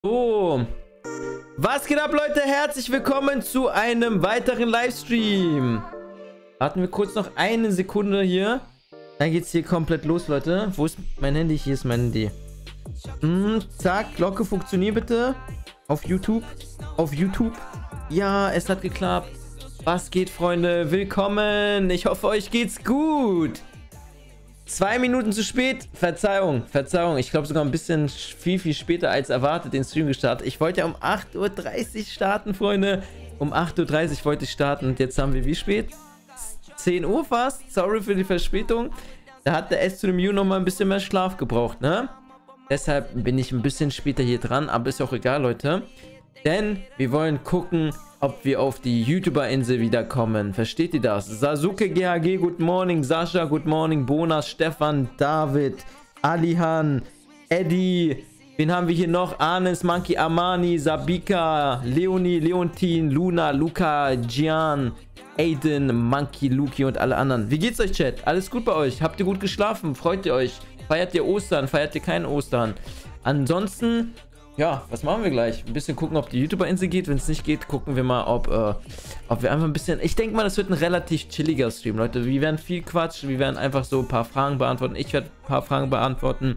So, was geht ab, Leute? Herzlich willkommen zu einem weiteren Livestream. Warten wir kurz noch eine Sekunde hier. Dann geht's hier komplett los, Leute. Wo ist mein Handy? Hier ist mein Handy. Zack, Glocke funktioniert bitte. Auf YouTube. Auf YouTube. Ja, es hat geklappt. Was geht, Freunde? Willkommen. Ich hoffe, euch geht's gut. 2 Minuten zu spät. Verzeihung. Ich glaube sogar ein bisschen viel später als erwartet den Stream gestartet. Ich wollte ja um 8:30 Uhr starten, Freunde. Um 8:30 Uhr wollte ich starten und jetzt haben wir wie spät? 10 Uhr fast. Sorry für die Verspätung. Da hat der S zu dem U noch mal ein bisschen mehr Schlaf gebraucht, ne? Deshalb bin ich ein bisschen später hier dran, aber ist auch egal, Leute. Denn wir wollen gucken, ob wir auf die YouTuber-Insel wiederkommen. Versteht ihr das? Sasuke GHG, good morning. Sascha, good morning. Bonas, Stefan, David, Alihan, Eddie. Wen haben wir hier noch? Arnes, Monkey, Armani, Sabika, Leonie, Leontin, Luna, Luca, Gian, Aiden, Monkey, Luki und alle anderen. Wie geht's euch, Chat? Alles gut bei euch? Habt ihr gut geschlafen? Freut ihr euch? Feiert ihr Ostern? Feiert ihr kein Ostern? Ansonsten... ja, was machen wir gleich? Ein bisschen gucken, ob die YouTuber-Insel geht. Wenn es nicht geht, gucken wir mal, ob wir einfach ein bisschen... ich denke mal, das wird ein relativ chilliger Stream, Leute. Wir werden viel quatschen. Wir werden einfach so ein paar Fragen beantworten. Ich werde ein paar Fragen beantworten.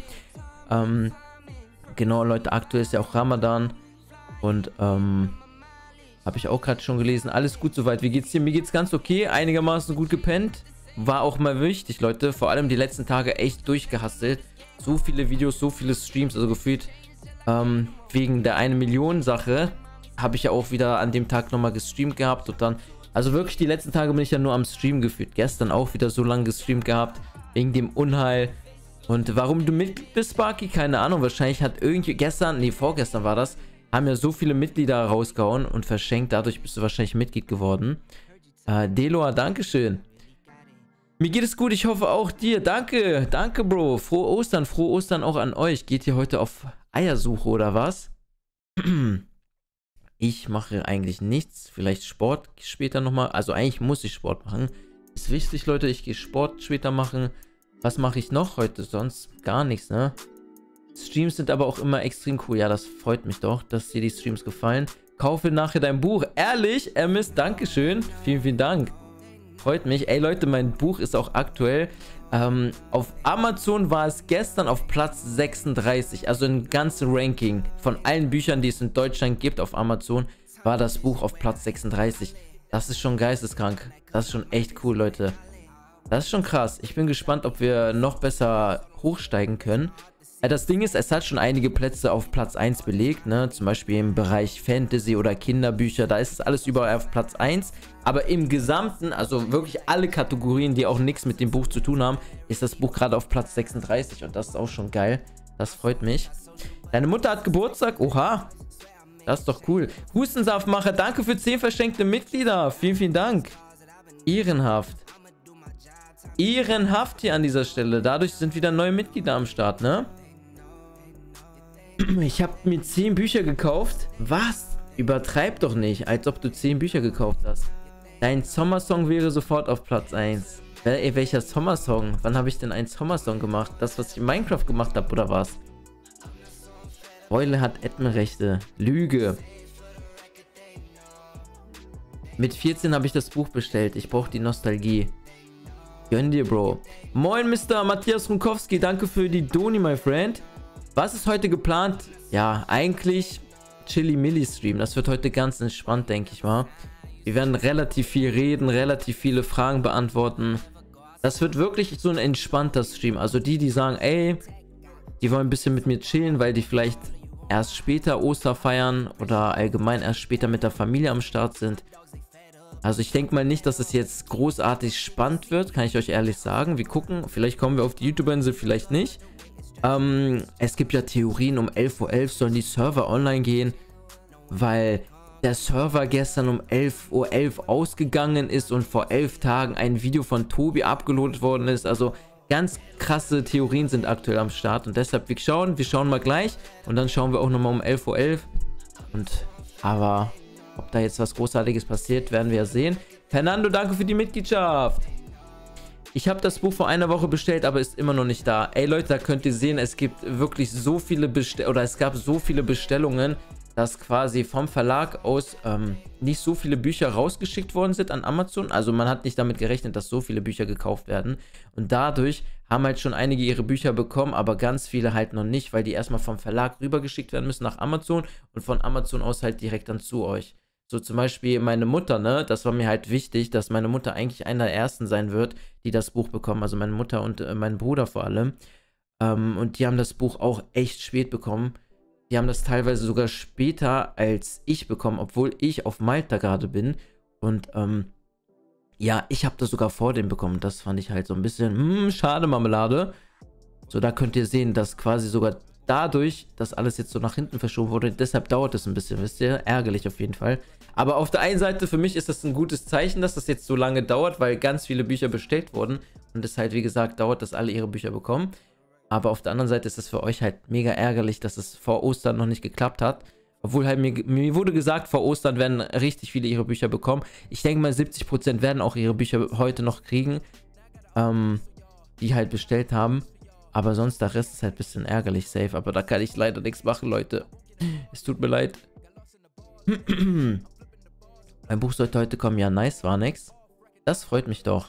Genau, Leute, aktuell ist ja auch Ramadan. Und, habe ich auch gerade schon gelesen. Alles gut soweit. Wie geht's dir? Mir geht's ganz okay. Einigermaßen gut gepennt. War auch mal wichtig, Leute. Vor allem die letzten Tage echt durchgehustelt. So viele Videos, so viele Streams. Also gefühlt... wegen der 1 Million Sache habe ich ja auch wieder an dem Tag nochmal gestreamt gehabt und dann, also wirklich die letzten Tage bin ich ja nur am Stream gefühlt. Gestern auch wieder so lange gestreamt gehabt, wegen dem Unheil. Und warum du Mitglied bist, Sparky? Keine Ahnung, wahrscheinlich hat irgendwie gestern, nee, vorgestern war das, haben ja so viele Mitglieder rausgehauen und verschenkt, dadurch bist du wahrscheinlich Mitglied geworden. Deloa, dankeschön. Mir geht es gut, ich hoffe auch dir. Danke, danke, Bro. Frohe Ostern auch an euch. Geht ihr heute auf Eiersuche oder was? Ich mache eigentlich nichts. Vielleicht Sport später nochmal. Also eigentlich muss ich Sport machen. Ist wichtig, Leute. Ich gehe Sport später machen. Was mache ich noch heute? Sonst gar nichts, ne? Streams sind aber auch immer extrem cool. Ja, das freut mich doch, dass dir die Streams gefallen. Kaufe nachher dein Buch. Ehrlich, Emis, dankeschön. Vielen Dank. Freut mich. Ey, Leute, mein Buch ist auch aktuell. Auf Amazon war es gestern auf Platz 36. Also ein ganzes Ranking von allen Büchern, die es in Deutschland gibt auf Amazon, war das Buch auf Platz 36. Das ist schon geisteskrank. Das ist schon echt cool, Leute. Das ist schon krass. Ich bin gespannt, ob wir noch besser hochsteigen können. Das Ding ist, es hat schon einige Plätze auf Platz 1 belegt, ne? Zum Beispiel im Bereich Fantasy oder Kinderbücher, da ist es alles überall auf Platz 1. Aber im Gesamten, also wirklich alle Kategorien, die auch nichts mit dem Buch zu tun haben, ist das Buch gerade auf Platz 36 und das ist auch schon geil. Das freut mich. Deine Mutter hat Geburtstag? Oha, das ist doch cool. Hustensaftmacher, danke für 10 verschenkte Mitglieder. Vielen Dank. Ehrenhaft. Ehrenhaft hier an dieser Stelle. Dadurch sind wieder neue Mitglieder am Start, ne? Ich habe mir 10 Bücher gekauft. Was? Übertreib doch nicht, als ob du 10 Bücher gekauft hast. Dein Sommersong wäre sofort auf Platz 1. Ey, welcher Sommersong? Wann habe ich denn einen Sommersong gemacht? Das, was ich in Minecraft gemacht habe, oder was? Eule hat Admin-Rechte. Lüge. Mit 14 habe ich das Buch bestellt. Ich brauche die Nostalgie. Gönn dir, Bro. Moin, Mr. Matthias Runkowski. Danke für die Doni, my friend. Was ist heute geplant? Ja, eigentlich Chili-Milli-Stream. Das wird heute ganz entspannt, denke ich mal. Wir werden relativ viel reden, relativ viele Fragen beantworten. Das wird wirklich so ein entspannter Stream. Also die sagen, ey, die wollen ein bisschen mit mir chillen, weil die vielleicht erst später Oster feiern oder allgemein erst später mit der Familie am Start sind. Also ich denke mal nicht, dass es jetzt großartig spannend wird, kann ich euch ehrlich sagen. Wir gucken, vielleicht kommen wir auf die YouTuber-Insel, vielleicht nicht. Es gibt ja Theorien, um 11:11 Uhr sollen die Server online gehen, weil der Server gestern um 11:11 Uhr ausgegangen ist und vor 11 Tagen ein Video von Tobi abgeloadet worden ist. Also ganz krasse Theorien sind aktuell am Start und deshalb wir schauen mal gleich und dann schauen wir auch nochmal um 11:11 Uhr. Aber ob da jetzt was Großartiges passiert, werden wir ja sehen. Fernando, danke für die Mitgliedschaft. Ich habe das Buch vor einer Woche bestellt, aber ist immer noch nicht da. Ey Leute, da könnt ihr sehen, es gibt wirklich so viele es gab so viele Bestellungen, dass quasi vom Verlag aus nicht so viele Bücher rausgeschickt worden sind an Amazon. Also man hat nicht damit gerechnet, dass so viele Bücher gekauft werden. Und dadurch haben halt schon einige ihre Bücher bekommen, aber ganz viele halt noch nicht, weil die erstmal vom Verlag rübergeschickt werden müssen nach Amazon und von Amazon aus halt direkt dann zu euch. So zum Beispiel meine Mutter, ne, das war mir halt wichtig, dass meine Mutter eigentlich einer der Ersten sein wird, die das Buch bekommen, also meine Mutter und mein Bruder vor allem. Und die haben das Buch auch echt spät bekommen. Die haben das teilweise sogar später als ich bekommen, obwohl ich auf Malta gerade bin. Und ja, ich habe das sogar vor dem bekommen. Das fand ich halt so ein bisschen, schade Marmelade. So, da könnt ihr sehen, dass quasi sogar dadurch, dass alles jetzt so nach hinten verschoben wurde, deshalb dauert es ein bisschen, wisst ihr? Ärgerlich auf jeden Fall. Aber auf der einen Seite, für mich ist das ein gutes Zeichen, dass das jetzt so lange dauert, weil ganz viele Bücher bestellt wurden. Und es halt, wie gesagt, dauert, dass alle ihre Bücher bekommen. Aber auf der anderen Seite ist es für euch halt mega ärgerlich, dass es vor Ostern noch nicht geklappt hat. Obwohl halt mir wurde gesagt, vor Ostern werden richtig viele ihre Bücher bekommen. Ich denke mal, 70% werden auch ihre Bücher heute noch kriegen, die halt bestellt haben. Aber sonst der Rest ist halt ein bisschen ärgerlich, safe. Aber da kann ich leider nichts machen, Leute. Es tut mir leid. Mein Buch sollte heute kommen. Ja, nice, war nix. Das freut mich doch.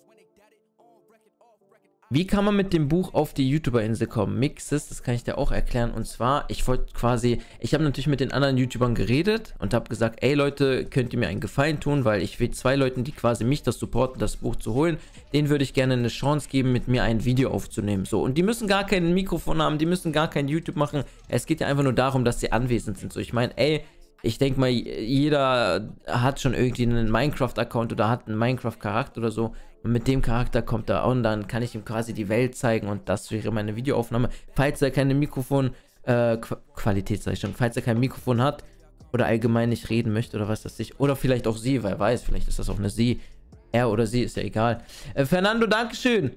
Wie kann man mit dem Buch auf die YouTuber-Insel kommen? Mixes, das kann ich dir auch erklären. Und zwar, ich wollte quasi, ich habe natürlich mit den anderen YouTubern geredet und habe gesagt, ey Leute, könnt ihr mir einen Gefallen tun, weil ich will 2 Leuten, die quasi mich das supporten, das Buch zu holen, denen würde ich gerne eine Chance geben, mit mir ein Video aufzunehmen. So, und die müssen gar kein Mikrofon haben, die müssen gar kein YouTube machen. Es geht ja einfach nur darum, dass sie anwesend sind. So, ich meine, ey, ich denke mal, jeder hat schon irgendwie einen Minecraft-Account oder hat einen Minecraft-Charakter oder so. Und mit dem Charakter kommt er und dann kann ich ihm quasi die Welt zeigen und das wäre meine Videoaufnahme. Falls er keine Qualität, sag ich schon, falls er kein Mikrofon hat oder allgemein nicht reden möchte oder was das ich. Oder vielleicht auch sie, wer weiß, vielleicht ist das auch eine sie. Er oder sie, ist ja egal. Fernando, Dankeschön.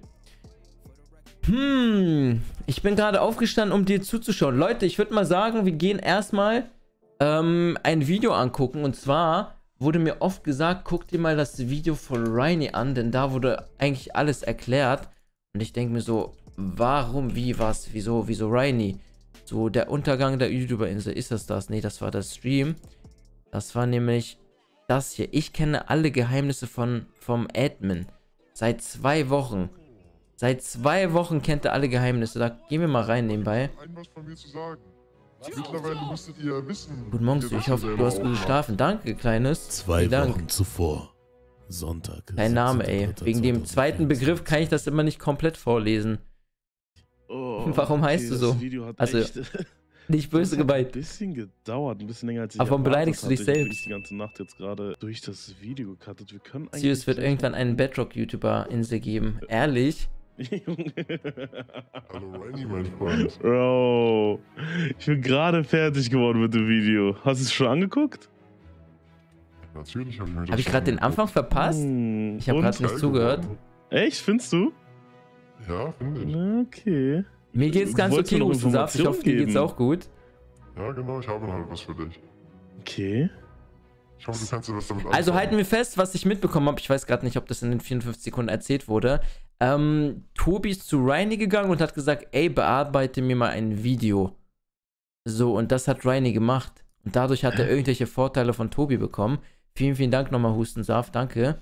Ich bin gerade aufgestanden, um dir zuzuschauen. Leute, ich würde mal sagen, wir gehen erstmal ein Video angucken. Und zwar wurde mir oft gesagt, guck dir mal das Video von Rainy an, denn da wurde eigentlich alles erklärt. Und ich denke mir so, warum, wie, was, wieso Rainy? So, der Untergang der YouTuber-Insel, ist das? Nee, das war der Stream. Das war nämlich das hier. Ich kenne alle Geheimnisse vom Admin. Seit 2 Wochen. Seit 2 Wochen kennt er alle Geheimnisse. Da gehen wir mal rein nebenbei. Was von mir zu sagen. Mittlerweile müsstet ihr wissen. Guten Morgen, ich hoffe, du hast gut geschlafen. Danke, Kleines. 2 Wochen zuvor. Sonntag. Dein Name, ey. Wegen dem zweiten Begriff kann ich das immer nicht komplett vorlesen. Oh, warum heißt du so? Das Video hat also, echt nicht böse gemeint. Ein bisschen gedauert, ein bisschen länger als ich Aber warum beleidigst du dich selbst? Ich die ganze Nacht jetzt gerade durch das Video gecuttet. Wir können eigentlich. Es wird irgendwann einen Bedrock-YouTuber-Insel geben. Ehrlich? Hallo Rainy, mein Freund. Bro, ich bin gerade fertig geworden mit dem Video. Hast du es schon angeguckt? Natürlich habe ich mir das Habe ich gerade den Anfang verpasst? Ich habe gerade nicht zugehört. Echt, findest du? Ja, finde ich. Okay. Mir geht's ganz okay, Hustensaft. Ich hoffe, dir geht's auch gut. Ja, genau, ich habe halt was für dich. Okay. Ich hoffe, du kannst dir was damit Also halten wir fest, was ich mitbekommen habe. Ich weiß gerade nicht, ob das in den 54 Sekunden erzählt wurde. Tobi ist zu Rainy gegangen und hat gesagt, ey, bearbeite mir mal ein Video. So, und das hat Rainy gemacht. Und dadurch hat er irgendwelche Vorteile von Tobi bekommen. Vielen, vielen Dank nochmal, Hustensaft. Danke.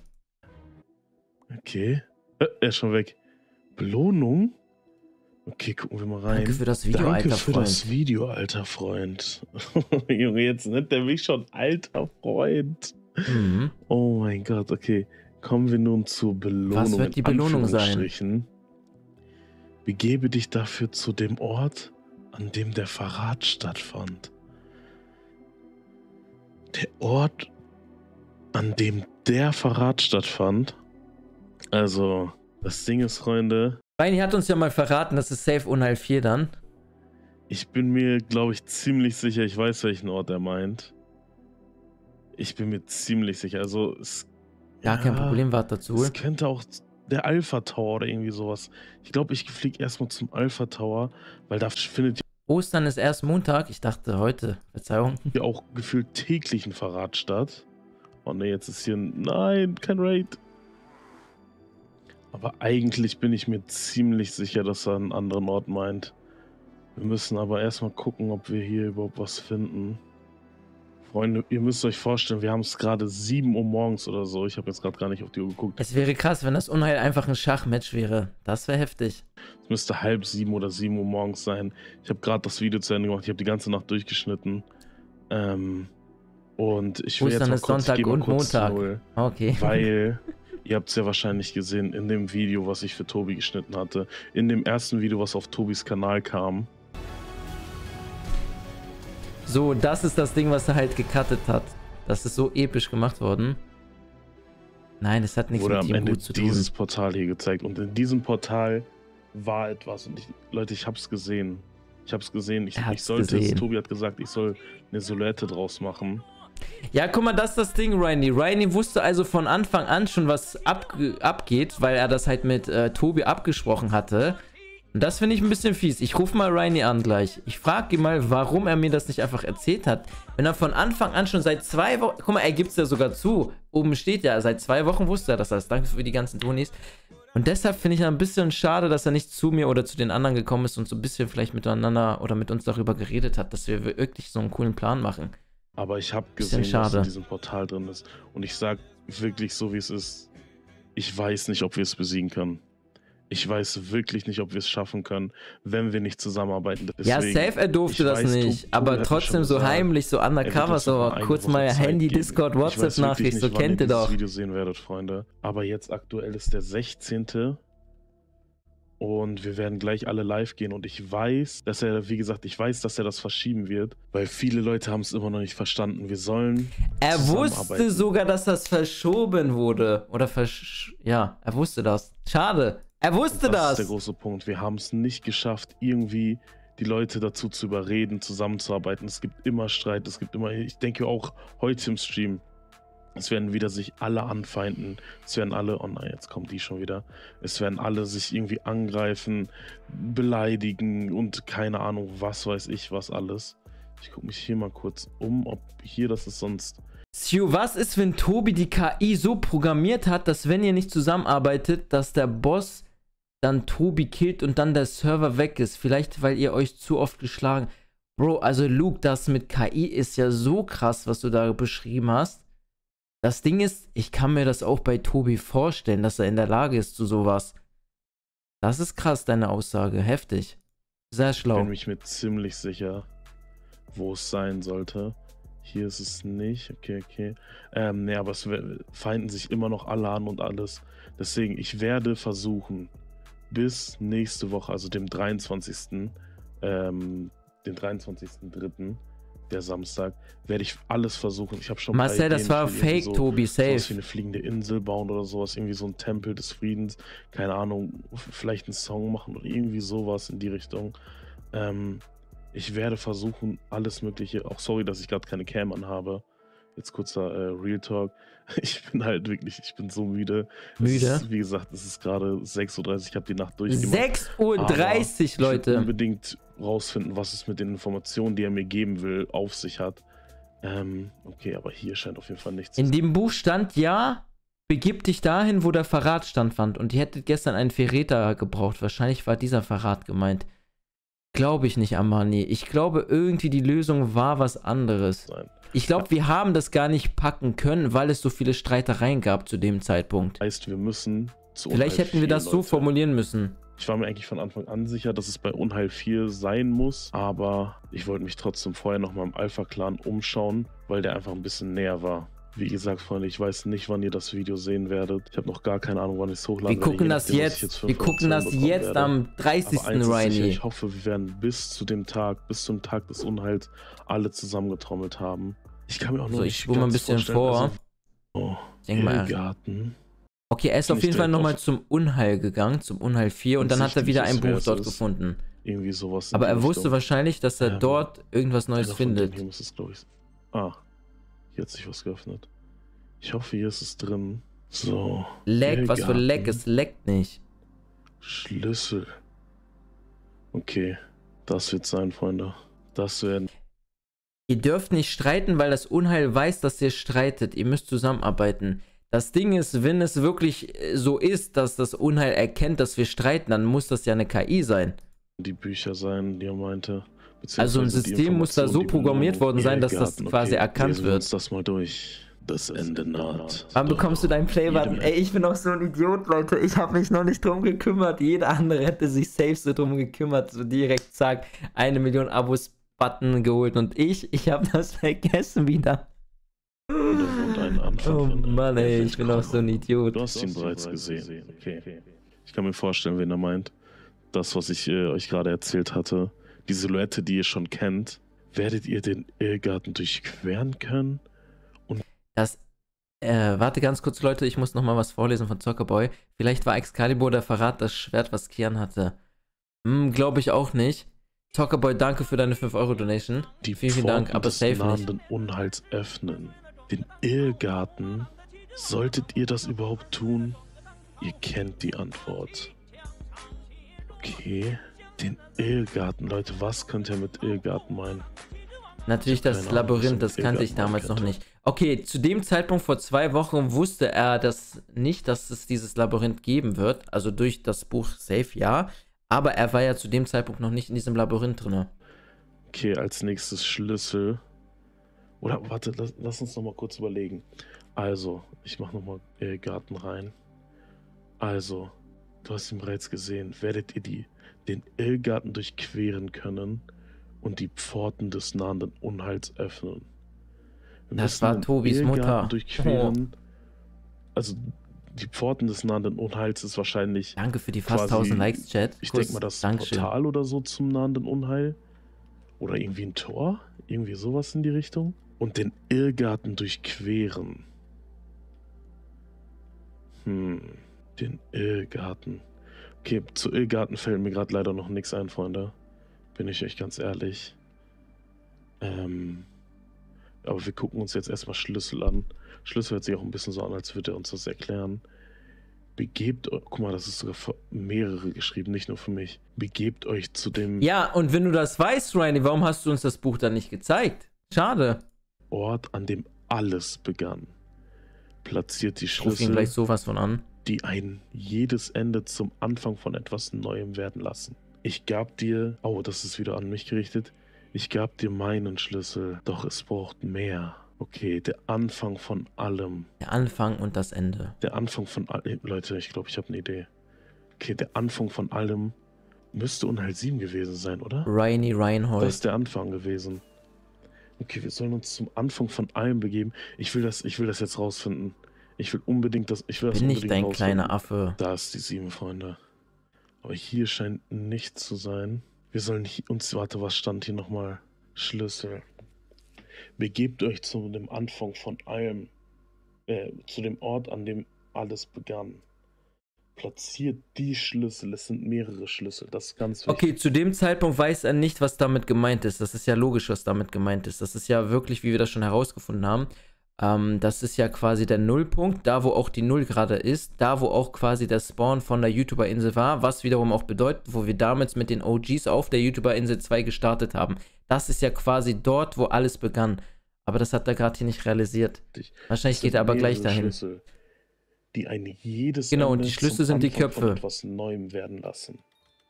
Okay. Er ist schon weg. Belohnung? Okay, gucken wir mal rein. Danke für das Video, alter Freund. Danke für das Video, alter Freund. Junge, jetzt nennt er mich schon alter Freund. Mhm. Oh mein Gott, okay. Kommen wir nun zur Belohnung. Was wird die Belohnung sein? Begebe dich dafür zu dem Ort, an dem der Verrat stattfand. Der Ort, an dem der Verrat stattfand. Also, das Ding ist, Freunde. Rainy hat uns ja mal verraten, das ist Safe Unheil 4 dann. Ich bin mir, glaube ich, ziemlich sicher, ich weiß, welchen Ort er meint. Ich bin mir ziemlich sicher, also es... Gar kein Problem, warte dazu. Es könnte auch der Alpha Tower oder irgendwie sowas. Ich glaube, ich fliege erstmal zum Alpha Tower, weil da findet Ostern ist erst Montag, ich dachte heute, Verzeihung. ja auch gefühlt täglich ein Verrat statt. Oh ne, jetzt ist hier ein... Nein, kein Raid. Aber eigentlich bin ich mir ziemlich sicher, dass er einen anderen Ort meint. Wir müssen aber erstmal gucken, ob wir hier überhaupt was finden. Freunde, ihr müsst euch vorstellen, wir haben es gerade 7 Uhr morgens oder so. Ich habe jetzt gerade gar nicht auf die Uhr geguckt. Es wäre krass, wenn das Unheil einfach ein Schachmatch wäre. Das wäre heftig. Es müsste 6:30 oder 7 Uhr morgens sein. Ich habe gerade das Video zu Ende gemacht. Ich habe die ganze Nacht durchgeschnitten. Und ich will jetzt mal kurz, Sonntag und Montag. Okay. Weil ihr habt es ja wahrscheinlich gesehen in dem Video, was ich für Tobi geschnitten hatte. In dem ersten Video, was auf Tobis Kanal kam. So, das ist das Ding, was er halt gecuttet hat. Das ist so episch gemacht worden. Nein, das hat nichts Wurde mit am ihm Ende gut zu tun. dieses Portal hier gezeigt. Und in diesem Portal war etwas. Und Leute, ich hab's gesehen. Ich hab's gesehen. Ich sollte es. Tobi hat gesagt, ich soll eine Silhouette draus machen. Ja, guck mal, das ist das Ding, Rainy. Rainy wusste also von Anfang an schon, was abgeht, weil er das halt mit Tobi abgesprochen hatte. Und das finde ich ein bisschen fies. Ich rufe mal Rainy an gleich. Ich frage ihn mal, warum er mir das nicht einfach erzählt hat. Wenn er von Anfang an schon seit 2 Wochen... Guck mal, er gibt es ja sogar zu. Oben steht ja, seit 2 Wochen wusste er das. Danke für die ganzen Tonis. Und deshalb finde ich ein bisschen schade, dass er nicht zu mir oder zu den anderen gekommen ist und so ein bisschen vielleicht miteinander oder mit uns darüber geredet hat, dass wir wirklich so einen coolen Plan machen. Aber ich habe gesehen, was in diesem Portal drin ist. Und ich sag wirklich so, wie es ist. Ich weiß nicht, ob wir es besiegen können. Ich weiß wirklich nicht, ob wir es schaffen können, wenn wir nicht zusammenarbeiten. Deswegen, ja, safe, er durfte das nicht. Aber trotzdem so heimlich, so undercover, so kurz mal Handy, Discord, WhatsApp-Nachricht, so kennt ihr doch. Das Video sehen werdet, Freunde. Aber jetzt aktuell ist der 16. Und wir werden gleich alle live gehen. Und ich weiß, dass er, wie gesagt, dass er das verschieben wird. Weil viele Leute haben es immer noch nicht verstanden. Wir sollen Er wusste sogar, dass das verschoben wurde. Oder ja, er wusste das. Schade. Er wusste das. Das ist der große Punkt. Wir haben es nicht geschafft, irgendwie die Leute dazu zu überreden, zusammenzuarbeiten. Es gibt immer Streit. Es gibt immer, ich denke auch heute im Stream, es werden wieder sich alle anfeinden. Es werden alle, oh nein, jetzt kommt die schon wieder. Es werden alle sich irgendwie angreifen, beleidigen und keine Ahnung, was weiß ich, was alles. Ich gucke mich hier mal kurz um, ob hier das ist sonst... Stu, was ist, wenn Tobi die KI so programmiert hat, dass wenn ihr nicht zusammenarbeitet, dass der Boss dann Tobi killt und dann der Server weg ist? Vielleicht, weil ihr euch zu oft geschlagen... Bro, also Luke, das mit KI ist ja so krass, was du da beschrieben hast. Das Ding ist, ich kann mir das auch bei Tobi vorstellen, dass er in der Lage ist zu sowas. Das ist krass, deine Aussage. Heftig. Sehr schlau. Ich bin mich mir ziemlich sicher, wo es sein sollte. Hier ist es nicht. Okay. Nee, aber es feinden sich immer noch alle an und alles. Deswegen, ich werde versuchen, bis nächste Woche, also dem 23. Den 23.03., der Samstag, werde ich alles versuchen. Ich habe schon Marcel, das war fake, so, Tobi, safe. Sowas wie eine fliegende Insel bauen oder sowas, irgendwie so ein Tempel des Friedens, keine Ahnung, vielleicht einen Song machen oder irgendwie sowas in die Richtung. Ich werde versuchen, alles Mögliche, auch sorry, dass ich gerade keine Cam anhabe. Jetzt kurzer Real Talk. Ich bin halt wirklich, ich bin so müde. Ist, wie gesagt, es ist gerade 6:30 Uhr, ich habe die Nacht durchgemacht. 6:30 Uhr, Leute. Ich will unbedingt rausfinden, was es mit den Informationen, die er mir geben will, auf sich hat. Okay, aber hier scheint auf jeden Fall nichts zu sein. In dem Buch stand, ja, begib dich dahin, wo der Verrat stattfand. Und ihr hättet gestern einen Verräter gebraucht. Wahrscheinlich war dieser Verrat gemeint. Glaube ich nicht, Amani. Ich glaube, irgendwie die Lösung war was anderes. Ich glaube, wir haben das gar nicht packen können, weil es so viele Streitereien gab zu dem Zeitpunkt. Heißt, wir müssen zu Vielleicht hätten wir das so formulieren müssen. Ich war mir eigentlich von Anfang an sicher, dass es bei Unheil 4 sein muss, aber ich wollte mich trotzdem vorher nochmal im Alpha-Clan umschauen, weil der einfach ein bisschen näher war. Wie gesagt, Freunde, ich weiß nicht, wann ihr das Video sehen werdet. Ich habe noch gar keine Ahnung, wann ich es hochlade. Wir gucken das jetzt. Wir gucken das jetzt am 30. Rainy. Ich hoffe, wir werden bis zum Tag des Unheils alle zusammengetrommelt haben. Ich kann mir auch noch ich spule mal ein bisschen vor. Also, ich denke mal. Garten. Okay, er ist auf jeden Fall nochmal zum Unheil gegangen, zum Unheil 4 und dann hat er wieder ein Buch dort gefunden. Irgendwie sowas. Aber er wusste wahrscheinlich, dass er dort irgendwas Neues findet. Hier muss es, glaube ich. Ah, hier hat sich was geöffnet. Ich hoffe, hier ist es drin. So. Leck, was für Leck? Es leckt nicht. Schlüssel. Okay, das wird sein, Freunde. Das werden. Ihr dürft nicht streiten, weil das Unheil weiß, dass ihr streitet. Ihr müsst zusammenarbeiten. Das Ding ist, wenn es wirklich so ist, dass das Unheil erkennt, dass wir streiten, dann muss das ja eine KI sein. Die Bücher sein, die er meinte. Also ein System muss da so programmiert worden sein, dass das quasi erkannt lesen wir uns wird. das mal durch. Das Ende naht. Wann bekommst du deinen Playbutton? Ey, ich bin auch so ein Idiot, Leute. Ich habe mich noch nicht drum gekümmert. Jeder andere hätte sich safe so drum gekümmert. So direkt, zack, 1 Million Abos-Button geholt. Und ich habe das vergessen wieder. Und einen Anfang Oh Mann, ey, ich bin auch so ein Idiot. Du hast ihn bereits gesehen. Okay. Ich kann mir vorstellen, wen er meint. Das, was ich euch gerade erzählt hatte. Die Silhouette, die ihr schon kennt. Werdet ihr den Irrgarten durchqueren können? Das, warte ganz kurz, Leute, ich muss nochmal was vorlesen von Zockerboy. Vielleicht war Excalibur der Verrat das Schwert, was Kian hatte. Glaube ich auch nicht. Zockerboy, danke für deine 5-Euro-Donation. Vielen Dank, aber safe nicht. Unheils öffnen. Den Irrgarten. Solltet ihr das überhaupt tun? Ihr kennt die Antwort. Okay. Den Irrgarten, Leute, was könnt ihr mit Irrgarten meinen? Natürlich das Labyrinth, das kannte ich damals noch nicht. Okay, zu dem Zeitpunkt vor 2 Wochen wusste er das nicht, dass es dieses Labyrinth geben wird. Also durch das Buch safe, ja. Aber er war ja zu dem Zeitpunkt noch nicht in diesem Labyrinth drin. Okay, als nächstes Schlüssel. Oder warte, lass uns noch mal kurz überlegen. Also, ich mache nochmal Garten rein. Also, du hast ihn bereits gesehen. Werdet ihr den Irrgarten durchqueren können und die Pforten des nahenden Unheils öffnen? Das war Tobis Mutter. Durchqueren. Also die Pforten des nahenden Unheils ist wahrscheinlich. Danke für die fast 1000 Likes, Chat. Ich denke mal, das Portal oder so zum nahenden Unheil. Oder irgendwie ein Tor. Irgendwie sowas in die Richtung. Und den Irrgarten durchqueren. Den Irrgarten. Okay, zu Irrgarten fällt mir gerade leider noch nichts ein, Freunde. Bin ich euch ganz ehrlich. Aber wir gucken uns jetzt erstmal Schlüssel an. Schlüssel hört sich auch ein bisschen so an, als würde er uns das erklären. Guck mal, das ist sogar für mehrere geschrieben, nicht nur für mich. Begebt euch zu dem... Ja, und wenn du das weißt, Riley, warum hast du uns das Buch dann nicht gezeigt? Schade. Ort, an dem alles begann. Platziert die Schlüssel... Ich ruf ihn gleich sowas von an. ...die ein jedes Ende zum Anfang von etwas Neuem werden lassen. Ich gab dir... Oh, das ist wieder an mich gerichtet. Ich gab dir meinen Schlüssel, doch es braucht mehr. Okay, der Anfang von allem. Der Anfang und das Ende. Der Anfang von allem. Leute, ich glaube, ich habe eine Idee. Okay, der Anfang von allem müsste Unheil 7 gewesen sein, oder? Rainy Reinhold. Das ist der Anfang gewesen. Okay, wir sollen uns zum Anfang von allem begeben. Ich will das jetzt rausfinden. Ich will unbedingt das. Ich will das Bin unbedingt nicht dein rausfinden. kleiner Affe. Da ist die 7, Freunde. Aber hier scheint nichts zu sein. Wir sollen uns, warte, was stand hier nochmal? Schlüssel. Begebt euch zu dem Anfang von allem, zu dem Ort, an dem alles begann. Platziert die Schlüssel, es sind mehrere Schlüssel, das ist ganz wichtig. Okay, zu dem Zeitpunkt weiß er nicht, was damit gemeint ist. Das ist ja logisch, was damit gemeint ist. Das ist ja wirklich, wie wir das schon herausgefunden haben. Das ist ja quasi der Nullpunkt, da wo auch die Null gerade ist, da wo auch quasi der Spawn von der YouTuber-Insel war, was wiederum auch bedeutet, wo wir damals mit den OGs auf der YouTuber-Insel 2 gestartet haben. Das ist ja quasi dort, wo alles begann. Aber das hat er gerade hier nicht realisiert. Wahrscheinlich geht er aber gleich dahin. Schlüssel, die ein jedes genau, und die Schlüssel sind die Köpfe. Von etwas Neuem werden lassen.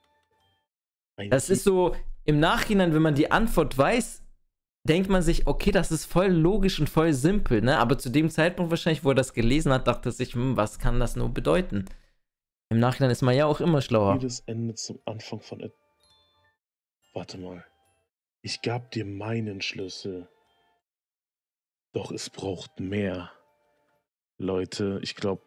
Das ist so, im Nachhinein, wenn man die Antwort weiß, denkt man sich, okay, das ist voll logisch und voll simpel, ne? Aber zu dem Zeitpunkt wahrscheinlich, wo er das gelesen hat, dachte er sich, was kann das nur bedeuten? Im Nachhinein ist man ja auch immer schlauer. Jedes Ende zum Anfang von... Warte mal. Ich gab dir meinen Schlüssel. Doch es braucht mehr. Leute, ich glaube...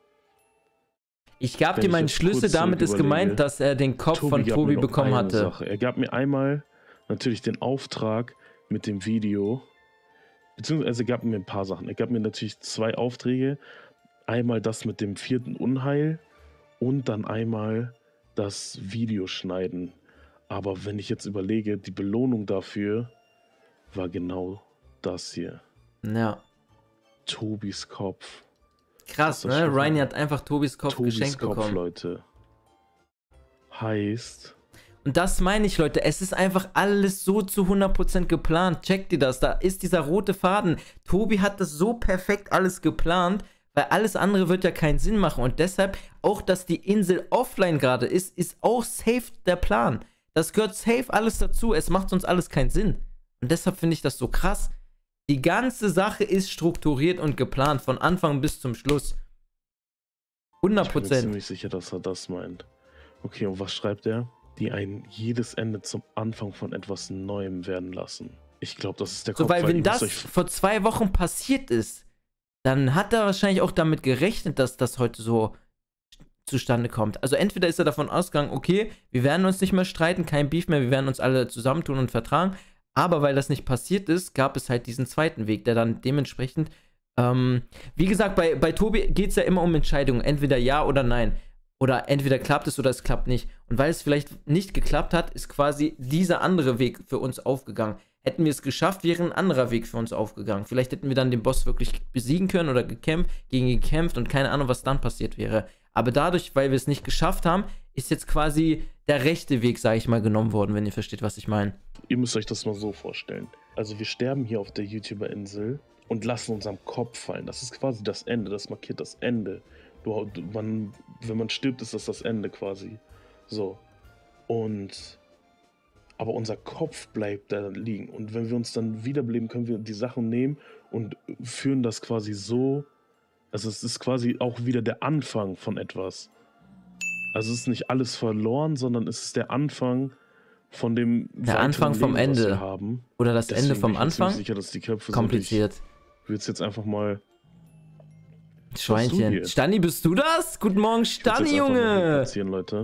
Ich gab dir meinen Schlüssel, damit ist gemeint, dass er den Kopf von Tobi bekommen hatte. Sache. Er gab mir einmal natürlich den Auftrag mit dem Video, beziehungsweise er gab mir ein paar Sachen. Er gab mir natürlich 2 Aufträge. Einmal das mit dem 4. Unheil und dann einmal das Video schneiden. Aber wenn ich jetzt überlege, die Belohnung dafür war genau das hier. Ja. Tobis Kopf. Krass, ne? Rainy hat einfach Tobis Kopf geschenkt bekommen. Leute. Heißt... Und das meine ich, Leute, es ist einfach alles so zu 100% geplant. Checkt ihr das? Da ist dieser rote Faden. Tobi hat das so perfekt alles geplant, Weil alles andere wird ja keinen Sinn machen. Und deshalb, auch dass die Insel offline gerade ist, ist auch safe der Plan. Das gehört safe alles dazu. Es macht sonst alles keinen Sinn. Und deshalb finde ich das so krass. Die ganze Sache ist strukturiert und geplant. Von Anfang bis zum Schluss. 100%. Ich bin mir ziemlich sicher, dass er das meint. Okay, und was schreibt er? Die ein jedes Ende zum Anfang von etwas Neuem werden lassen. Ich glaube, das ist der Kopf. So, weil wenn das vor 2 Wochen passiert ist, dann hat er wahrscheinlich auch damit gerechnet, dass das heute so zustande kommt. Also entweder ist er davon ausgegangen, okay, wir werden uns nicht mehr streiten, kein Beef mehr, wir werden uns alle zusammentun und vertragen. Aber weil das nicht passiert ist, gab es halt diesen zweiten Weg, der dann dementsprechend, wie gesagt, bei Tobi geht es ja immer um Entscheidungen, entweder ja oder nein. Oder entweder klappt es oder es klappt nicht. Und weil es vielleicht nicht geklappt hat, ist quasi dieser andere Weg für uns aufgegangen. Hätten wir es geschafft, wäre ein anderer Weg für uns aufgegangen. Vielleicht hätten wir dann den Boss wirklich besiegen können oder gegen ihn gekämpft und keine Ahnung, was dann passiert wäre. Aber dadurch, weil wir es nicht geschafft haben, ist jetzt quasi der rechte Weg, sage ich mal, genommen worden, wenn ihr versteht, was ich meine. Ihr müsst euch das mal so vorstellen. Also wir sterben hier auf der YouTuber-Insel und lassen uns am Kopf fallen. Das ist quasi das Ende, das markiert das Ende. Wenn man stirbt, ist das Ende quasi. So. Aber unser Kopf bleibt da liegen. Und wenn wir uns dann wiederbeleben, können wir die Sachen nehmen und führen das quasi so. Also es ist quasi auch wieder der Anfang von etwas. Also es ist nicht alles verloren, sondern es ist der Anfang von dem der Anfang vom Leben, Ende. was wir haben. Oder das Deswegen Ende vom bin ich mir Anfang? sicher, dass die Köpfe kompliziert. Ich würde es jetzt einfach mal... Schweinchen. Stani, bist du das? Guten Morgen, Stani, Junge! Leute.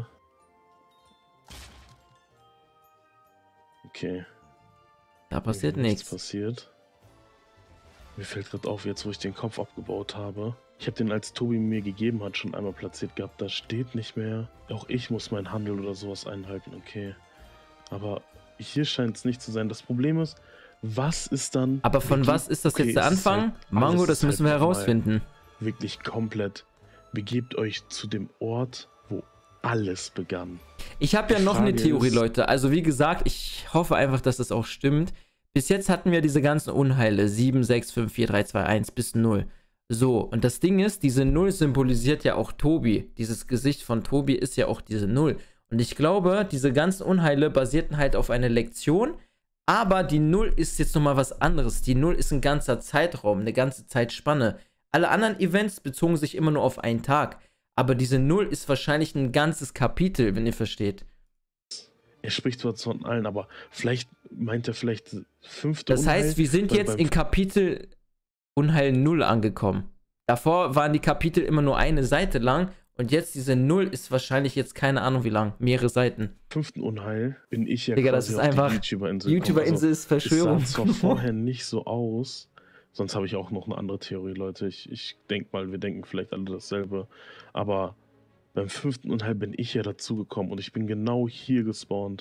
Okay. Da passiert nichts. Passiert. Mir fällt gerade auf, jetzt wo ich den Kopf abgebaut habe. Ich habe den, als Tobi mir gegeben hat, schon einmal platziert gehabt. Da steht nicht mehr. Auch ich muss meinen Handel oder sowas einhalten. Okay. Aber hier scheint es nicht zu sein. Das Problem ist, was ist dann... Aber von was ist das jetzt der Anfang? Halt Mango, das müssen wir herausfinden. Wirklich komplett. Begebt euch zu dem Ort, wo alles begann. Ich habe ja noch eine Theorie, Leute. Also wie gesagt, ich hoffe einfach, dass das auch stimmt. Bis jetzt hatten wir diese ganzen Unheile. 7, 6, 5, 4, 3, 2, 1 bis 0. So, und das Ding ist, diese 0 symbolisiert ja auch Tobi. Dieses Gesicht von Tobi ist ja auch diese 0. Und ich glaube, diese ganzen Unheile basierten halt auf einer Lektion. Aber die 0 ist jetzt nochmal was anderes. Die 0 ist ein ganzer Zeitraum, eine ganze Zeitspanne. Alle anderen Events bezogen sich immer nur auf einen Tag. Aber diese 0 ist wahrscheinlich ein ganzes Kapitel, wenn ihr versteht. Er spricht zwar von allen, aber vielleicht meint er vielleicht 5. Das heißt, wir sind jetzt in Kapitel Unheil 0 angekommen. Davor waren die Kapitel immer nur eine Seite lang. Und jetzt diese 0 ist wahrscheinlich jetzt keine Ahnung wie lang. Mehrere Seiten. 5. Unheil bin ich ja Digga, das ist einfach... YouTuber-Insel ist Verschwörung. Es sah zwar vorher nicht so aus... Sonst habe ich auch noch eine andere Theorie, Leute. Ich denke mal, wir denken vielleicht alle dasselbe. Aber beim 5. Unheil bin ich ja dazugekommen und ich bin genau hier gespawnt.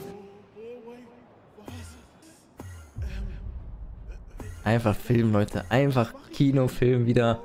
Einfach Film, Leute. Einfach Kinofilm wieder.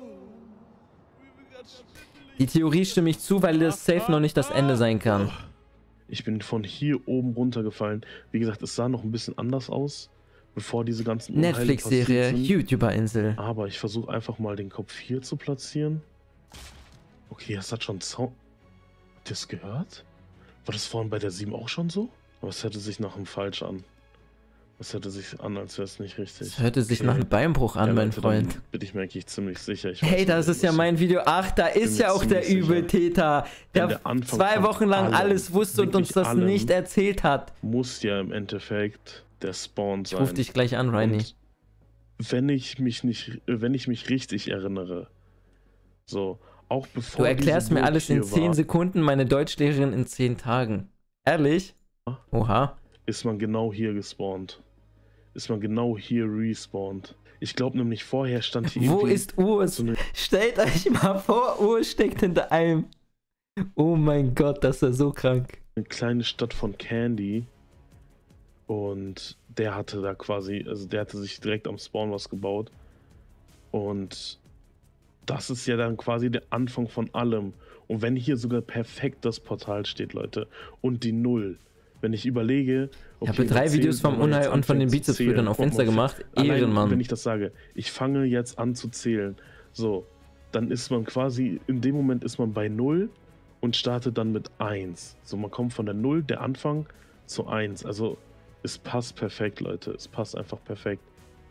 Die Theorie stimme ich zu, weil das safe noch nicht das Ende sein kann. Ich bin von hier oben runtergefallen. Wie gesagt, es sah noch ein bisschen anders aus. Bevor diese ganzen Netflix-Serie, YouTuber-Insel. Aber ich versuche einfach mal den Kopf hier zu platzieren. Okay, das hat schon Sound. Habt ihr das gehört? War das vorhin bei der 7 auch schon so? Aber es hörte sich nach einem Falsch an. Es hörte sich an, als wäre es nicht richtig. Es hörte sich nach einem Beinbruch an, mein Freund. Bin ich mir eigentlich ziemlich sicher. Hey, das ist ja mein Video. Ach, da ist ja auch der Übeltäter, der 2 Wochen lang alles wusste und uns das nicht erzählt hat. Muss ja im Endeffekt der Spawn sein. Ich ruf dich gleich an, Reini. Wenn ich mich richtig erinnere, so, auch bevor... Du erklärst mir alles in 10 Sekunden, meine Deutschlehrerin in 10 Tagen. Ehrlich? Oha. Ist man genau hier gespawnt. Ist man genau hier respawned. Ich glaube nämlich, vorher stand hier... Wo ist Urs? So stellt euch mal vor, Urs steckt hinter einem. Oh mein Gott, das ist ja so krank. Eine kleine Stadt von Candy. Und der hatte da quasi, also der hatte sich direkt am Spawn was gebaut. Und das ist ja dann quasi der Anfang von allem. Und wenn hier sogar perfekt das Portal steht, Leute, und die 0, wenn ich überlege... Okay, ich habe 3 Videos vom Unheil und von den Bizepsbrüdern auf Insta gemacht. Ehrenmann. Wenn ich das sage, ich fange jetzt an zu zählen. So, dann ist man quasi, in dem Moment ist man bei 0 und startet dann mit 1. So, man kommt von der 0, der Anfang, zu 1. Also, es passt perfekt, Leute. Es passt einfach perfekt.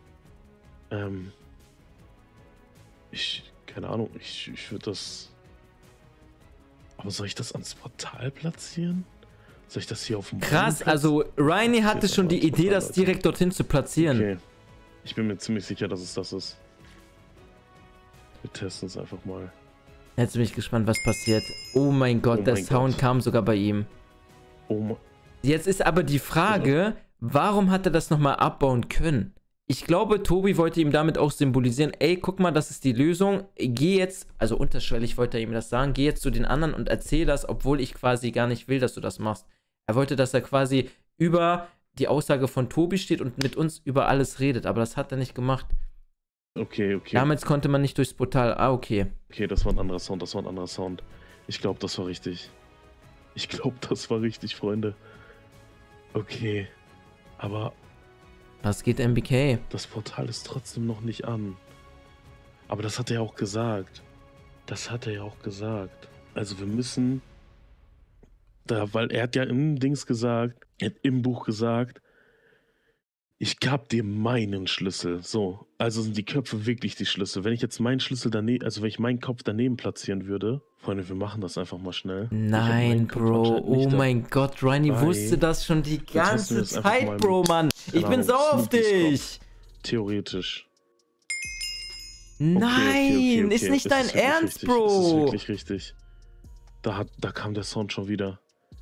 Keine Ahnung, ich würde das... Aber soll ich das ans Portal platzieren? Soll ich das hier auf dem Krass, also Reini hatte schon die Idee, das direkt dorthin zu platzieren. Okay. Ich bin mir ziemlich sicher, dass es das ist. Wir testen es einfach mal. Jetzt bin ich gespannt, was passiert. Oh mein Gott, der Sound kam sogar bei ihm. Oh mein... Jetzt ist aber die Frage, warum hat er das nochmal abbauen können? Ich glaube, Tobi wollte ihm damit auch symbolisieren, ey, guck mal, das ist die Lösung. Geh jetzt, also unterschwellig wollte er ihm das sagen, geh jetzt zu den anderen und erzähl das, obwohl ich quasi gar nicht will, dass du das machst. Er wollte, dass er quasi über die Aussage von Tobi steht und mit uns über alles redet, aber das hat er nicht gemacht. Okay, okay. Damals konnte man nicht durchs Portal, okay. Okay, das war ein anderer Sound, das war ein anderer Sound. Ich glaube, das war richtig. Ich glaube, das war richtig, Freunde. Okay, aber... Was geht MBK? Das Portal ist trotzdem noch nicht an. Aber das hat er ja auch gesagt. Das hat er ja auch gesagt. Also wir müssen... weil er hat ja im Dings gesagt, er hat im Buch gesagt, ich gab dir meinen Schlüssel. So, also sind die Köpfe wirklich die Schlüssel. Wenn ich jetzt meinen Schlüssel daneben, also wenn ich meinen Kopf daneben platzieren würde, Freunde, wir machen das einfach mal schnell. Nein, Bro, oh mein Gott, Reini wusste das schon die ganze Zeit, Bro, Mann. Ich bin sauer auf dich. Theoretisch. Nein, okay. Ist nicht dein Ernst, Bro. Das ist wirklich richtig. Da kam der Sound schon wieder.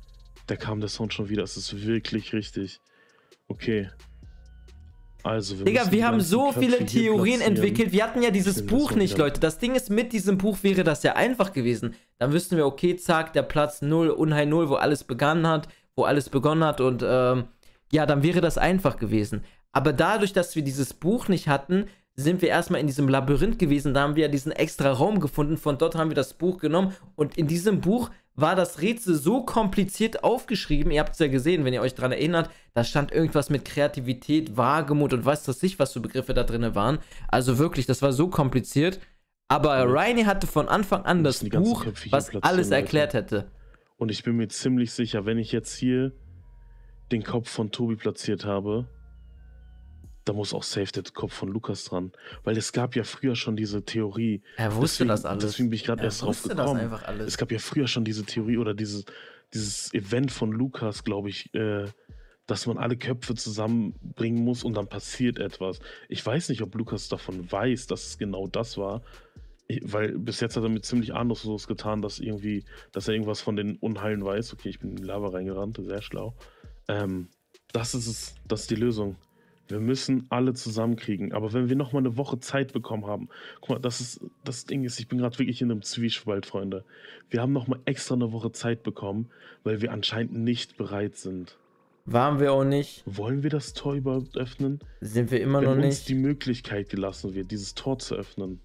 Es ist wirklich richtig. Okay. Also, Digga, wir haben so viele Theorien entwickelt. Wir hatten ja dieses Buch nicht, Leute. Das Ding ist, mit diesem Buch wäre das ja einfach gewesen. Dann wüssten wir, okay, zack, der Platz 0, Unheil 0, wo alles begonnen hat. Und ja, dann wäre das einfach gewesen. Aber dadurch, dass wir dieses Buch nicht hatten, sind wir erstmal in diesem Labyrinth gewesen. Da haben wir ja diesen extra Raum gefunden. Von dort haben wir das Buch genommen. Und in diesem Buch war das Rätsel so kompliziert aufgeschrieben. Ihr habt es ja gesehen, wenn ihr euch daran erinnert. Da stand irgendwas mit Kreativität, Wagemut und weiß das nicht, was für Begriffe da drin waren. Also wirklich, das war so kompliziert. Aber Reini hatte von Anfang an das Buch, was alles erklärt hätte. Und ich bin mir ziemlich sicher, wenn ich jetzt hier den Kopf von Tobi platziert habe, da muss auch safe der Kopf von Lukas dran. Weil es gab ja früher schon diese Theorie. Er wusste das alles. Deswegen bin ich gerade erst drauf gekommen. Es gab ja früher schon diese Theorie oder dieses Event von Lukas, glaube ich, dass man alle Köpfe zusammenbringen muss und dann passiert etwas. Ich weiß nicht, ob Lukas davon weiß, dass es genau das war. Weil bis jetzt hat er mir ziemlich ahnungslos getan, dass er irgendwas von den Unheilen weiß. Okay, ich bin in die Lava reingerannt, sehr schlau. Das ist es, das ist die Lösung. Wir müssen alle zusammenkriegen. Aber wenn wir noch mal eine Woche Zeit bekommen haben, guck mal, das Ding ist, ich bin gerade wirklich in einem Zwiespalt, Freunde. Wir haben noch mal extra eine Woche Zeit bekommen, weil wir anscheinend nicht bereit sind. Waren wir auch nicht. Wollen wir das Tor überhaupt öffnen? Sind wir immer noch nicht. Wenn uns die Möglichkeit gelassen wird, dieses Tor zu öffnen.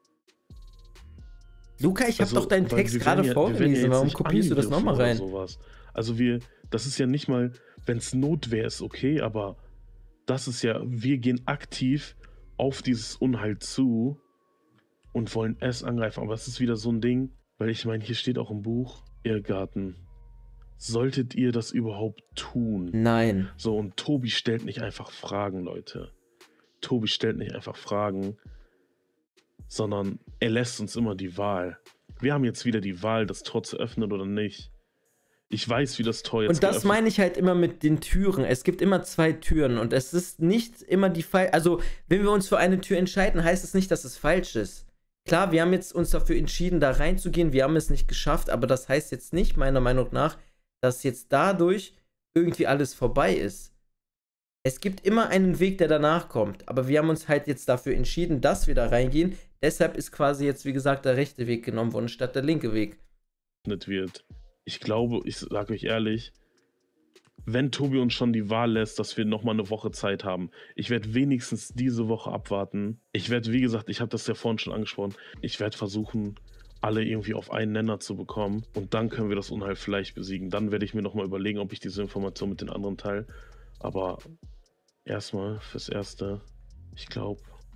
Luca, ich habe doch deinen Text gerade vorgelesen. Warum kopierst du das nochmal rein? Also das ist ja nicht mal, wenn es Notwehr ist, okay, aber das ist ja, wir gehen aktiv auf dieses Unheil zu und wollen es angreifen. Aber es ist wieder so ein Ding, weil ich meine, hier steht auch im Buch, Irrgarten. Solltet ihr das überhaupt tun? Nein. So, und Tobi stellt nicht einfach Fragen, Leute. Tobi stellt nicht einfach Fragen, sondern er lässt uns immer die Wahl. Wir haben jetzt wieder die Wahl, das Tor zu öffnen oder nicht. Ich weiß, wie das Tor jetzt Und das meine ich halt immer mit den Türen. Es gibt immer zwei Türen und es ist nicht immer die falsche. Also, wenn wir uns für eine Tür entscheiden, heißt es nicht, dass es falsch ist. Klar, wir haben jetzt uns dafür entschieden, da reinzugehen. Wir haben es nicht geschafft, aber das heißt jetzt nicht, meiner Meinung nach, dass jetzt dadurch irgendwie alles vorbei ist. Es gibt immer einen Weg, der danach kommt. Aber wir haben uns halt jetzt dafür entschieden, dass wir da reingehen. Deshalb ist quasi jetzt, wie gesagt, der rechte Weg genommen worden, statt der linke Weg. Wird. Ich glaube, ich sage euch ehrlich, wenn Tobi uns schon die Wahl lässt, dass wir nochmal eine Woche Zeit haben, ich werde wenigstens diese Woche abwarten. Ich werde, wie gesagt, ich habe das ja vorhin schon angesprochen, ich werde versuchen, alle irgendwie auf einen Nenner zu bekommen und dann können wir das Unheil vielleicht besiegen. Dann werde ich mir nochmal überlegen, ob ich diese Information mit den anderen teile. Aber erstmal, fürs Erste, ich glaube,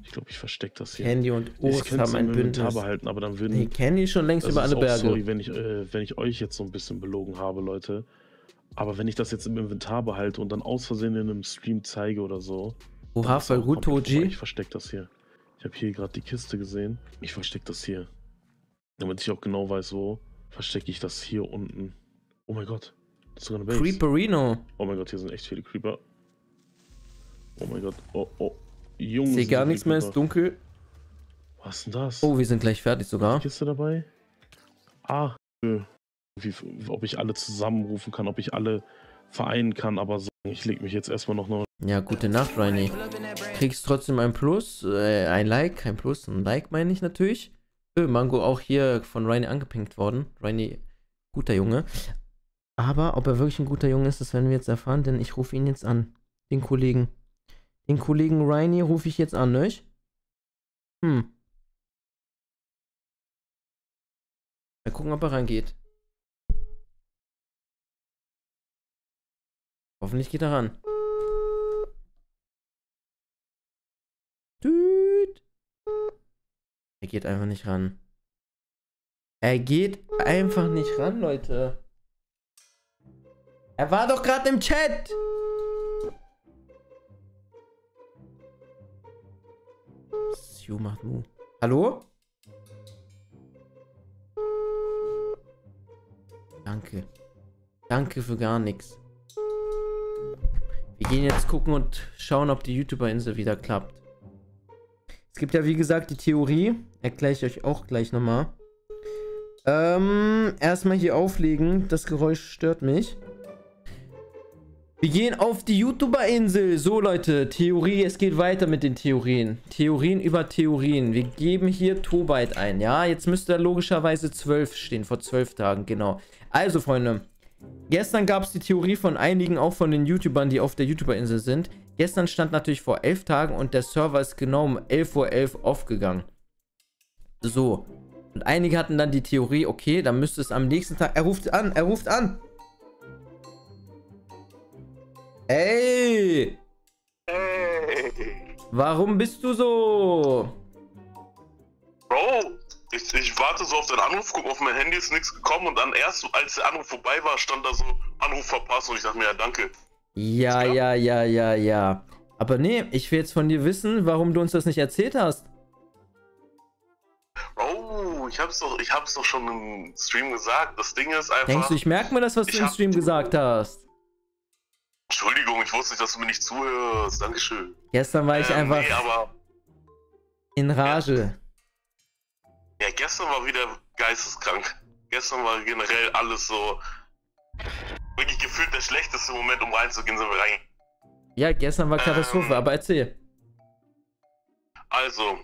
Ich glaube, ich verstecke das hier. Candy und Ich Urs könnte es haben ein im Inventar Bündnis. behalten, aber dann würden... Nee, Candy ist schon längst über alle Berge. Sorry, wenn ich euch jetzt so ein bisschen belogen habe, Leute. Aber wenn ich das jetzt im Inventar behalte und dann aus Versehen in einem Stream zeige oder so... Oha, voll gut, Toji. Ich verstecke das hier. Ich habe hier gerade die Kiste gesehen. Ich verstecke das hier. Damit ich auch genau weiß, wo verstecke ich das hier unten. Oh mein Gott. Das ist sogar eine Base. Creeperino. Oh mein Gott, hier sind echt viele Creeper. Oh mein Gott. Oh, oh. Junge. Ich sehe gar nichts mehr, ist dunkel. Was ist denn das? Oh, wir sind gleich fertig sogar. Kiste dabei? Ah, ob ich alle zusammenrufen kann, ob ich alle vereinen kann, aber so, ich leg mich jetzt erstmal noch... Ja, gute Nacht, Rainy. Kriegst trotzdem ein Plus, ein Like, kein Plus, ein Like meine ich natürlich. Mango auch hier von Rainy angepinkt worden. Rainy, guter Junge. Aber ob er wirklich ein guter Junge ist, das werden wir jetzt erfahren, denn ich rufe ihn jetzt an. Den Kollegen. Den Kollegen Rainy rufe ich jetzt an, ne? Mal gucken, ob er rangeht. Hoffentlich geht er ran. Düt. Er geht einfach nicht ran. Er geht einfach nicht ran, Leute. Er war doch gerade im Chat. Siu macht Mu. Hallo? Danke. Danke für gar nichts. Wir gehen jetzt gucken und schauen, ob die YouTuber-Insel wieder klappt. Es gibt ja wie gesagt die Theorie. Erkläre ich euch auch gleich nochmal. Erstmal hier auflegen. Das Geräusch stört mich. Wir gehen auf die YouTuber-Insel. So Leute, Theorie, es geht weiter mit den Theorien. Theorien über Theorien. Wir geben hier Tobite ein. Ja, jetzt müsste da logischerweise 12 stehen. Vor 12 Tagen, genau. Also Freunde, gestern gab es die Theorie von einigen, auch von den YouTubern, die auf der YouTuber-Insel sind. Gestern stand natürlich vor 11 Tagen und der Server ist genau um 11:11 Uhr aufgegangen. So. Und einige hatten dann die Theorie, okay, dann müsste es am nächsten Tag... Er ruft an, er ruft an. Ey! Hey! Warum bist du so? Bro, ich warte so auf deinen Anruf, guck auf mein Handy, ist nichts gekommen und dann erst, als der Anruf vorbei war, stand da so, Anruf verpasst und ich dachte mir, ja danke. Ja. Aber nee, ich will jetzt von dir wissen, warum du uns das nicht erzählt hast. Oh, ich hab's doch schon im Stream gesagt. Das Ding ist einfach... Denkst du, ich merke mir das, was du im Stream gesagt hast? Entschuldigung, ich wusste nicht, dass du mir nicht zuhörst. Dankeschön. Gestern war ich einfach nee, aber in Rage. Ja, gestern war wieder geisteskrank. Gestern war generell alles so... Wirklich gefühlt der schlechteste Moment, um reinzugehen, sind wir rein. Ja, gestern war Katastrophe, aber erzähl. Also,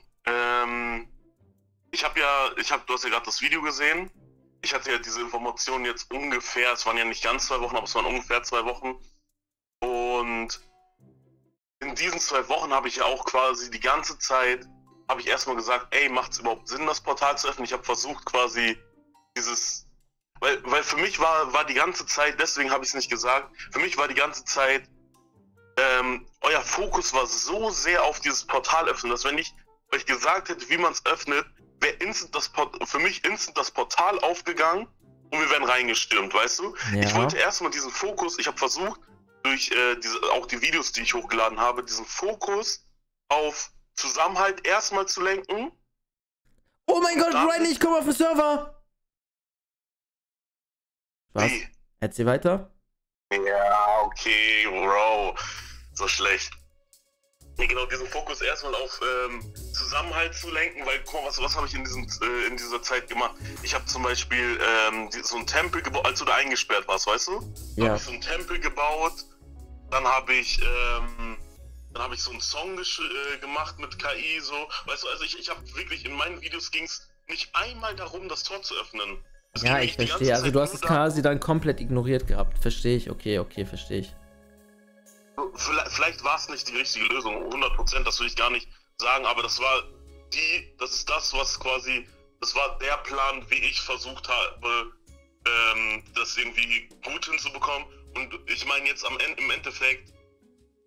du hast ja gerade das Video gesehen. Ich hatte ja diese Informationen jetzt ungefähr, es waren ja nicht ganz 2 Wochen, aber es waren ungefähr 2 Wochen. Und in diesen 2 Wochen habe ich ja auch quasi die ganze Zeit, habe ich erstmal gesagt, ey, macht es überhaupt Sinn, das Portal zu öffnen? Ich habe versucht quasi dieses, weil für mich war die ganze Zeit, deswegen habe ich es nicht gesagt, für mich war die ganze Zeit, euer Fokus war so sehr auf dieses Portal öffnen, dass wenn ich euch gesagt hätte, wie man es öffnet, wäre für mich instant das Portal aufgegangen und wir wären reingestürmt, weißt du? Ja. Ich wollte erstmal diesen Fokus, ich habe versucht, durch auch die Videos, die ich hochgeladen habe, diesen Fokus auf Zusammenhalt erstmal zu lenken. Oh mein Gott, Riley, ich komme auf den Server! Was? Wie? Erzähl weiter. Ja, okay, Bro. So schlecht. Nee, genau, diesen Fokus erstmal auf Zusammenhalt zu lenken, weil, guck mal, was habe ich in dieser Zeit gemacht? Ich habe zum Beispiel so einen Tempel gebaut, als du da eingesperrt warst, weißt du? Da habe ich so einen Tempel gebaut, dann habe ich so einen Song gemacht mit KI, so, weißt du, also ich habe wirklich, in meinen Videos ging es nicht einmal darum, das Tor zu öffnen. Ja, ich verstehe, also du hast es quasi dann komplett ignoriert gehabt, verstehe ich, okay, verstehe ich. Vielleicht war es nicht die richtige Lösung, 100%, das will ich gar nicht sagen, aber das war das war der Plan, wie ich versucht habe, das irgendwie gut hinzubekommen. Und ich meine jetzt im Endeffekt,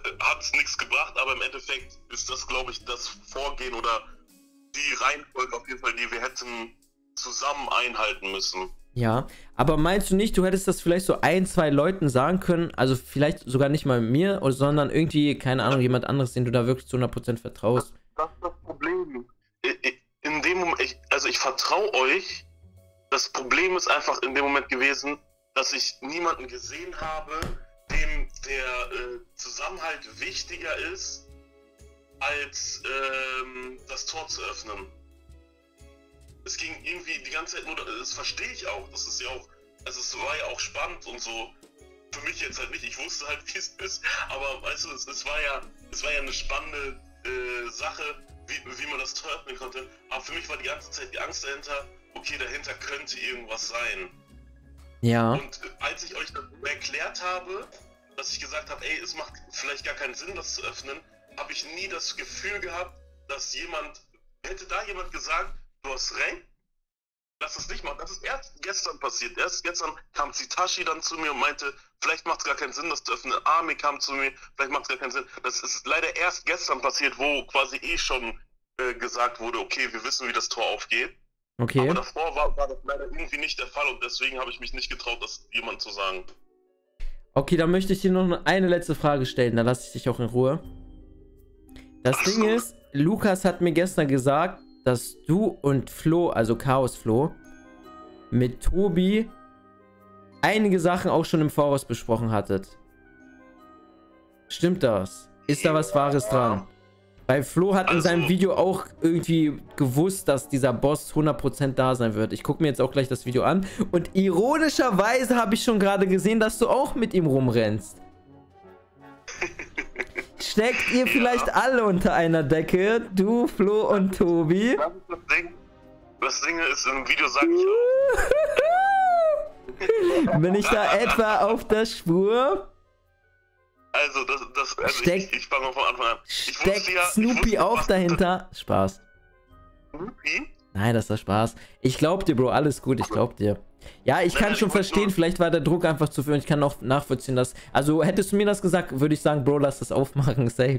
hat es nichts gebracht, aber im Endeffekt ist das, glaube ich, das Vorgehen oder die Reihenfolge auf jeden Fall, die wir hätten zusammen einhalten müssen. Ja, aber meinst du nicht, du hättest das vielleicht so 1, 2 Leuten sagen können, also vielleicht sogar nicht mal mir, sondern irgendwie, keine Ahnung, jemand anderes, den du da wirklich zu 100% vertraust? Das ist das Problem. In dem Moment, ich vertraue euch. Das Problem ist einfach in dem Moment gewesen, dass ich niemanden gesehen habe, dem der Zusammenhalt wichtiger ist, als das Tor zu öffnen. Es ging irgendwie die ganze Zeit nur, das verstehe ich auch, das ist ja auch, also es war ja auch spannend und so, für mich jetzt halt nicht, ich wusste halt, wie es ist, aber weißt du, es war ja eine spannende Sache, wie man das Tor öffnen konnte, aber für mich war die ganze Zeit die Angst dahinter, okay, dahinter könnte irgendwas sein. Ja. Und als ich euch das erklärt habe, dass ich gesagt habe, ey, es macht vielleicht gar keinen Sinn, das zu öffnen, habe ich nie das Gefühl gehabt, dass hätte da jemand gesagt, du hast recht, lass es nicht machen. Das ist erst gestern passiert. Erst gestern kam Zitashi dann zu mir und meinte, vielleicht macht es gar keinen Sinn, das zu öffnen. Armin kam zu mir, vielleicht macht es gar keinen Sinn. Das ist leider erst gestern passiert, wo quasi schon gesagt wurde, okay, wir wissen, wie das Tor aufgeht. Okay. Aber davor war das leider irgendwie nicht der Fall und deswegen habe ich mich nicht getraut, das jemand zu sagen. Okay, dann möchte ich dir noch eine letzte Frage stellen, dann lasse ich dich auch in Ruhe. Das Ding ist, Lukas hat mir gestern gesagt, dass du und Flo, also Chaos Flo, mit Tobi einige Sachen auch schon im Voraus besprochen hattet. Stimmt das? Ist da was Wahres dran? Weil Flo hat in seinem Video auch irgendwie gewusst, dass dieser Boss 100% da sein wird. Ich gucke mir jetzt auch gleich das Video an. Und ironischerweise habe ich schon gerade gesehen, dass du auch mit ihm rumrennst. Steckt ihr vielleicht alle unter einer Decke? Du, Flo und Tobi? Das Ding ist, im Video sage ich auch. Bin ich da etwa auf der Spur? Also, ich fange mal von Anfang an. Steckt Snoopy auch dahinter? Spaß. Snoopy? Nein, das war Spaß. Ich glaub dir, Bro, alles gut, ich glaub dir. Ja, ich kann schon verstehen, vielleicht war der Druck einfach zu viel und ich kann auch nachvollziehen, dass... Also, hättest du mir das gesagt, würde ich sagen, Bro, lass das aufmachen, safe.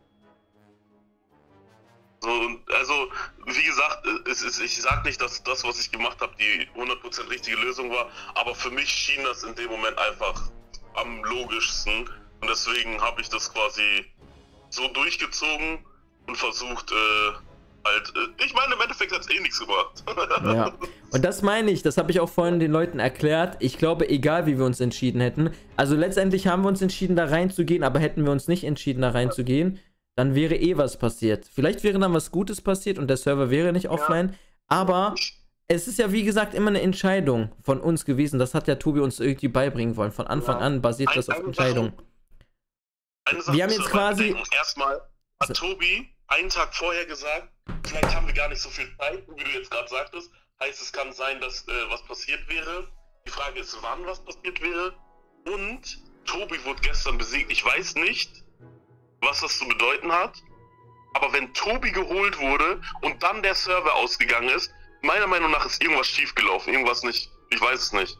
So, also, wie gesagt, ich sag nicht, dass das, was ich gemacht habe, die 100% richtige Lösung war, aber für mich schien das in dem Moment einfach am logischsten. Und deswegen habe ich das quasi so durchgezogen und versucht, ich meine, im Endeffekt hat es eh nichts gemacht. Ja, und das meine ich, das habe ich auch vorhin den Leuten erklärt. Ich glaube, egal wie wir uns entschieden hätten, also letztendlich haben wir uns entschieden, da reinzugehen, aber hätten wir uns nicht entschieden, da reinzugehen, dann wäre eh was passiert. Vielleicht wäre dann was Gutes passiert und der Server wäre nicht offline, aber es ist ja, wie gesagt, immer eine Entscheidung von uns gewesen. Das hat ja Tobi uns irgendwie beibringen wollen. Von Anfang an basiert das auf Entscheidungen. Wir haben jetzt quasi... Erstmal hat Tobi einen Tag vorher gesagt, vielleicht haben wir gar nicht so viel Zeit, wie du jetzt gerade sagtest. Heißt, es kann sein, dass was passiert wäre. Die Frage ist, wann was passiert wäre. Und Tobi wurde gestern besiegt. Ich weiß nicht, was das zu bedeuten hat. Aber wenn Tobi geholt wurde und dann der Server ausgegangen ist, meiner Meinung nach ist irgendwas schiefgelaufen. Irgendwas nicht. Ich weiß es nicht.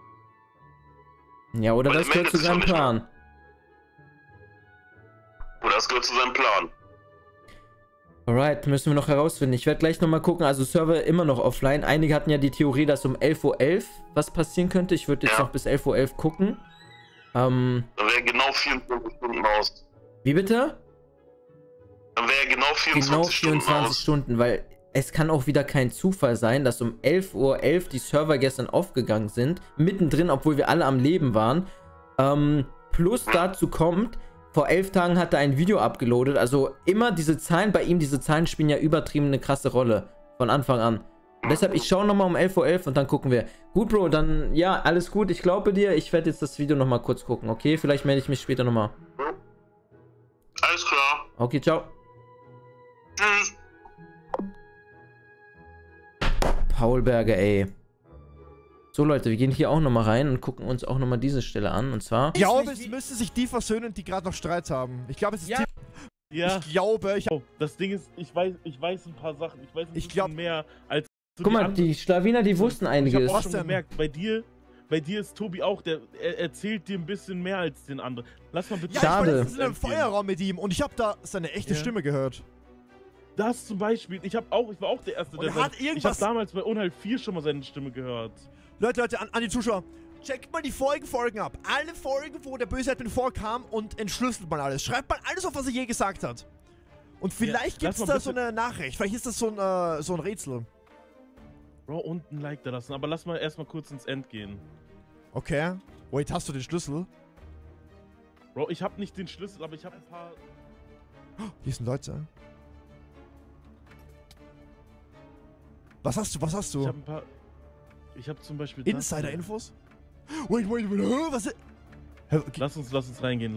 Ja, oder das gehört zu seinem Plan. Oder das gehört zu seinem Plan. Alright, müssen wir noch herausfinden. Ich werde gleich nochmal gucken. Also Server immer noch offline. Einige hatten ja die Theorie, dass um 11:11 Uhr was passieren könnte. Ich würde jetzt noch bis 11:11 Uhr gucken. Dann wäre genau 24 Stunden aus. Wie bitte? Dann wäre genau 24 Stunden, weil es kann auch wieder kein Zufall sein, dass um 11:11 Uhr die Server gestern aufgegangen sind. Mittendrin, obwohl wir alle am Leben waren. Plus dazu kommt... Vor 11 Tagen hat er ein Video abgeloadet, also immer diese Zahlen bei ihm, diese Zahlen spielen ja übertrieben eine krasse Rolle, von Anfang an. Und deshalb, ich schaue nochmal um 11:11 Uhr und dann gucken wir. Gut, Bro, dann, ja, alles gut, ich glaube dir, ich werde jetzt das Video nochmal kurz gucken, okay? Vielleicht melde ich mich später nochmal. Alles klar. Okay, ciao. Tschüss. Paulberger, ey. So, Leute, wir gehen hier auch nochmal rein und gucken uns auch nochmal diese Stelle an, und zwar... Ich glaube, es müssten sich die versöhnen, die gerade noch Streit haben. Ich glaube, es ist... Ja. Ich glaube, das Ding ist, ich weiß ein paar Sachen. Ich weiß ein bisschen mehr als... Guck mal, die Schlawiner, die wussten einiges. Ich hab auch schon gemerkt, bei dir bei dir ist Tobi auch, er erzählt dir ein bisschen mehr als den anderen. Lass mal bitte... Ja, Schade. ich war letztens in einem Feuerraum mit ihm und ich habe da seine echte Stimme gehört. Das zum Beispiel, ich war auch der Erste, Und der er hat Ich habe irgendwas... damals bei Unheil 4 schon mal seine Stimme gehört. Leute, an die Zuschauer. Checkt mal die vorigen Folgen ab. Alle Folgen, wo der Böse-Admin vorkam und entschlüsselt mal alles. Schreibt mal alles auf, was er je gesagt hat. Und vielleicht Ja, gibt's lass mal da so eine Nachricht. Vielleicht ist das so ein Rätsel. Bro, und ein Like da lassen, aber lass mal erstmal kurz ins End gehen. Okay. Wait, hast du den Schlüssel? Bro, ich hab nicht den Schlüssel, aber ich hab ein paar... Hier sind Leute. Was hast du? Ich hab ein paar... Ich hab zum Beispiel... Insider-Infos? Wait, was ist... Hä, okay. Lass uns reingehen.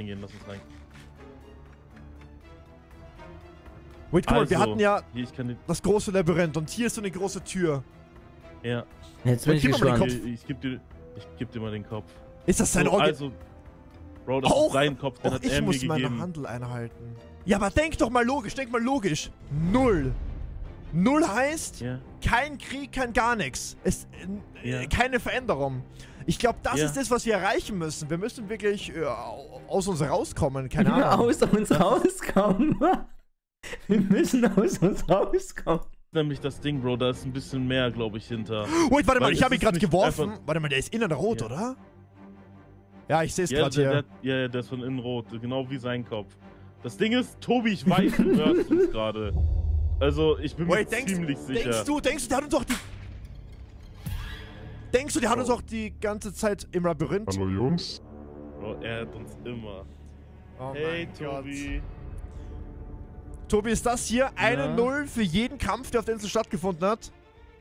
Wait, guck mal, wir hatten ja Hier, ich kann den... das große Labyrinth und hier ist so eine große Tür. Ja. Jetzt bin ich Gib mal den gespannt. Kopf. Ich geb dir mal den Kopf. Ist das sein So, Organ? also... Bro, das ist sein Kopf, den Auch hat ich er mir muss meine gegeben. Handel einhalten. Ja, aber denk doch mal logisch, Null. Null heißt, Ja. kein Krieg, kein gar nichts. Ja. Keine Veränderung. Ich glaube, das Ja. ist das, was wir erreichen müssen. Wir müssen wirklich aus uns rauskommen, keine Ahnung. Aus uns rauskommen. Wir müssen aus uns rauskommen. Nämlich das Ding, Bro, da ist ein bisschen mehr, glaube ich, hinter. Wait, warte mal, Weil ich es habe ihn ist gerade nicht geworfen. einfach- Warte mal, der ist innen rot, Ja. oder? Ja, ich sehe es Ja, gerade hier. der ist von innen rot, genau wie sein Kopf. Das Ding ist, Tobi, ich weiß, du hörst uns gerade. Also, ich bin mir Wait, ziemlich sicher. denkst du, der hat uns doch die... Denkst du, der hat uns Oh. auch die ganze Zeit im Labyrinth? Hallo Jungs. Bro, er hat uns immer. Oh Hey, mein Gott. Tobi. Tobi, ist das hier eine Ja. 0 für jeden Kampf, der auf der Insel stattgefunden hat?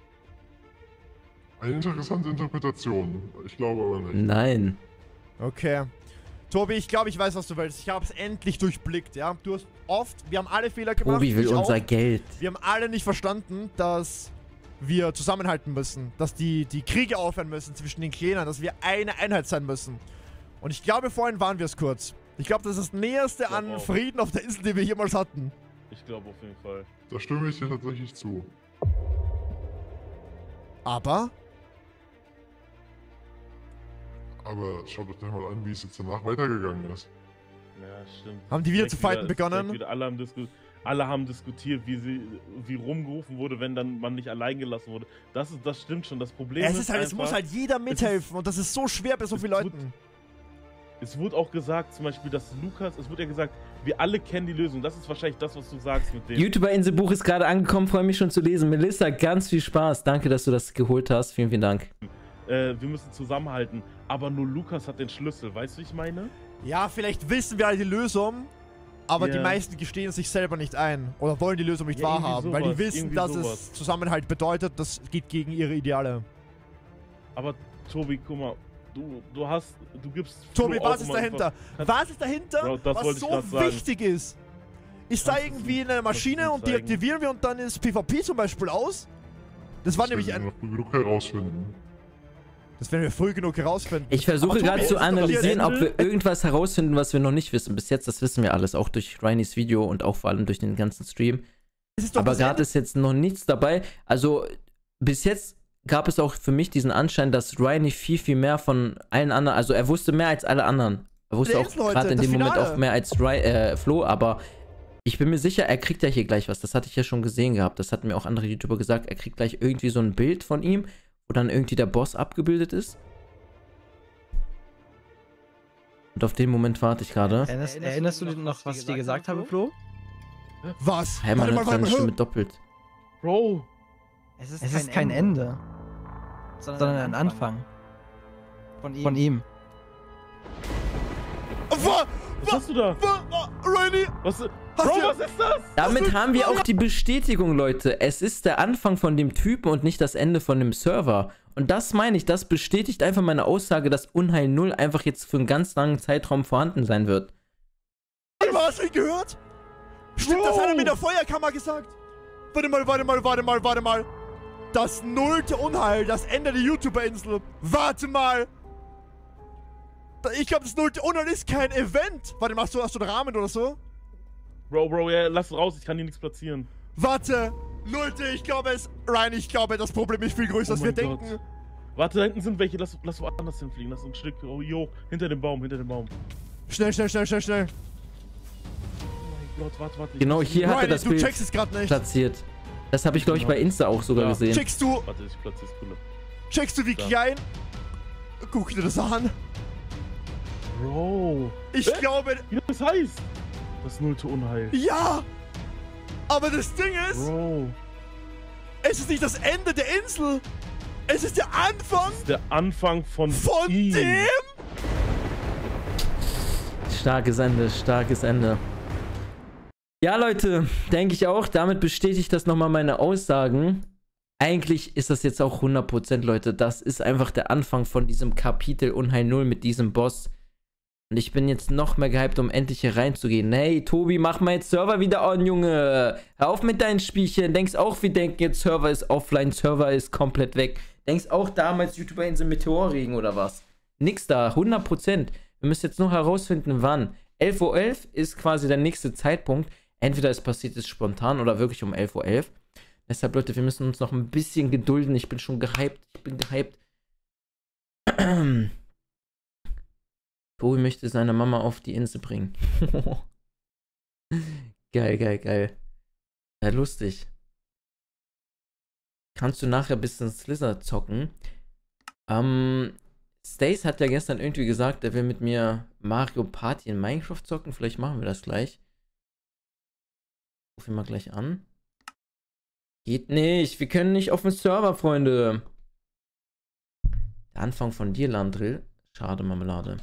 Eine interessante Interpretation. Ich glaube aber nicht. Nein. Okay. Tobi, ich glaube, ich weiß, was du willst. Ich habe es endlich durchblickt, ja? Du hast wir haben alle Fehler gemacht. Tobi will ich auch. unser Geld. Wir haben alle nicht verstanden, dass wir zusammenhalten müssen. Dass die Kriege aufhören müssen zwischen den Clanen. Dass wir eine Einheit sein müssen. Und ich glaube, vorhin waren wir es kurz. Ich glaube, das ist das Näherste Ich glaub an auch. Frieden auf der Insel, den wir jemals hatten. Ich glaube auf jeden Fall. Da stimme ich dir tatsächlich zu. Aber... Aber schaut euch doch mal an, wie es jetzt danach weitergegangen ist. Ja, stimmt. Haben die wieder Direkt zu fighten direkt begonnen? wieder alle haben diskutiert, wie rumgerufen wurde, wenn dann man nicht allein gelassen wurde. Das stimmt schon. Das Problem Es ist halt, es einfach, muss halt jeder mithelfen und das ist so schwer bei so es vielen tut- Leuten. Es wurde auch gesagt, zum Beispiel, dass es wurde ja gesagt, wir alle kennen die Lösung. Das ist wahrscheinlich das, was du sagst mit dem. YouTuber-Inselbuch ist gerade angekommen, freue mich schon zu lesen. Melissa, ganz viel Spaß. Danke, dass du das geholt hast. Vielen, vielen Dank. Wir müssen zusammenhalten. Aber nur Lukas hat den Schlüssel. Weißt du, wie ich meine? Ja, vielleicht wissen wir alle die Lösung, aber Ja. die meisten gestehen sich selber nicht ein oder wollen die Lösung nicht Ja, irgendwie wahrhaben, weil die sowas, wissen, irgendwie dass sowas. es Zusammenhalt bedeutet, das geht gegen ihre Ideale. Aber Tobi, guck mal, du gibst. Tobi, Flo auch was ist immer dahinter? Was ist dahinter, Bro, das was wollte ich so grad sagen. wichtig ist? Ist da Kannst du irgendwie es- eine Maschine kannst und du die es zeigen? aktivieren wir und dann ist PvP zum Beispiel aus? Das war Das nämlich werden ein... wir noch genug herausfinden. Das werden wir früh genug herausfinden. Ich Aber versuche Tobi, gerade es zu ist doch analysieren, hier- ob wir irgendwas herausfinden, was wir noch nicht wissen. Bis jetzt, das wissen wir alles, auch durch Reinys Video und auch vor allem durch den ganzen Stream. Es ist doch Aber das gerade Ende. ist jetzt noch nichts dabei. Also, bis jetzt gab es auch für mich diesen Anschein, dass Reiny viel, viel mehr von allen anderen, also er wusste mehr als alle anderen. Er wusste Der auch ist, Leute, gerade in das dem Moment Finale. auch mehr als Flo, aber ich bin mir sicher, er kriegt ja hier gleich was. Das hatte ich ja schon gesehen gehabt. Das hatten mir auch andere YouTuber gesagt. Er kriegt gleich irgendwie so ein Bild von ihm, wo dann irgendwie der Boss abgebildet ist. Und auf den Moment warte ich gerade. Erinnerst du dich noch, was ich dir gesagt habe, Flo? Was? Hey, man hört seine hör. Stimme doppelt. Bro, Es ist kein Ende, sondern ein Anfang. Von ihm. was hast du da? Rainy, Was, Bro, Hast du- was ist das? Damit haben wir auch die Bestätigung, Leute. Es ist der Anfang von dem Typen und nicht das Ende von dem Server. Und das meine ich, das bestätigt einfach meine Aussage, dass Unheil 0 einfach jetzt für einen ganz langen Zeitraum vorhanden sein wird. hast du ihn gehört? Stimmt, das hat er mit der Feuerkammer gesagt. Warte mal. Das 0. Unheil, das Ende der YouTuber-Insel. Warte mal. Ich glaube, das 0. Unheil ist kein Event. Warte mal, hast du einen Rahmen oder so? Bro, ja, lass raus, ich kann hier nichts platzieren. Warte. Leute, ich glaube, das Problem ist viel größer, Oh als wir mein Gott. denken. Warte, da hinten sind welche. Lass woanders hinfliegen. Lass ein Stück. Oh, jo, hinter dem Baum, hinter dem Baum. Schnell, schnell, schnell, schnell, schnell. Oh mein Gott, warte. Genau, hier hat er das du Bild checkst es gerade nicht. platziert. Das habe ich, glaube ich, bei Insta auch sogar gesehen. Checkst du, Warte, ich platziere es cool. checkst du wie klein? Guck dir das an. Bro. Ich glaube, Wie das heißt? Das nullte Unheil. ja. Aber das Ding ist, Bro. es ist nicht das Ende der Insel. Es ist der Anfang Das ist der Anfang von ihm. dem. Starkes Ende, starkes Ende. Ja, Leute, denke ich auch. Damit bestätigt das nochmal meine Aussagen. Eigentlich ist das jetzt auch 100%, Leute. Das ist einfach der Anfang von diesem Kapitel Unheil 0 mit diesem Boss. Und ich bin jetzt noch mehr gehypt, um endlich hier reinzugehen. Hey, Tobi, mach mal jetzt Server wieder on, Junge. Hör auf mit deinen Spielchen. Denkst auch, wir denken jetzt, Server ist offline, Server ist komplett weg. Denkst auch damals, YouTuber-Insel Meteorregen oder was? Nix da, 100%. Wir müssen jetzt nur herausfinden, wann. 11:11 Uhr ist quasi der nächste Zeitpunkt. Entweder es passiert jetzt spontan oder wirklich um 11:11 Uhr. Deshalb, Leute, wir müssen uns noch ein bisschen gedulden. Ich bin schon gehypt. Ich bin gehypt. Tobi möchte seine Mama auf die Insel bringen. Geil, geil, geil. Ja, lustig. Kannst du nachher ein bisschen Slither zocken? Stace hat ja gestern irgendwie gesagt, er will mit mir Mario Party in Minecraft zocken. Vielleicht machen wir das gleich. Ruf ihn mal gleich an. Geht nicht. Wir können nicht auf den Server, Freunde. Der Anfang von dir, Landrill. Schade, Marmelade.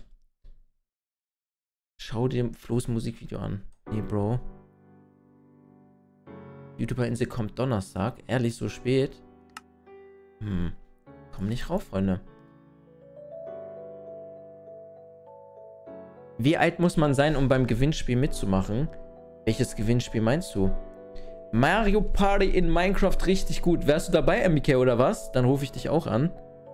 Schau dir Flo's Musikvideo an. Nee, Bro. YouTuber-Insel kommt Donnerstag. Ehrlich, so spät? Komm nicht rauf, Freunde. Wie alt muss man sein, um beim Gewinnspiel mitzumachen? Welches Gewinnspiel meinst du? Mario Party in Minecraft richtig gut. Wärst du dabei, MBK, oder was? Dann rufe ich dich auch an.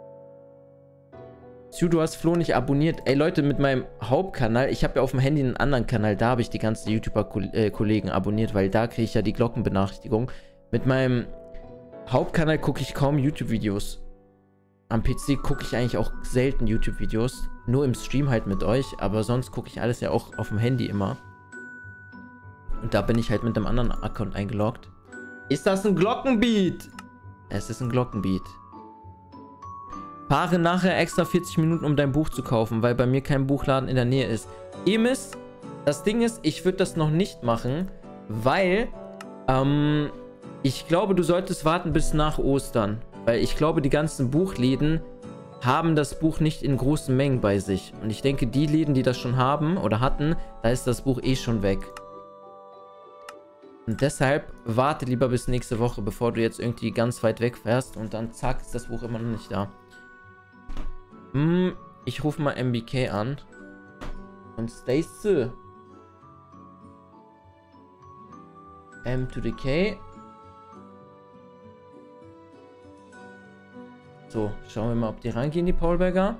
Du hast Flo nicht abonniert. Ey, Leute, mit meinem Hauptkanal, ich habe ja auf dem Handy einen anderen Kanal, da habe ich die ganzen YouTuber-Kollegen abonniert, weil da kriege ich ja die Glockenbenachrichtigung. Mit meinem Hauptkanal gucke ich kaum YouTube-Videos. Am PC gucke ich eigentlich auch selten YouTube-Videos. Nur im Stream halt mit euch, aber sonst gucke ich alles ja auch auf dem Handy immer. Und da bin ich halt mit einem anderen Account eingeloggt. Ist das ein Glockenbeat? Es ist ein Glockenbeat. Fahre nachher extra 40 Minuten, um dein Buch zu kaufen, weil bei mir kein Buchladen in der Nähe ist. Emis, das Ding ist, ich würde das noch nicht machen, weil, ich glaube, du solltest warten bis nach Ostern. Weil ich glaube, die ganzen Buchläden haben das Buch nicht in großen Mengen bei sich. Und ich denke, die Läden, die das schon haben oder hatten, da ist das Buch eh schon weg. Und deshalb warte lieber bis nächste Woche, bevor du jetzt irgendwie ganz weit weg fährst und dann zack, ist das Buch immer noch nicht da. Ich rufe mal MBK an. Und Stacy. M to the K. So, schauen wir mal, ob die rangehen, die Paulberger.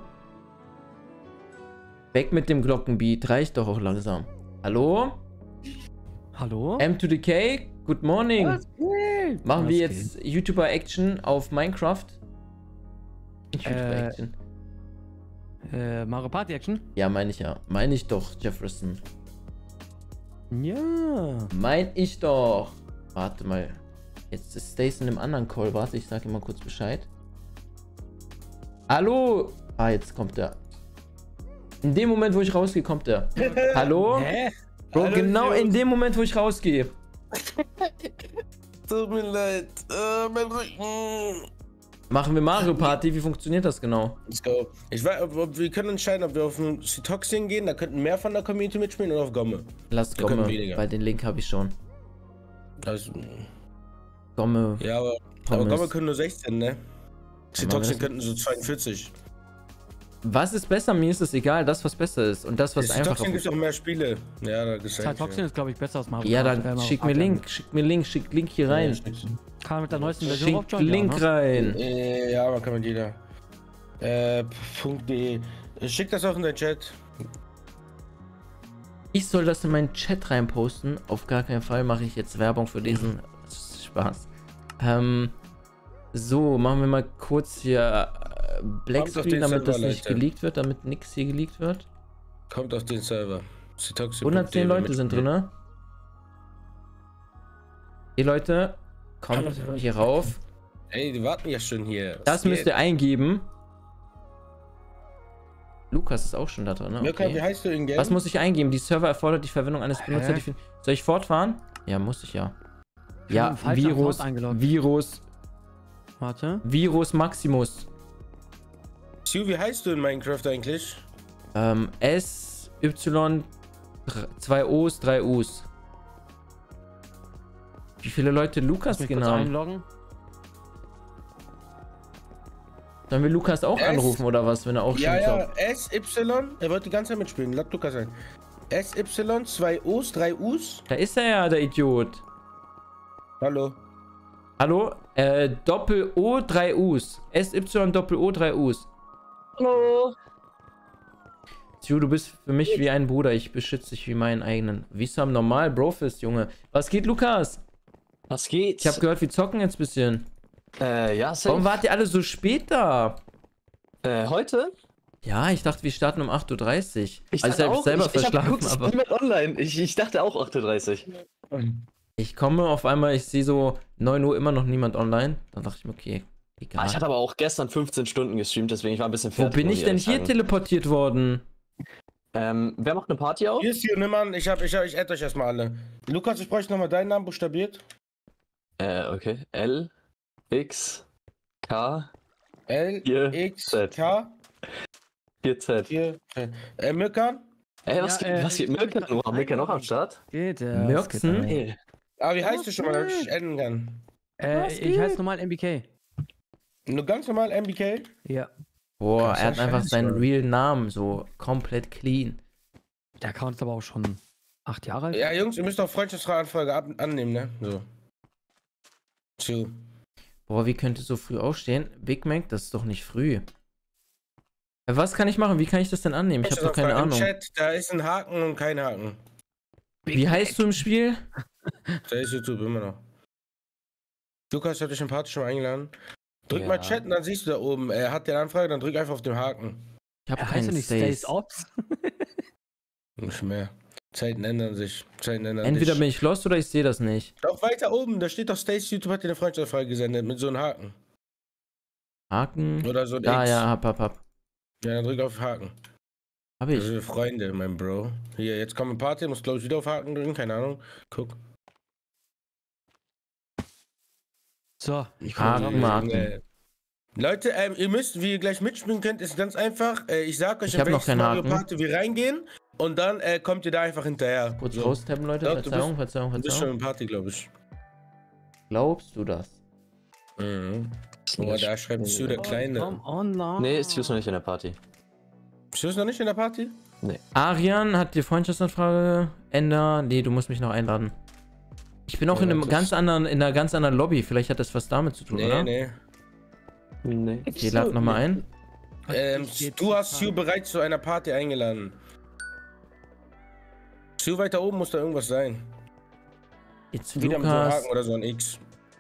Weg mit dem Glockenbeat, reicht doch auch langsam. Hallo? Hallo? M to the K, good morning. Was geht? Machen wir Was jetzt YouTuber-Action auf Minecraft? YouTuber-Action. Mario Party Action? Ja, meine ich ja. Meine ich doch, Jefferson. Ja. Mein ich doch. Warte mal. Jetzt ist Stace in einem anderen Call. Warte, ich sage ihm mal kurz Bescheid. Hallo? Ah, jetzt kommt er. In dem Moment, wo ich rausgehe, kommt er. Hallo? Hä? Bro, Hallo, genau Jungs. in dem Moment, wo ich rausgehe. Tut mir leid. Mein Rücken. Machen wir Mario Party. Wie funktioniert das genau? Let's go. Wir können entscheiden, ob wir auf ein Citoxin gehen, da könnten mehr von der Community mitspielen, oder auf Gomme. Lass Wir können Gomme, weniger. weil den Link habe ich schon. Also, Gomme. ja, aber Pommes. Gomme können nur 16, ne? machen wir Citoxin das? könnten so 42. Was ist besser? Mir ist es egal. Das, was besser ist. Und das, was einfacher Citoxin gibt auch mehr Spiele. Ja, da gefällt Cytoxin ist, glaube ich, besser als Mario Ja, Party. dann schick mir Link. Schick mir Link. Schick Link hier rein. Kann man mit der neuesten Version Schick aufjoinen? Link Ja, rein. Ja, man kann mit jeder. .de. Schick das auch in den Chat. Ich soll das in meinen Chat reinposten. Auf gar keinen Fall mache ich jetzt Werbung für diesen Spaß. So, machen wir mal kurz hier Blackscreen, den damit das Server, nicht Leute. geleakt wird, damit nichts hier geleakt wird. Kommt auf den Server. 110 Leute sind drin, ne? Die Leute, kommt hier rauf. Ey, die warten ja schon hier. Das müsst ihr eingeben. Lukas ist auch schon da drin, ne? Mirka, wie Okay. heißt du in Game? Was muss ich eingeben? Die Server erfordert die Verwendung eines Benutzers. Soll ich fortfahren? Ja, muss ich ja. Ja, bin falsch am Virus, Account eingeloggt. Warte. Virus Maximus. Stu, wie heißt du in Minecraft eigentlich? S, Y, 2 O's, 3 U's. Wie viele Leute Lukas Mich kurz genau? einloggen. Sollen wir Lukas auch S? anrufen oder was, wenn er auch Ja, schon ja, SY, er wollte die ganze Zeit mitspielen, lass Lukas sein. SY, 2 U's, 3 U's. Da ist er ja, der Idiot. Hallo. Hallo? Doppel O, 3 U's. SY, Doppel O, 3 U's. Hallo. Stu, du bist für mich wie ein Bruder. Ich beschütze dich wie meinen eigenen. Wie es am normal Brofist, Junge. Was geht, Lukas? Was geht? Ich habe gehört, wir zocken jetzt ein bisschen. Ja, safe. Warum wart ihr alle so spät da? Heute? Ja, ich dachte, wir starten um 8:30 Uhr. Ich Also dachte ich hab selber ich hab verschlafen, geguckt, es ist aber niemand online. Ich dachte auch 8:30 Uhr. ich komme auf einmal, ich sehe so 9 Uhr immer noch niemand online. Dann dachte ich mir, okay, egal. Ich hatte aber auch gestern 15 Stunden gestreamt, deswegen ich war ein bisschen Wo fertig. bin muss ich denn ehrlich hier sagen. teleportiert worden? Wer macht eine Party auf? Hier ist Stu, nimm an, ich add euch erstmal alle. Lukas, ich bräuchte nochmal deinen Namen buchstabiert. Okay. L, X, K, L, Hier, X, Z. K, 4Z. 4, Mirka. Was geht? Mirka? Oh, Mirka noch am Start? Geht, Mürksen? Hey. Ah, wie heißt du schon mal, damit ich enden kann? Ich heiße normal MBK. Nur ganz normal MBK? Ja. Boah, Krass, er hat ja, einfach scheiße. seinen real Namen so komplett clean. Der Account ist aber auch schon 8 Jahre alt. Ja, Jungs, ihr müsst auch Freundschaftsanfrage annehmen, ne? So. Stu. Boah, wie könnt ihr so früh aufstehen? Big Mac, das ist doch nicht früh. Was kann ich machen? Wie kann ich das denn annehmen? Ich habe doch keine Im Ahnung. Chat, da ist ein Haken und kein Haken. Wie heißt du im Spiel? Da ist YouTube immer noch. Lukas hat dich im Party schon mal eingeladen. Drück mal Chat und dann siehst du da oben, er hat die Anfrage, dann drück einfach auf den Haken. Ich habe Heißt keinen du nicht Stays. Stays Ops? Nicht mehr. Zeiten ändern sich. Zeiten ändern Entweder sich. bin ich lost oder ich sehe das nicht. Doch weiter oben, da steht doch Stace YouTube hat dir eine Freundschaftsanfrage gesendet mit so einem Haken. Haken? Oder so ein Da, X. ja, hab. Ja, dann drück auf Haken. Hab Das ich. sind Freunde, mein Bro. Hier, jetzt kommt eine Party, muss glaube ich wieder auf Haken drücken, keine Ahnung. Guck. So. Haken. Leute, ihr müsst, wie ihr gleich mitspielen könnt, ist ganz einfach. Ich sag euch, Ich hab noch welches keinen Mario Haken. Party wir reingehen und dann kommt ihr da einfach hinterher. Kurz So. raustappen, Leute. Doch, du Verzeihung. Du bist schon im Party, glaube ich. Glaubst du das? Mhm. Oh, da schreibt Stu der Kleine. Online. Nee, ist noch nicht in der Party. Stu ist noch nicht in der Party? Arian hat die Freundschaftsanfrage. Ender. Nee, du musst mich noch einladen. Ich bin auch in einer ganz anderen Lobby. Vielleicht hat das was damit zu tun, oder? Nee. Nee. Okay, lad nochmal ein. Du hast Stu bereits zu einer Party eingeladen. Stu, weiter oben muss da irgendwas sein. Jetzt Wieder mit so einem Lukas. Haken oder so ein X.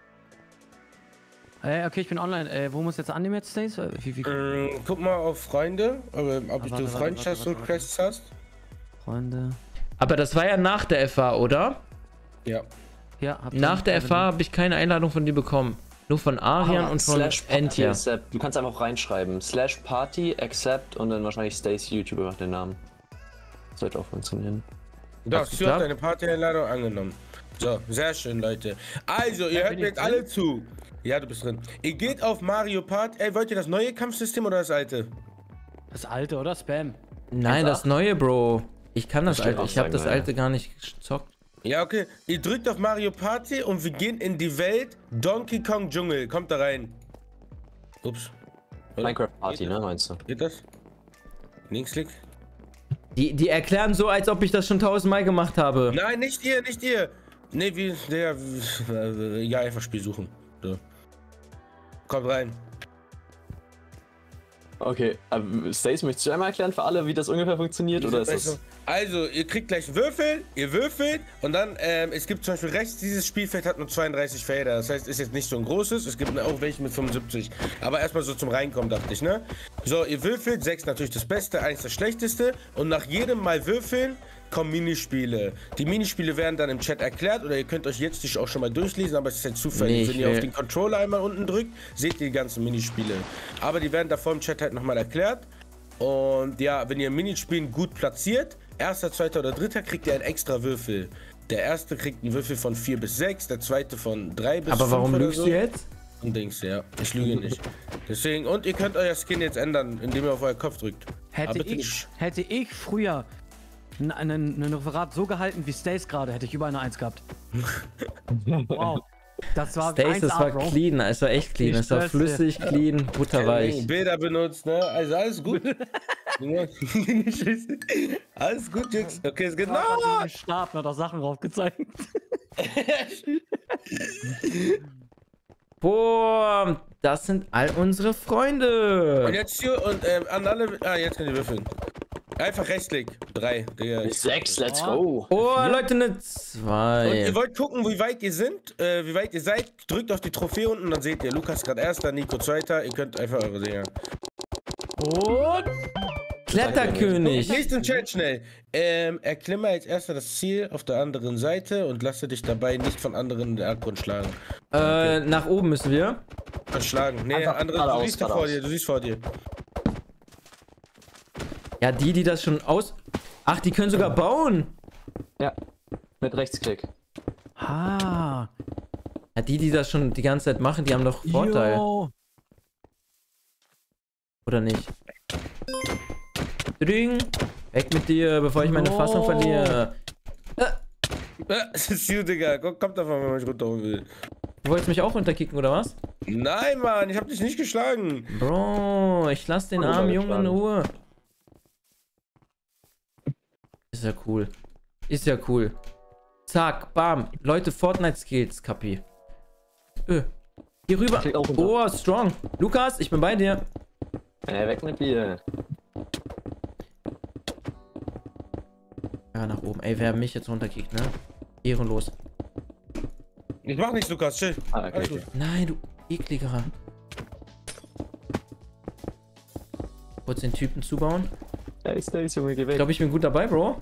Okay, ich bin online. Wo muss ich jetzt annehmen jetzt, Stays? Guck mal auf Freunde, ob du warte, Freundschaftsrequests hast. Freunde. Aber das war ja nach der FA, oder? Ja. Ja, hab Nach der FA habe ich keine Einladung von dir bekommen. Nur von Arian und von Entia. Accept. Du kannst einfach reinschreiben. /Party, accept und dann wahrscheinlich Stace YouTuber macht den Namen. Sollte auch funktionieren. Doch, Hat's Stu hat geklappt? deine Party-Einladung angenommen. So, sehr schön, Leute. Also, ihr hört bin mir ich jetzt alle zu. Ja, du bist drin. Ihr geht auf Mario Party. Ey, wollt ihr das neue Kampfsystem oder das alte? Das alte, oder? Spam. Nein, das neue, Bro. Ich kann das Ich alte. kann auch Ich habe sagen, das naja. alte gar nicht gezockt. Ja, okay. Ihr drückt auf Mario Party und wir gehen in die Welt Donkey Kong Dschungel. Kommt da rein. Ups. Oder? Minecraft Party, ne, meinst du? Geht das? Linksklick? Die erklären so, als ob ich das schon 1000-mal gemacht habe. Nein, nicht ihr, nicht ihr. Nee, ja, einfach Spiel suchen. So. Kommt rein. Okay, Stace, möchtest du einmal erklären für alle, wie das ungefähr funktioniert? Oder ist das... Also, ihr kriegt gleich einen Würfel, ihr würfelt und dann, es gibt zum Beispiel rechts, dieses Spielfeld hat nur 32 Felder. Das heißt, ist jetzt nicht so ein großes, es gibt auch welche mit 75. Aber erstmal so zum Reinkommen, dachte ich, ne? So, ihr würfelt, 6 natürlich das Beste, 1 das Schlechteste und nach jedem Mal würfeln kommen Minispiele. Die Minispiele werden dann im Chat erklärt oder ihr könnt euch jetzt auch schon mal durchlesen, aber es ist halt zufällig. Wenn ihr auf den Controller einmal unten drückt, seht ihr die ganzen Minispiele. Aber die werden davor im Chat halt nochmal erklärt. Und ja, wenn ihr Minispielen gut platziert, erster, zweiter oder dritter, kriegt ihr einen extra Würfel. Der erste kriegt einen Würfel von 4 bis 6, der zweite von 3 bis 5. Aber warum lügst du jetzt? Und denkst ja, ich lüge nicht. Deswegen, und ihr könnt euer Skin jetzt ändern, indem ihr auf euren Kopf drückt. Hätte ich früher ein Referat so gehalten wie Stace gerade, hätte ich über eine 1 gehabt. Wow. Das war Stace, das war clean, es war echt clean, es war flüssig, clean, butterweich. Bilder benutzt, ne? Also alles gut. Alles gut, Jungs. Okay, es geht noch. Im Stab hat er Sachen draufgezeigt. Boah, das sind all unsere Freunde. Und jetzt hier und an alle. Ah, jetzt könnt ihr würfeln. Einfach rechtsklick. 3, Digga. 6, let's go. Oh, Leute, eine 2. Und ihr wollt gucken, wie weit ihr seid, drückt auf die Trophäe unten, dann seht ihr, Lukas gerade erster, Nico zweiter, ihr könnt einfach eure Dinger. Und Kletterkönig. Nächsten Chat schnell. Erklimme als erster das Ziel auf der anderen Seite und lasse dich dabei nicht von anderen in den Abgrund schlagen. Nach oben müssen wir. Schlagen. Nee, andere, du siehst vor dir, du siehst vor dir. Ja, die das schon aus... Ach, die können sogar bauen. Ja, mit Rechtsklick. Ah. Ja, die das schon die ganze Zeit machen, die haben doch Vorteil. Yo. Oder nicht? Dring. Weg mit dir, bevor ich meine Fassung verliere. Das ist you, Digga. Kommt davon, wenn man mich runterholen will. Du wolltest mich auch runterkicken, oder was? Nein, Mann, ich hab dich nicht geschlagen. Bro, ich lass den armen Jungen in Ruhe. Ist ja cool. Ist ja cool. Zack, bam. Leute, Fortnite-Skills, Kapi. Hier rüber. Oh, strong. Lukas, ich bin bei dir. Weg mit dir. Ja, nach oben. Ey, wer mich jetzt runterkickt, ne? Ehrenlos. Ich mach nichts, Lukas, chill. Ah, okay. Nein, du ekliger. Kurz den Typen zubauen. Hey, Stace, Junge, geh weg. Ich glaube, ich bin gut dabei, Bro.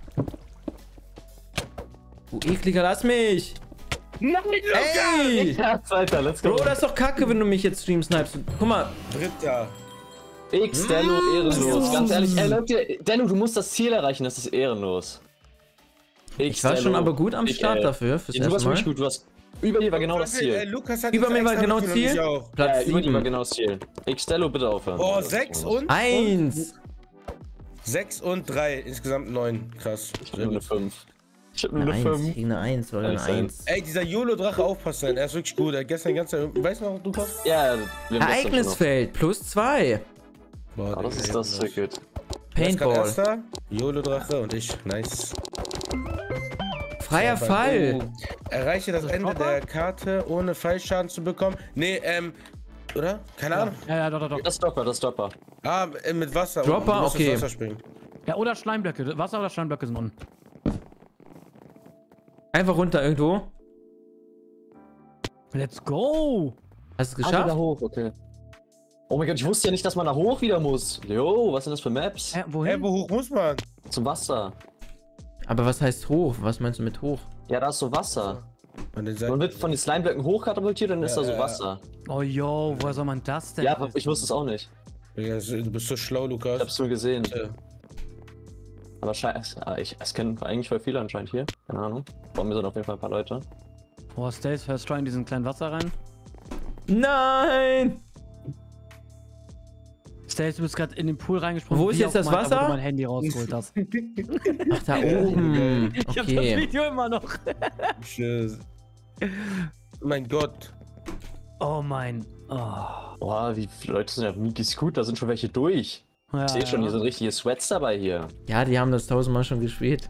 Du ekliger, lass mich! Nein, Ey! Ja, Alter, let's go. Bro, das ist doch kacke, wenn du mich jetzt stream snipest. Guck mal. Dritter. X, Denno, ehrenlos. Ganz ehrlich, ey, Leute, Denno, du musst das Ziel erreichen, das ist ehrenlos. Ich war schon aber gut am Start dafür, fürs Du warst wirklich gut, du warst... Über dir war genau das Ziel. Lukas hat über mir war genau das Ziel? Platz 7. Über dir war genau das Ziel. X-Dello, bitte aufhören. Oh, 6 und? 1. 6 und 3, insgesamt 9. Krass. Ich hab nur eine 5. Ich hab nur Eine eine 5. 1, eine 1 oder eine 1. Ey, dieser YOLO-Drache aufpassen, er ist wirklich gut. Er hat gestern die ganze Zeit... Weißt du noch, Lukas? Ja, Ereignisfeld, plus 2. Boah, das ist das Ticket. Paintball. YOLO-Drache und ich. Nice. Freier Fall. Erreiche das Ende der Karte, ohne Fallschaden zu bekommen. Nee, oder? Keine Ahnung. Ja, doch. Das ist Dropper. Ah, mit Wasser. Dropper, du musst okay. ins Wasser springen. Ja, oder Schleimblöcke. Wasser oder Schleimblöcke sind unten. Einfach runter irgendwo. Let's go! Hast du es Da geschafft? hoch, okay. Oh mein Gott, ich wusste ja nicht, dass man da hoch wieder muss. Jo, was sind das für Maps? Wohin? Wo hoch muss man? Zum Wasser. Aber was heißt hoch? Was meinst du mit hoch? Ja, da ist so Wasser. Man Man wird von den Slimeblöcken hochkatapultiert und dann ist da so Wasser. Oh yo, woher soll man das denn? Ja, aber ich wusste es auch nicht. Ja, du bist so schlau, Ich Lukas. hab's nur gesehen. Ja. Aber es kennen eigentlich voll viele anscheinend hier. Keine Ahnung. Vor mir sind auf jeden Fall ein paar Leute. Boah, Stace, first try in diesen kleinen Wasser rein. Nein! Stace, du bist gerade in den Pool reingesprungen. Wo ist jetzt das Wasser? Wo du mein Handy rausgeholt hast. Ach, da oben. Ich hab das Okay. Video immer noch. Mein Gott. Oh mein. Oh. Boah, wie viele Leute sind ja mies gut, da sind schon welche durch. Ja, Ich sehe schon, hier sind richtige Sweats dabei hier. Ja, die haben das 1000-mal schon gespielt.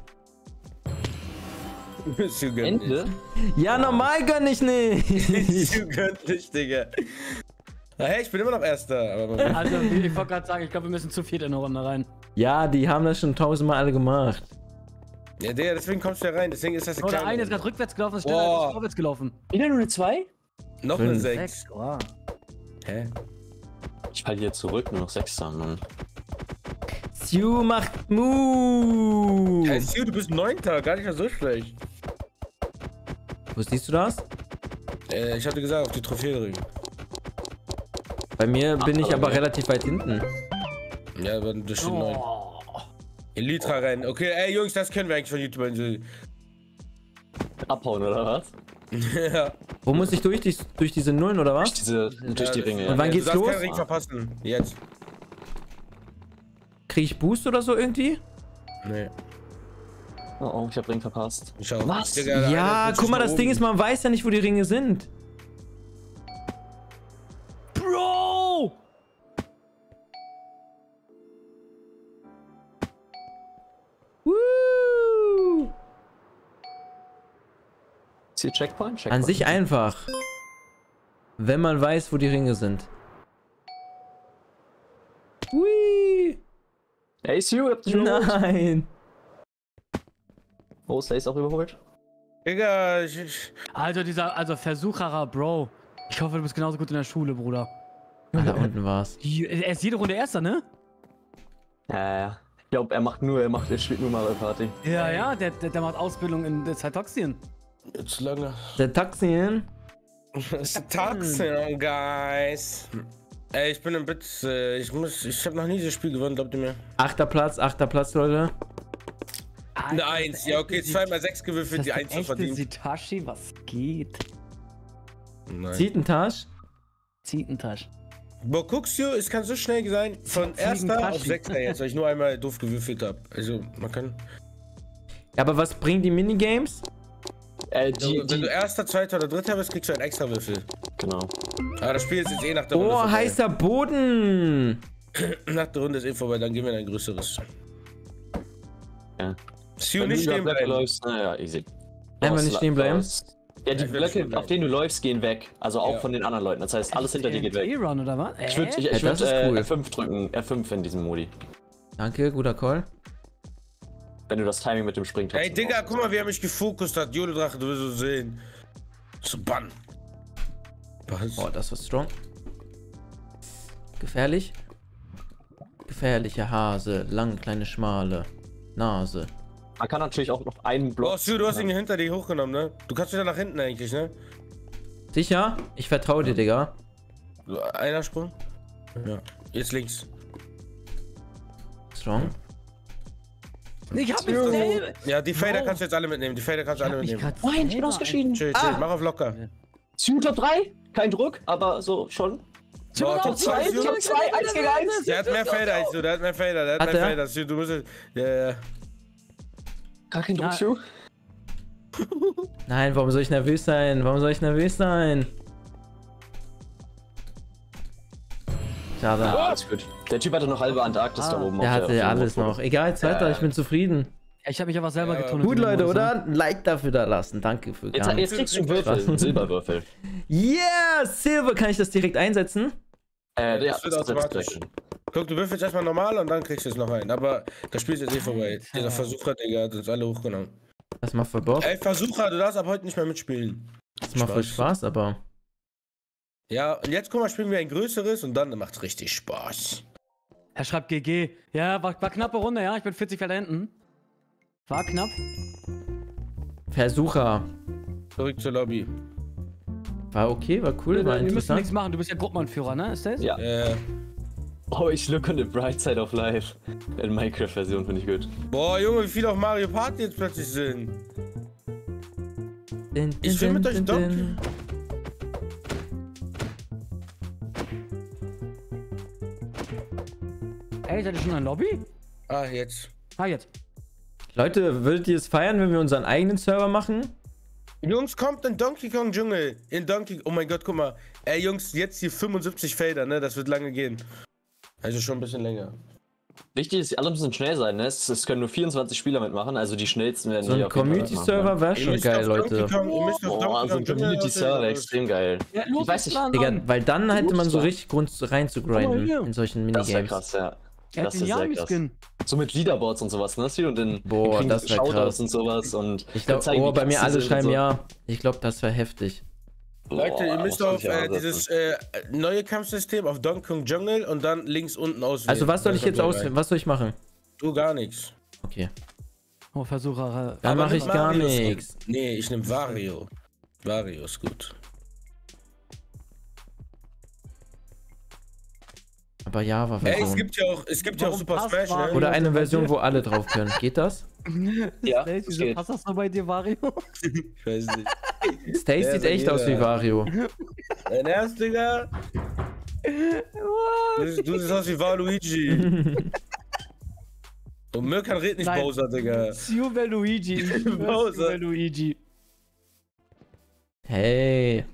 Ende? Ja, normal gönn ich nicht. Du gönnst nicht, Digga. Hey, ich bin immer noch Erster. Aber Also, ich wollte gerade sagen, ich glaube, wir müssen zu viel in eine Runde rein. Ja, die haben das schon 1000-mal alle gemacht. ja, der, deswegen kommst du ja rein. Deswegen ist das eine Oh, der kleine eine ist Runde. gerade rückwärts gelaufen, ist schneller als vorwärts gelaufen. Wieder nur eine 2? Noch eine 5. 6. Wow. Hä? Ich fall hier zurück, nur noch 6 da, Mann. Stu macht Move. Hey, Stu, du bist 9. Gar nicht mal so schlecht. Wo siehst du das? Ich hatte gesagt, auf die Trophäe drücken. Bei mir bin ich aber relativ weit hinten. Ja, aber das steht 9. Elytra rennen. Okay, ey Jungs, das können wir eigentlich von YouTube Abhauen, oder was? ja. Wo muss ich durch diese Nullen oder was? Durch die Ringe. Und wann geht's du darfst los? keinen Ring verpassen. Jetzt. Krieg ich Boost oder so irgendwie? Nee. Oh, ich hab Ring verpasst. Ich auch. Was? Digga, Ja, guck mal, das Ding ist, man weiß ja nicht, wo die Ringe sind. Bro! Woo! Ist hier Checkpoint? An sich einfach. Wenn man weiß, wo die Ringe sind. Hui! Hey, Stu, habt ihr Nein! Oh, Stace auch überholt? Digga, Also Versucherer, Bro. Ich hoffe, du bist genauso gut in der Schule, Bruder. Ah, da unten war's. Er ist jede Runde Erster, ne? Ja. Ich glaube, er spielt nur Mario Party. Ja, der macht Ausbildung in der Zeitoxien. Jetzt lange. Der Taxien. Taxen, guys. Ey, ich bin ein bisschen. Ich hab noch nie das Spiel gewonnen, glaubt ihr mir? 8. Platz, Leute. Eine 1, ja okay, 2x6 gewürfelt, die 1 zu verdienen. Sitashi, was geht? Nein. Zieht einen Tasch. Zieht einen Tasch. Boah, guckst du, es kann so schnell sein, von 1. auf 6. jetzt, weil ich nur einmal doof gewürfelt habe. Also, man kann. Ja, aber was bringen die Minigames? Wenn du 1., 2. oder 3. bist, kriegst du einen extra Würfel. Genau. Aber das Spiel ist jetzt eh nach der Runde Oh, vorbei. heißer Boden! Nach der Runde ist eh vorbei, dann gehen wir in ein größeres. Ja. Stu, nicht stehen bleiben. Naja, easy. Einfach nicht stehen bleiben. Ja, die Blöcke, auf denen du läufst, gehen weg. Also auch Ja. von den anderen Leuten. Das heißt, alles hinter dir geht weg. E-Run oder was? Ich würde Ja, das ist cool. F5 drücken. F5 in diesem Modi. Danke, guter Call. Wenn du das Timing mit dem Springen Ey, Digga, guck mal, wie er mich gefokust hat. Jodedrache, du willst so sehen. So, bann. Was? Oh, das war strong. Gefährlich. Gefährlicher Hase. Lang, kleine, schmale Nase. Man kann natürlich auch noch einen Block. Oh, Stu, du hast ihn hinter dir hochgenommen, ne? Du kannst wieder nach hinten eigentlich, ne? Sicher? Ich vertraue dir, Digga. So, einer Sprung. Ja. Jetzt links. Strong. Ich hab mich selber. Ja, die Fader kannst du jetzt alle mitnehmen. Die Fader kannst du alle mitnehmen. Nein, ich bin ausgeschieden. Chill, mach auf locker. Stu Top 3? Kein Druck, aber so schon. Boah, Top 2, Top 2, 1 gegen 1. Der hat mehr Fader als du, der hat mehr Fader, der hat mehr Fader. Stu, du musst. Ja. Gar kein Druck, Stu. Nein, warum soll ich nervös sein? Warum soll ich nervös sein? Schade. Ja, alles gut. Der Typ hatte noch halbe Antarktis da oben. Der hatte alles noch. Egal, Zweiter, ich bin zufrieden. Ich hab mich aber selber getunt. Gut, Leute, oder? Ein Like dafür da lassen. Danke für gar nichts. Jetzt kriegst du einen Würfel, einen Silberwürfel. Yeah, Silber. Kann ich das direkt einsetzen? Das Ja, wird automatisch. Guck, du würfelst erstmal normal und dann kriegst du es noch ein. Aber das Spiel ist jetzt eh vorbei. Dieser Versucher, Digga, hat uns alle hochgenommen. Das macht voll Bock. Ey, Versucher, du darfst ab heute nicht mehr mitspielen. Das macht voll Spaß, aber. Ja, und jetzt guck mal, spielen wir ein größeres und dann macht's richtig Spaß. Er schreibt GG. Ja, war knappe Runde, ja. Ich bin 40 Felder hinten. War knapp. Versucher. Zurück zur Lobby. War okay, war cool, war Wir müssen nichts interessant. machen. Du bist ja Gruppenanführer, ne? Ist das? Ja. Oh, ich look on the bright side of life. In Minecraft-Version finde ich gut. Boah, Junge, wie viele auf Mario Party jetzt plötzlich sind. Ich will mit euch Donkey. Ey, seid ihr schon in der Lobby? Ah, jetzt. Ah, jetzt. Leute, würdet ihr es feiern, wenn wir unseren eigenen Server machen? Jungs, kommt in Donkey Kong Dschungel. In Donkey... Oh mein Gott, guck mal. Ey, Jungs, jetzt hier 75 Felder, ne? Das wird lange gehen. Also schon ein bisschen länger. Wichtig ist, alle müssen schnell sein, ne? Es können nur 24 Spieler mitmachen, also die schnellsten werden So ein Community-Server wäre schon geil, Leute. Boah, so ein Community-Server, extrem geil. Ja, Ich weiß nicht, Digga, weil dann hätte man so richtig Grund rein zu grinden in solchen das wäre Minigames. krass, ja. Er Das hat ist den sehr krass. Yami-Skin. So mit Leaderboards und sowas, ne? Und dann Boah, kriegen das die wär Shoutouts krass. und sowas und Ich glaube, zeigen, oh, wie bei mir krass die alle sind und schreiben so. ja. Ich glaube, das wäre heftig. Leute, ihr müsst Boah, auf dieses neue Kampfsystem auf Donkey Kong Jungle und dann links unten auswählen. Also was soll Das ich jetzt kommt auswählen? rein. Was soll ich machen? Du gar nichts. Okay. Oh, Versucher. Dann Aber mache ich nimm gar Marios Skin. nichts. Nee, ich nehme Wario. Wario ist gut. Aber ja, war Ey, Version. es gibt ja auch Warum Super passt Smash, ne? Wario? Oder eine Version, wo alle drauf können. Geht das? Ja, Wieso geht. passt das so bei dir, Wario? Ich weiß nicht. Stace Ja, sieht bei echt jeder. aus wie Wario. Dein Ernst, Digga? Du siehst aus wie Waluigi. Und Mirkan redet nicht Nein. Bowser, Digga. Super Luigi. Bowser. Super Luigi. Hey.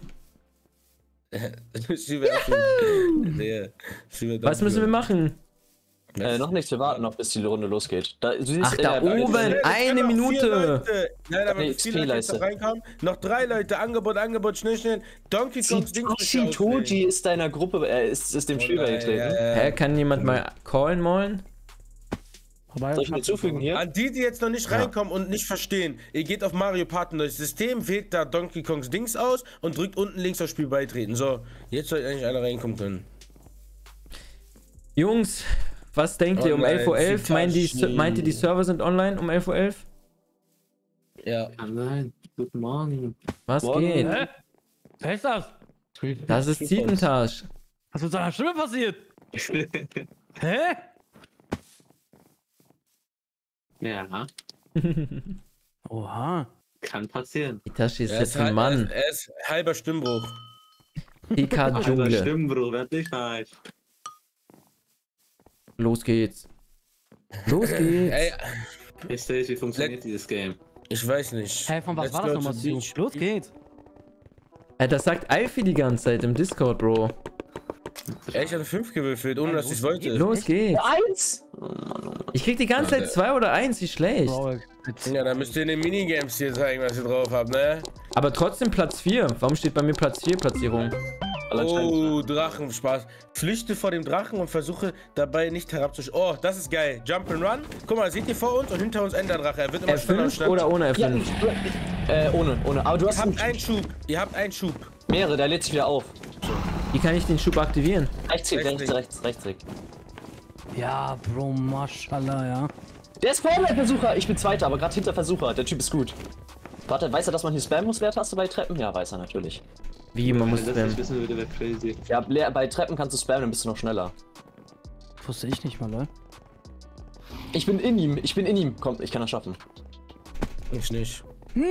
Was müssen wir machen? Noch nichts, wir warten noch, bis die Runde losgeht. Da, du siehst, Ach, da oben, eine Minute. Nein, aber Nee, viele Leute jetzt XP-Leiste. noch reinkommen. Noch 3 Leute, Angebot, schnell. Donkey Kongs Dings. Toji ist deiner Gruppe, ist dem Spiel beigetreten. Hä, kann jemand mal callen mollen? Soll ich ihn hinzufügen hier? An die jetzt noch nicht reinkommen und nicht verstehen, ihr geht auf Mario Party neues System, wählt da Donkey Kongs Dings aus und drückt unten links auf Spiel beitreten. So, jetzt soll eigentlich einer reinkommen können. Jungs, was denkt ihr um Online, 11:11 Uhr? Meint ihr, die Server sind online um 11:11 Uhr? Ja. Nein, guten Morgen. Was Morgen. geht? Hä? Wer ist das? Das ist Zietentasch. Was ist mit seiner Stimme passiert? Hä? Ja, Oha. kann passieren. Die Tasche ist Er jetzt ein Mann. Er ist halber Stimmbruch. PK Alter, Dschungel. Stimmbruch, werd nicht falsch. Los geht's. Los geht's. Ey, Ich sehe, wie funktioniert dieses Game. ich weiß nicht. Hä, von was Let's war das go nochmal to zu? beach. Los geht's. Das sagt Alfie die ganze Zeit im Discord, Bro. Ey, ich hatte 5 gewürfelt, ohne dass ich es wollte. Los geht's. Eins! Ich krieg die ganze Zeit 2 oder 1, wie schlecht. Bro, Ja, dann müsst ihr in den Minigames hier zeigen, was ihr drauf habt, ne? Aber trotzdem Platz 4. Warum steht bei mir Platz 4 Platzierung? Oh, Drachenspaß. Flüchte vor dem Drachen und versuche dabei nicht herabzuschießen. Oh, das ist geil. Jump and Run. Guck mal, seht ihr vor uns und hinter uns Enderdrache. Er wird immer schneller und F5 schneller. oder ohne F5? Ohne. Aber du Ihr hast habt einen Schub. Ihr habt einen Schub. mehrere, der lädt sich wieder auf. Wie kann ich den Schub aktivieren? Rechts. Ja, Bro, Maschallah, ja. Der ist Versucher. Ich bin Zweiter, aber gerade hinter Versucher. Der Typ ist gut. Warte, weiß er, dass man hier spammen muss, Leertaste bei Treppen? Ja, weiß er natürlich. Wie, man muss Wenn das nicht spammen. wissen würde, wäre crazy. Ja, bei Treppen kannst du spammen, dann bist du noch schneller. Wusste ich nicht mal, Leute. Ich bin in ihm. Komm, ich kann das schaffen. Ich nicht.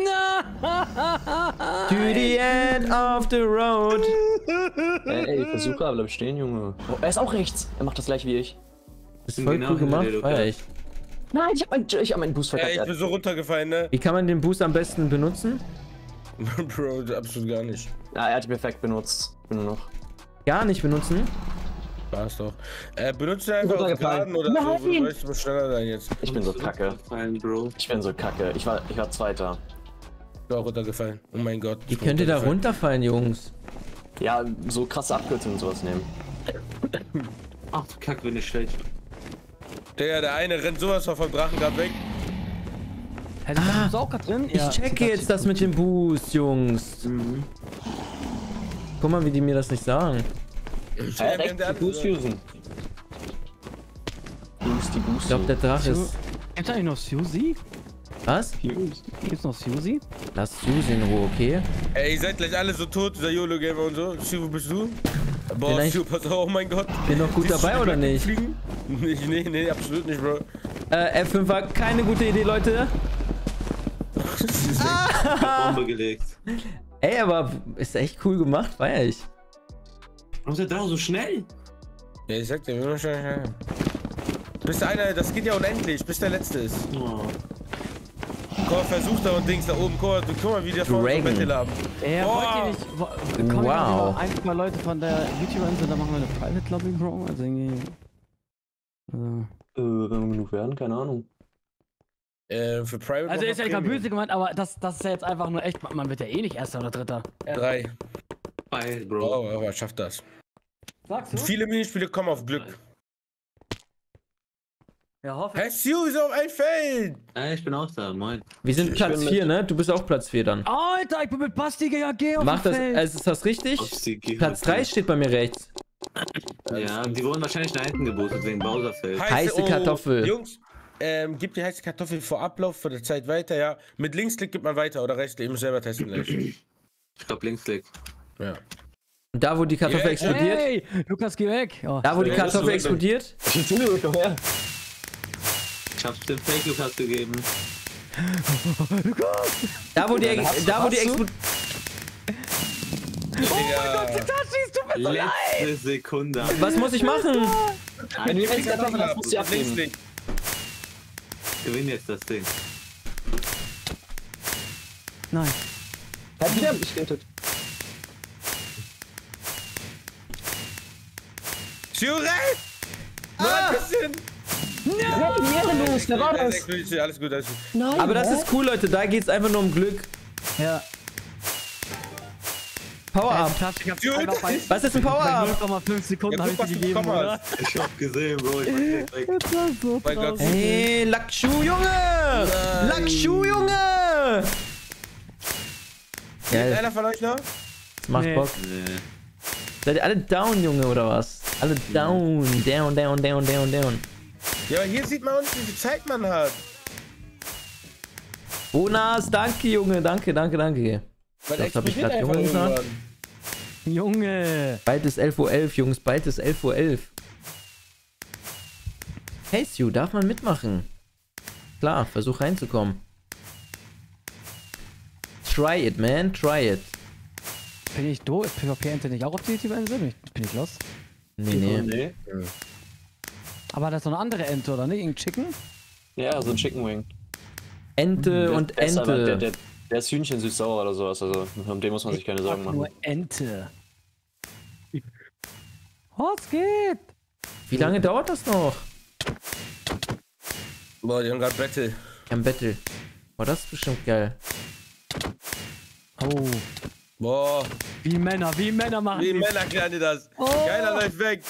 To the end of the road. Ey, Versucher, bleib stehen, Junge. Oh, er ist auch rechts. Er macht das gleich wie ich. Das ist voll cool gemacht, feier ich. Nein, ich hab meinen Boost Ey, ich verkackt. bin so runtergefallen, ne? Wie kann man den Boost am besten benutzen? Bro, absolut gar nicht. Ja, er hat ihn perfekt benutzt. Ich bin nur noch. Gar nicht benutzen? War's doch. Benutzt du einfach auf Runtergefallen. Geraden oder so? Du weißt, du musst schneller sein jetzt. Ich bin so kacke. Bro. Ich bin so kacke. Ich war Zweiter. Ich bin auch runtergefallen. Oh mein Gott. Wie könnt ihr da runterfallen, Jungs? Ja, so krasse Abkürzungen und sowas nehmen. Ach du Kacke, bin ich schlecht. Digga, der eine rennt sowas vom Drachen gerade weg. Hä, du bist auch grad drin? Ich checke jetzt das mit dem Boost, Jungs. Guck mal, wie die mir das nicht sagen. Rechts, Boost usen. Ich glaube, der Drache ist... Gibt's eigentlich noch Suzy? Was? Gibt's noch Suzy? Lass Susi in Ruhe, okay? Ey, ihr seid gleich alle so tot, dieser YOLO-Gamer und so. Stu, wo bist du? Boah, Vielleicht- Stu, pass auf, oh mein Gott. Bin noch gut Siehst du dabei die oder Blöcke nicht? fliegen? Nee, absolut nicht, Bro. F5 war keine gute Idee, Leute. Bombe gelegt. Ey, aber ist echt cool gemacht, feier ich. Warum ist der Drache so schnell? Ja, ich sag dir, wir müssen schon. Bis der eine, das geht ja unendlich, bis der letzte ist. Oh. Guck, versucht da und Dings da oben, guck mal, wie die da vorne so Dragon. Battle haben. Wollt ihr nicht... Kommen Wow. ein, zwei Leute von der YouTuber-Insel, da machen wir eine Private Lobby, Bro? Also irgendwie... Also, Wenn wir genug werden, keine Ahnung. Für Private. also ist ja nicht mal böse gemeint, aber das ist ja jetzt einfach nur echt, man wird ja eh nicht Erster oder Dritter. 3. Bei, Bro. Oh, aber schafft das. Sagst du? Viele Minispiele kommen auf Glück. Ja, hoffe Hey, Stu ist auf ein Feld! Ja, ich bin auch da, moin. Wir sind Platz 4, ne? Du bist auch Platz 4 dann. Alter, ich bin mit Basti GAG auf Mach dem das, Feld. also ist das richtig? Platz 3 steht bei mir rechts. Ja, die wurden wahrscheinlich nach hinten geboostet wegen Bowserfeld. Heiße Kartoffel. Jungs, gib die heiße Kartoffel vor Ablauf von der Zeit weiter, ja. Mit Linksklick gibt man weiter oder Rechtsklick, eben selber testen gleich. Ich glaube Linksklick. Ja. Und da, wo die Kartoffel Yeah, explodiert? Hey, Lukas, geh weg. Oh. Da, wo die Ja, Kartoffel das ist explodiert? Ich hab's dem Fake Lukas gegeben. Da, wo die explodiert. Oh mein Gott, Titachi, es tut mir so leid. Letzte Sekunde. Was muss ich machen? Wenn du jetzt Kartoffeln hast, musst du sie abnehmen. Linksklick. Gewinn jetzt das Ding. Nein. Hat wieder mich gerettet. Stu, rein! Nur ein bisschen! Los, wer war das? Alles gut, alles gut. Nein, Aber das ist cool, Leute. Da geht's einfach nur um Glück. Ja. Power-Up. Titachi, ich hab's einfach bei Was ist ein Power-Up? 0,5 Sekunden Ja, hab ich guck, was dir du gegeben, bekommen oder? hast. Ich hab gesehen, Bro. Ich war direkt weg. Das war so Mein Gott. traurig. Hey, Lackschuh, Junge! Lackschuh, Junge! Ist Ja, einer von euch noch? das macht Nee. Bock. Nee. Seid ihr alle down, Junge, oder was? Alle down. Down, down, down, down, down. Ja, aber hier sieht man uns, wie viel Zeit man hat. Bonas, danke, Junge. Danke, danke, danke. Weil Das hab ich explodiert grad einfach Junge gesagt. irgendwann. Junge. Bald ist 11:11 Uhr, Jungs. Bald ist 11:11 Uhr. Hey, Stu, darf man mitmachen? Klar, versuch reinzukommen. Try it, man. Try it. Bin ich doof? Ist PvP-Ente nicht auch auf die Insel? Bin ich los? Nee. Nee. Aber das ist doch eine andere Ente, oder nicht? Irgendein Chicken? Ja, so ein Chicken Wing. Ente und Der ist aber- Ente. Der ist Hühnchen süß-sauer oder sowas, also um den muss man sich keine Sorgen Nur machen. Ente. Was geht? Wie lange dauert das noch? Boah, die haben gerade Battle. Am Battle. Boah, das ist bestimmt geil. Oh. Boah, Wie Männer machen wie die. Männer klären die das. Oh. Keiner läuft weg.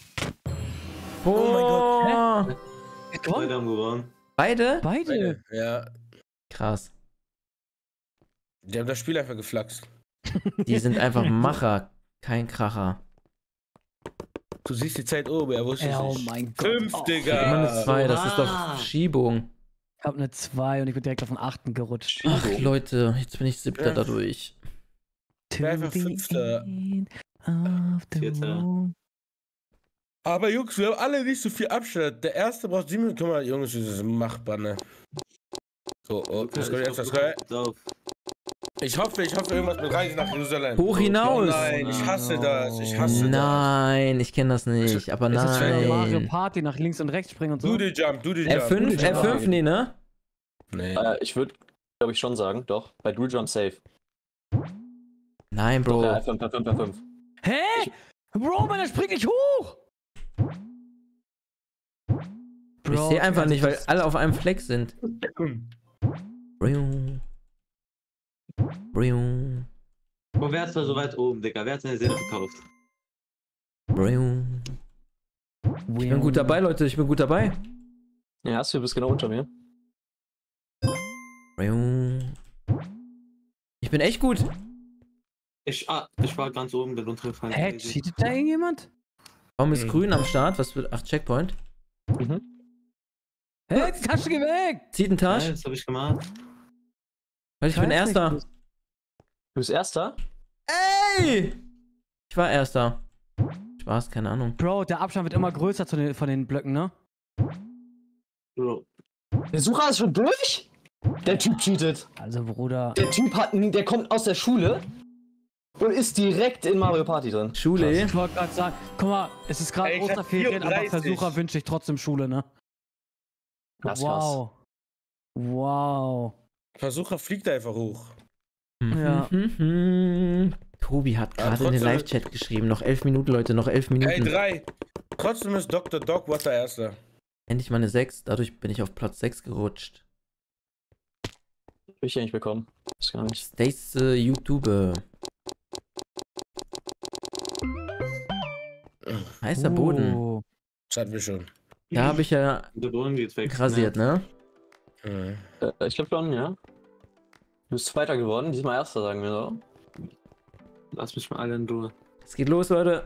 Boah. Beide haben gewonnen. Beide? Beide. Ja, Krass. die haben das Spiel einfach geflaxt. Die sind einfach Macher. Kein Kracher. Du siehst die Zeit oben, er wusste es Oh nicht. mein Gott. 5, Oh. Digga. Immer eine 2, das ist doch Ah. Verschiebung. Ich hab eine 2 und ich bin direkt auf den 8. gerutscht. Ach Leute, jetzt bin ich 7. dadurch. bin einfach To the 5. end of the 4. road. Aber Jungs, wir haben alle nicht so viel Abstand. Der erste braucht 7 Minuten. Guck mal, Jungs, das ist machbar, ne? So, oh, das kommt jetzt, das kommt. Auf. Ich hoffe irgendwas mit Reise nach Jerusalem. Hoch hinaus! Oh nein, ich hasse das. Ich hasse Nein, ich kenne das nicht, aber Ist das für Mario nein. Party nach links und rechts springen und das. so? Do the jump, do the jump. F5, F5, nee, ne? Nee. Ich würde, glaube ich, schon sagen, doch. Bei Dual Jump safe. Nein, Doch, Bro. ja, F5, F5, F5. Hä? Bro, man, der springt nicht hoch! Ich sehe einfach nicht, weil alle auf einem Fleck sind. Wo wär's da so weit oben, Digga? Wer hat seine Seele verkauft? Ich bin gut dabei, Leute, ich bin gut dabei. Ja, du bist genau unter mir. Ich bin echt gut. Ich war ganz oben, bin runtergefallen. Hä, cheatet da irgendjemand? Warum ist grün am Start? Was wird. Ach, Checkpoint. Hä, die Tasche, geh weg! Zieht einen Nein, Tasch. das hab ich gemacht. Weil ich bin weiß Erster. nicht. Du bist Erster? Ey! Ich war Erster. Spaß, keine Ahnung. Bro, der Abstand wird immer größer von den Blöcken, ne? Bro. Der Sucher ist schon durch? Der Typ cheatet. Also, Bruder. Der Typ der kommt aus der Schule und ist direkt in Mario Party drin. Schule. Ich wollte gerade sagen, guck mal, es ist gerade Ey, ich hab Osterferien, aber 34. Versucher wünsche ich trotzdem Schule, ne? Das ist krass. Wow. Wow. Versucher fliegt einfach hoch. Ja. Tobi hat Ja, gerade in den trotzdem- Live-Chat geschrieben. Noch 11 Minuten, Leute, noch 11 Minuten. Hey, 3. Trotzdem ist Dr. Dogwater Erster. Endlich mal eine 6. Dadurch bin ich auf Platz 6 gerutscht. Hab ich ja nicht bekommen. Ist gar nicht. Stace YouTube. Heißer Boden. Das hatten wir schon. Da habe ich ja Der Boden geht weg. rasiert, ne? Ich glaube schon, ja. Du bist Zweiter geworden, diesmal Erster, sagen wir so. Lass mich mal alle in Ruhe. Es geht los, Leute.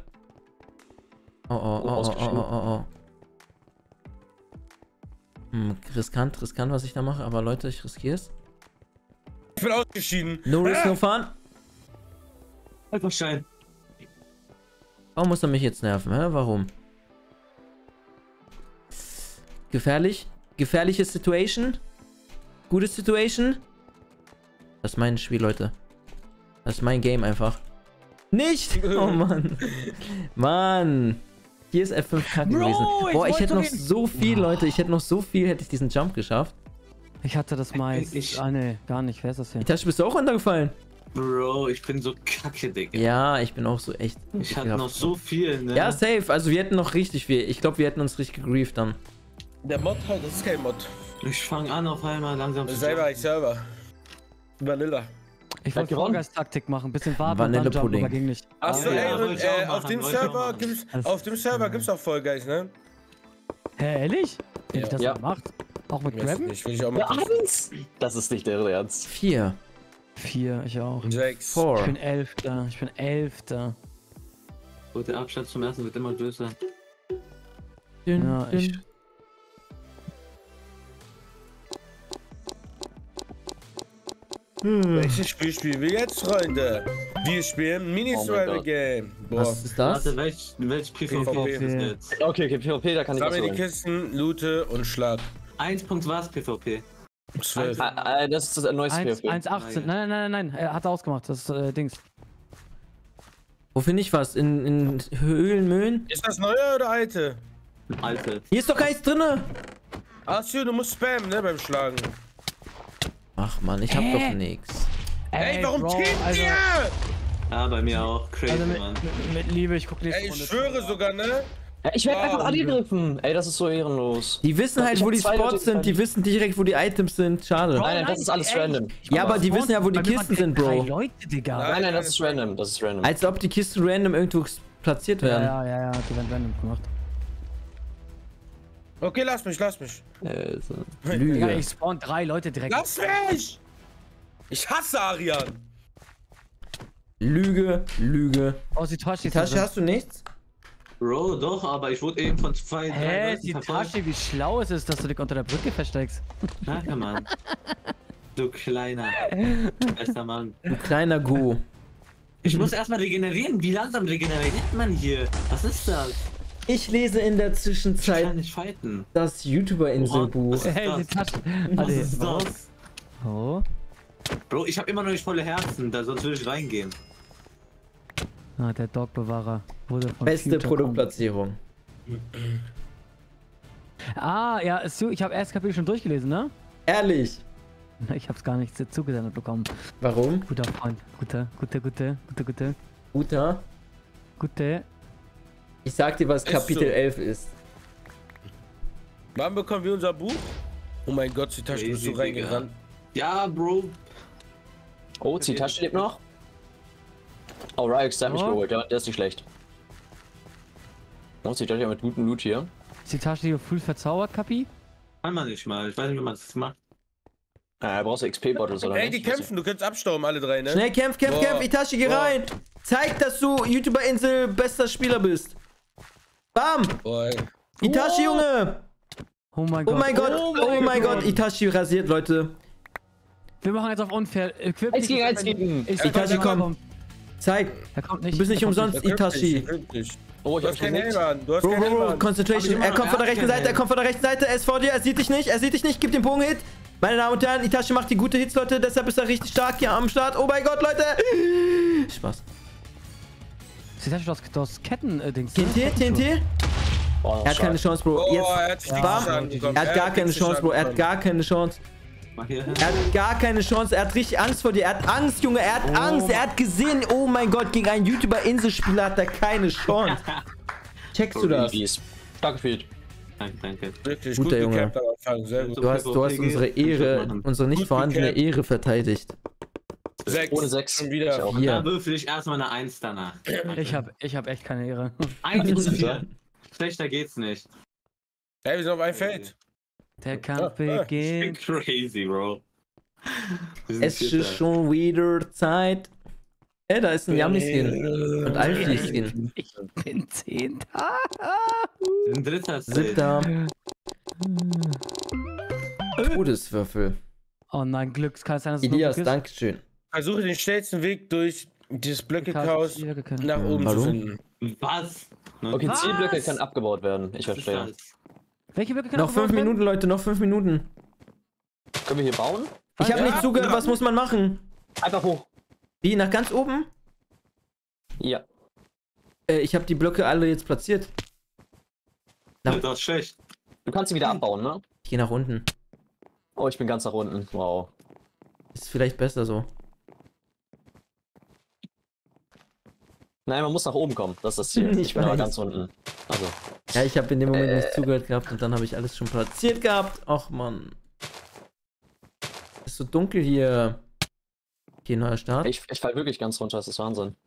Oh. Riskant, was ich da mache, aber Leute, ich riskiere es. Ich bin ausgeschieden. No risk, no fun. Einfach Schein. Warum muss er mich jetzt nerven, hä? Warum? Gefährlich. Gefährliche Situation. Gute Situation. Das ist mein Spiel, Leute. Das ist mein Game einfach. Nicht! Oh Mann. Mann. Hier ist F5 kacke gewesen. Boah, ich hätte noch so viel, Leute. Ich hätte noch so viel, hätte ich diesen Jump geschafft. Ich hatte das meist. Ah, ne, gar nicht. Wer ist das denn? Ich dachte, bist du auch runtergefallen? Bro, ich bin so kacke, Digga. Ja, ich bin auch so echt. Ich hatte noch so viel, ne? Ja, safe. Also wir hätten noch richtig viel. Ich glaube, wir hätten uns richtig gegrieft dann. Der Mod halt, das ist kein Mod. Ich fange an auf einmal langsam zu Selber. Vanilla. Ich wollte Vorgeist-Taktik machen, ein bisschen warten und dann jumpen, Vanillepudding. aber ging nicht. Achso, ja, ey, und auf dem Server gibt's auch Fall Guys, ne? Hä, ehrlich? Wie ich das Ja. gemacht? Auch mit Weiß Grabben? nicht, will ich auch mal. Ja, 1! Das ist nicht der Ernst. 4. 4, ich auch. 6. 4. Ich bin 11. Ich bin 11. Und der Abstand zum ersten wird immer größer. Ja, ich. Welches Spiel spielen wir jetzt, Freunde? Wir spielen Mini-Survival-Game. Boah. Was ist das? Warte, welch PvP ist das jetzt? Okay, PvP, da kann ich was Sammle die holen. Kisten, loote und schlag. 1. was PvP? 12. Das ist das neueste PvP. 1,18. Nein. Er hat ausgemacht, das Dings. Wo finde ich was? In Höhlen? Ist das neue oder alte? Alte. Hier ist doch gar nichts drinne. Achso, du musst spammen, ne, beim Schlagen. Ach man, ich hab doch nix. Ey, warum Bro, teamt also, ihr? Ja, bei mir auch. Crazy, also Mann. mit Liebe, ich guck nächste Ey, ich Runde. schwöre sogar, ne? Ja, ich werde einfach angegriffen. Ey, das ist so ehrenlos. Die wissen halt, Ich wo hab die zwei Spots Leute sind. Die gefallen. wissen direkt, wo die Items sind. Schade. Nein, das ist alles random. Ja, aber die wissen ja, wo die Kisten sind, Bro. Leute, Digga. Nein, das ist random. Das ist random. Als ob die Kisten random irgendwo platziert werden. Ja, die werden random gemacht. Okay, lass mich. Also. Digga, Lüge. ich spawn 3 Leute direkt. Lass mich! Ich hasse Arian. Lüge. Oh, die Tasche Die Tasche hast du nichts? Bro, doch, aber ich wurde eben von 2, 3 Hä, Leuten die verfolgt. Tasche, wie schlau es ist, dass du dich unter der Brücke versteckst. Danke, Mann. Du kleiner. Bester Mann. Du kleiner Go. Ich muss erstmal regenerieren. Wie langsam regeneriert man hier? Was ist das? Ich lese in der Ich Zwischenzeit kann nicht fighten. das YouTuber-Inselbuch. Hey, die Tasche. Was ist das? Oh. Bro, ich habe immer noch nicht volle Herzen, da sonst würde ich reingehen. Ah, der Dogbewahrer wurde von Beste Future Produktplatzierung. Ah, ja, ich habe erst Kapitel schon durchgelesen, ne? Ehrlich. Ich hab's gar nicht zugesendet bekommen. Warum? Guter Freund. Gute. Guter. Gute. Ich sag dir, was Ist Kapitel so. 11 ist. Wann bekommen wir unser Buch? Oh mein Gott, die Tasche bist du Crazy, reingerannt. Ja, Bro. Oh, die Tasche lebt noch. Oh, Ryx, der hat mich Oh. geholt. Ja, der ist nicht schlecht. Oh, die Tasche ja mit gutem Loot hier. Ist die Tasche hier full verzaubert, Kapi? Kann man nicht mal. Ich weiß nicht, wie man das macht. Brauchst du XP-Bottles oder Ey, nicht? die kämpfen, du kannst abstauben, alle drei, ne? Schnell, kämpf, Boah. Itachi, geh Boah. rein. Zeig, dass du YouTuber-Insel bester Spieler bist. Bam. Boah, ey. Itachi, Junge. Oh mein Oh Gott. mein Gott. Oh mein Gott. Itachi rasiert, Leute. Wir machen jetzt auf unfair. Equip 1 gegen 1 gegen. Itachi, komm. Zeig. Er kommt Du nicht. bist nicht er kommt umsonst Das hilft Itachi. nicht, hilft nicht. Oh, ich Du hab hast keinen Helm versucht. an, du hast Bro, keinen Helm Bro, an. Concentration. Er kommt von der rechten Seite, Er ist vor dir, er sieht dich nicht, Gib den Bogen-Hit. Meine Damen und Herren, Itachi macht die gute Hits, Leute. Deshalb ist er richtig stark hier am Start. Oh mein Gott, Leute. Spaß. Ist die Tasche aus Ketten-Dings? TNT? Oh, Er hat keine Chance, Bro. Oh, Jetzt. er hat richtig Bam. Schaden bekommen. Er hat gar keine richtig Chance, Schaden Bro. Er hat bekommen. gar keine Chance. Mach hier. Er hat gar keine Chance. Er hat richtig Angst vor dir. Er hat Angst, Junge. Er hat Angst. Er hat gesehen, oh mein Gott, gegen einen YouTuber-Inselspieler hat er keine Chance. Checkst du das? Stark gefühlt. Danke. Wirklich Guter gut Junge. gekämpft am Anfang, sehr gut. Du hast unsere Ehre, unsere nicht vorhandene Ehre verteidigt. 6. Ohne 6. Schon wieder. auch. Hier. Da würfel ich erstmal eine 1 danach. Ich hab echt keine Ehre. 1 und 4. Schlechter geht's nicht. Hey, wir sind auf einem Feld. Der Kampf beginnt. Crazy, Bro. Es ist schon wieder Zeit. Ey, da ist ein Yummy-Skin. Und Alfie-Skin. Ich bin 10. Ein dritter State. 7. Todeswürfel. Oh nein, Glück, kann es sein, dass es Elias, nur Glück ist? dankeschön. Versuche den schnellsten Weg durch dieses Blöcke-Chaos nach oben Warum? zu finden. Was? Okay, Was? Zielblöcke können abgebaut werden. Ich Was ist verstehe. das? Welche Blöcke können Noch 5 abgebaut werden? Minuten, Leute, noch 5 Minuten. Können wir hier bauen? Ich habe nicht zugehört, was muss man machen? Einfach hoch. Wie, nach ganz oben? Ja. Ich habe die Blöcke alle jetzt platziert. Das ist schlecht. Du kannst sie wieder abbauen, ne? Ich gehe nach unten. Oh, ich bin ganz nach unten. Wow. Ist vielleicht besser so. Nein, man muss nach oben kommen. Das ist das Ziel. Ich Ich bin aber weiß. ganz unten. Also. Ja, ich habe in dem Moment nicht zugehört gehabt und dann habe ich alles schon platziert gehabt. Och, Mann. Ist so dunkel hier. Okay, neuer Start. Ich fall wirklich ganz runter. Das ist Wahnsinn.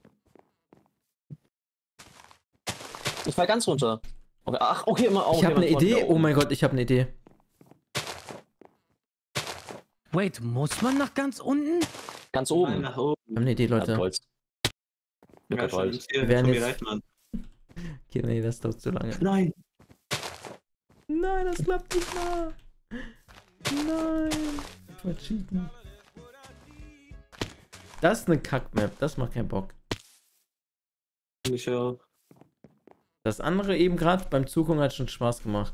Ich fall ganz runter. Okay. Ach, okay, immer auf. Ich habe eine Idee. Oh mein Gott, ich habe eine Idee. Wait, muss man nach ganz unten? Ganz oben. Nach oben. Ich habe eine Idee, Leute. Holz. Ja, schon Holz. hier, Wir werden komm, jetzt- hier rein, Mann. Okay, nee, das dauert zu lange. Nein. Nein, das klappt nicht mehr. Nein. Ich wollte cheaten. Das ist eine Kack-Map. Das macht keinen Bock. Ich auch. Das andere eben gerade beim Zugucken hat schon Spaß gemacht.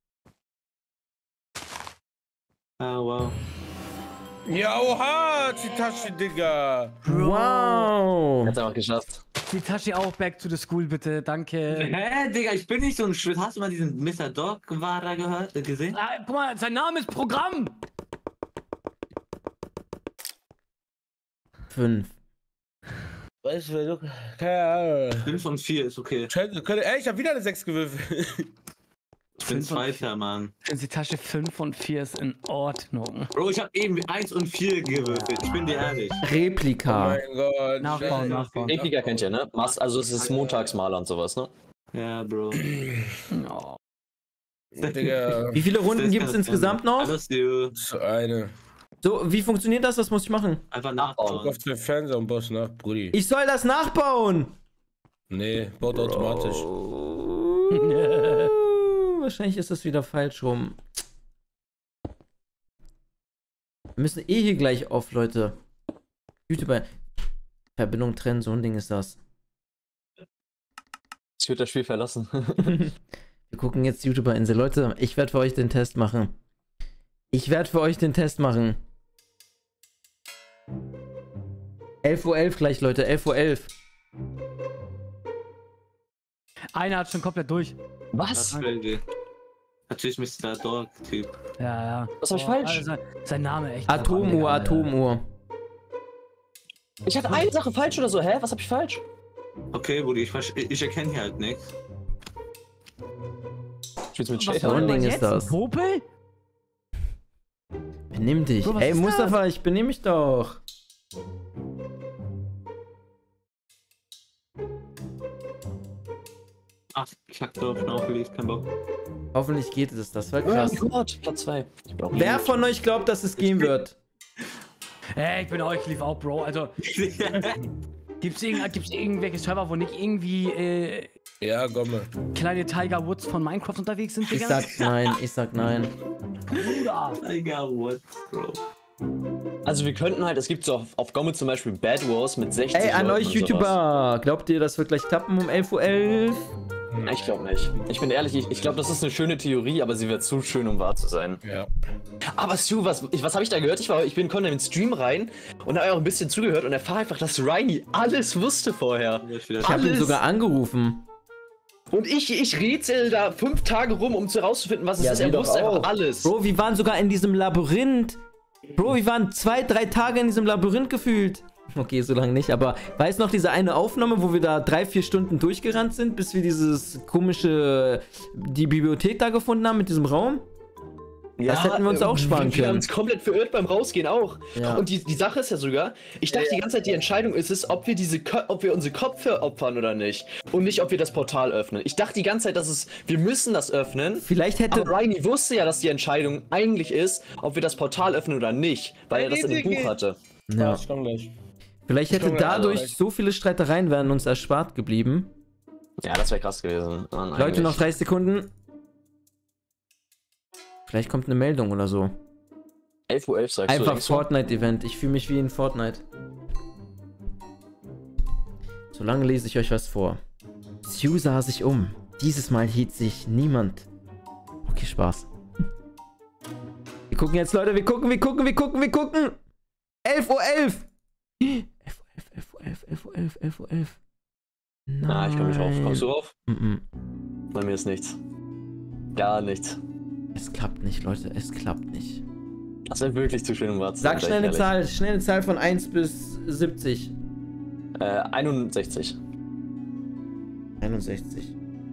Ah, wow. Ja, oha, die Tasche, Digga. Wow. Hat's einfach geschafft. Die Tasche auch back to the school, bitte. Danke. Hä, Digga, ich bin nicht so ein Schwitt. Hast du mal diesen Mr. Dog-Wara gesehen? Ah, guck mal, sein Name ist Programm. 5. Weißt du, keine Ahnung. 5 und 4 ist okay. Ey, ich hab wieder eine 6 gewürfelt. Ich bin 5 und Zweiter, Mann. Die Tasche 5 und 4 ist in Ordnung. Bro, ich hab eben 1 und 4 gewürfelt. Ich bin dir ehrlich. Replika. Mein Gott. Nachbauen, nachbauen. Replika kennt ihr, ne? Also es ist Montagsmaler und sowas, ne? Ja, Bro. Oh. Digga. Wie viele Runden gibt es insgesamt noch? Alles du. So eine. So, wie funktioniert das? Was muss ich machen? Einfach Guck nachbauen. auf den Fernseher und baust nach, Brudi. Ich soll das nachbauen. Nee, baut automatisch. Wahrscheinlich ist das wieder falsch rum. Wir müssen eh hier gleich auf, Leute. YouTuber. Verbindung trennen, so ein Ding ist das. Ich würde das Spiel verlassen. Wir gucken jetzt YouTuber-Insel. Leute, ich werde für euch den Test machen. Ich werde für euch den Test machen. 11:11 Uhr gleich, Leute. 11:11 Uhr. Einer hat schon komplett durch. Was? Natürlich Mr. Dog-Typ. Ja, ja. Was hab ich falsch? Also, sein Name echt. Atomuhr, Atomuhr. Ich hatte eine Sache falsch oder so. Hä? Was hab ich falsch? Okay, Brudi, ich erkenne hier halt nichts. Spielst du mit Was So Shader? ein Ding jetzt? ist das. Popel? Benimm dich. Bro, was Ey, ist Mustafa, ich benimm mich doch. Ach, Kack drauf, aufgelegt, kein Bock. Hoffentlich geht es. Das war Oh krass. Gott, Platz 2. Wer von euch glaubt, dass es gehen wird? Ey, ich bin euch lief auch, Bro. Also, gibt's irgendwelche Server, wo nicht irgendwie Ja, Gomme. kleine Tiger Woods von Minecraft unterwegs sind, Ich Digga? sag nein, ich sag nein. Bruder. Tiger Woods, Bro. Also wir könnten halt, es gibt so auf Gomme zum Beispiel Bad Wars mit 60 Ey, an Leuten euch und sowas. YouTuber. Glaubt ihr, das wird gleich klappen um 11:11 Uhr? Ich glaube nicht. Ich bin ehrlich, ich glaube, das ist eine schöne Theorie, aber sie wird zu schön, um wahr zu sein. Ja. Aber Stu, was habe ich da gehört? Ich bin in den Stream rein und habe auch ein bisschen zugehört und erfahre einfach, dass Rainy alles wusste vorher. Ich habe ihn sogar angerufen. Und ich rätsel da 5 Tage rum, um herauszufinden, was es ist. sie Er doch wusste auch. einfach alles. Bro, wir waren sogar in diesem Labyrinth. Bro, wir waren 2, 3 Tage in diesem Labyrinth gefühlt. Okay, so lange nicht, aber weißt du noch diese eine Aufnahme, wo wir da 3-4 Stunden durchgerannt sind, bis wir die Bibliothek da gefunden haben mit diesem Raum? Ja, das hätten wir uns auch sparen Wir haben können. uns komplett verirrt beim Rausgehen auch. Ja. Und die Sache ist ja sogar, ich dachte die ganze Zeit, die Entscheidung ist es, ob wir unsere Köpfe opfern oder nicht. Und nicht, ob wir das Portal öffnen. Ich dachte die ganze Zeit, wir müssen das öffnen. Vielleicht hätte... Aber Rainy wusste ja, dass die Entscheidung eigentlich ist, ob wir das Portal öffnen oder nicht. Weil er das in dem Buch hatte. Ja. Ich komm gleich. Vielleicht hätte dadurch so viele Streitereien wären uns erspart geblieben. Ja, das wäre krass gewesen. Leute, noch 30 Sekunden. Vielleicht kommt eine Meldung oder so. 11:11 Uhr sagst du. Einfach Fortnite-Event. Ich fühle mich wie in Fortnite. Solange lese ich euch was vor. Sue sah sich um. Dieses Mal hielt sich niemand. Okay, Spaß. Wir gucken jetzt, Leute. Wir gucken. 11:11 Uhr. 11:11 Uhr. Nein. Na, ich kann mich rauf. Kommst du rauf? Mhm. Bei mir ist nichts. Gar nichts. Es klappt nicht, Leute. Es klappt nicht. Das wäre wirklich zu schön, um wahr zu Sag sein, schnell eine Zahl von 1 bis 70. 61. 61.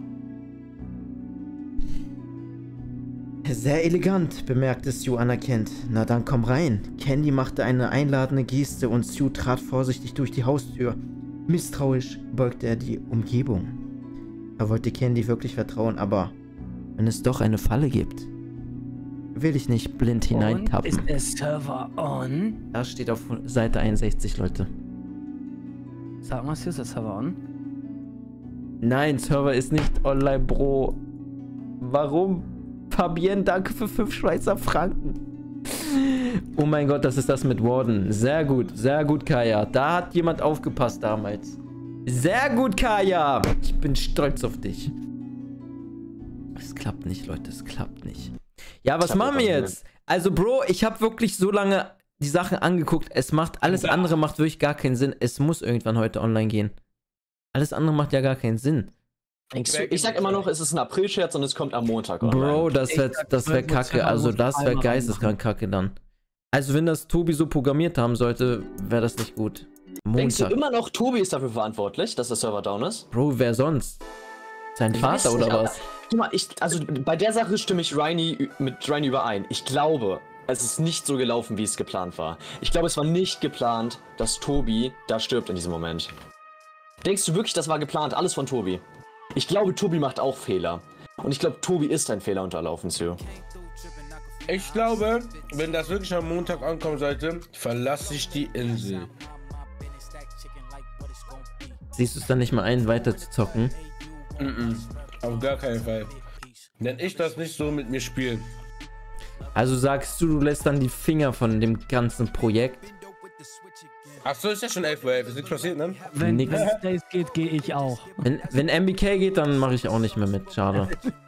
Sehr elegant, bemerkte Sue anerkennt. Na dann komm rein. Candy machte eine einladende Geste und Sue trat vorsichtig durch die Haustür. Misstrauisch beugte er die Umgebung. Er wollte Candy wirklich vertrauen, aber wenn es doch eine Falle gibt, will ich nicht blind hineintappen. Ist der Server on? Das steht auf Seite 61, Leute. Sag mal, ist der Server on? Nein, Server ist nicht online, Bro. Warum? Fabienne, danke für 5 Schweizer Franken. Oh mein Gott, das ist das mit Warden. Sehr gut, Kaya. Da hat jemand aufgepasst damals. Sehr gut, Kaya. Ich bin stolz auf dich. Es klappt nicht, Leute, es klappt nicht. Ja, was machen wir jetzt? Also, Bro, ich habe wirklich so lange die Sachen angeguckt. Es macht, alles andere macht wirklich gar keinen Sinn. Es muss irgendwann heute online gehen. Alles andere macht ja gar keinen Sinn. Ich sag immer noch, es ist ein April-Scherz und es kommt am Montag online. Bro, das wär kacke. Also, das wäre geisteskrank kacke dann. Also, wenn das Tobi so programmiert haben sollte, wäre das nicht gut. Montag. Denkst du immer noch, Tobi ist dafür verantwortlich, dass der Server down ist? Bro, wer sonst? Sein Vater oder was? Guck mal, also bei der Sache stimme ich mit Rainy überein. Ich glaube, es ist nicht so gelaufen, wie es geplant war. Ich glaube, es war nicht geplant, dass Tobi da stirbt in diesem Moment. Denkst du wirklich, das war geplant? Alles von Tobi? Ich glaube, Tobi macht auch Fehler. Und ich glaube, Tobi ist ein Fehler unterlaufen, Sue. Ich glaube, wenn das wirklich am Montag ankommen sollte, verlasse ich die Insel. Siehst du es dann nicht mal ein, weiter zu zocken? Auf gar keinen Fall. Denn ich das nicht so mit mir spiele. Also sagst du, du lässt dann die Finger von dem ganzen Projekt? Achso, ist ja schon 11:11 Uhr. Ist nichts passiert, ne? Wenn Stays geht, gehe ich auch. Wenn MBK geht, dann mache ich auch nicht mehr mit. Schade.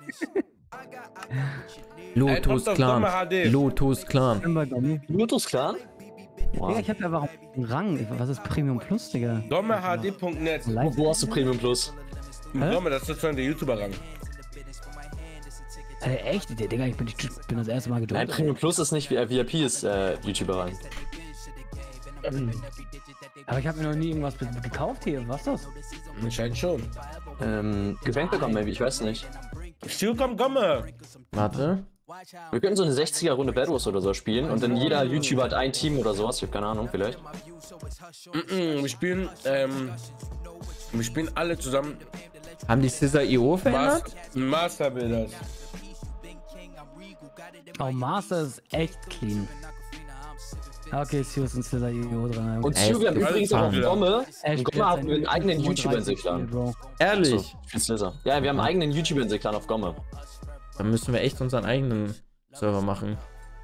Lotus Clan. Lotus Clan. Lotus Clan? Wow. Digga, ich hab ja warum einen Rang. Was ist Premium Plus, Digga? GommeHD.net. Wo hast du Premium Plus? Gomme, das ist sozusagen der YouTuber-Rang. Echt? Digga, ich bin das erste Mal geduldet. Nein, Premium Plus ist nicht wie VIP ist YouTuber-Rang. Aber ich habe mir noch nie irgendwas gekauft hier. Was ist das? Anscheinend schon. Geschenk bekommen, maybe, ich weiß nicht. Still kommt Gomme. Warte. Wir könnten so eine 60er-Runde Bad Wars oder so spielen und dann jeder YouTuber hat ein Team oder sowas. Ich hab keine Ahnung, vielleicht. Wir spielen alle zusammen. Haben die Scissor.io verändert? Master Builders. Oh, Master ist echt clean. Okay, Sue ist ein Scissor.io drin. Und Sue, wir haben übrigens auch Gomme. Und Gomme hat einen eigenen YouTuber-Entwicklern. Ehrlich? So, ja, wir haben einen eigenen YouTuber-Entwicklern auf Gomme. Dann müssen wir echt unseren eigenen Server machen.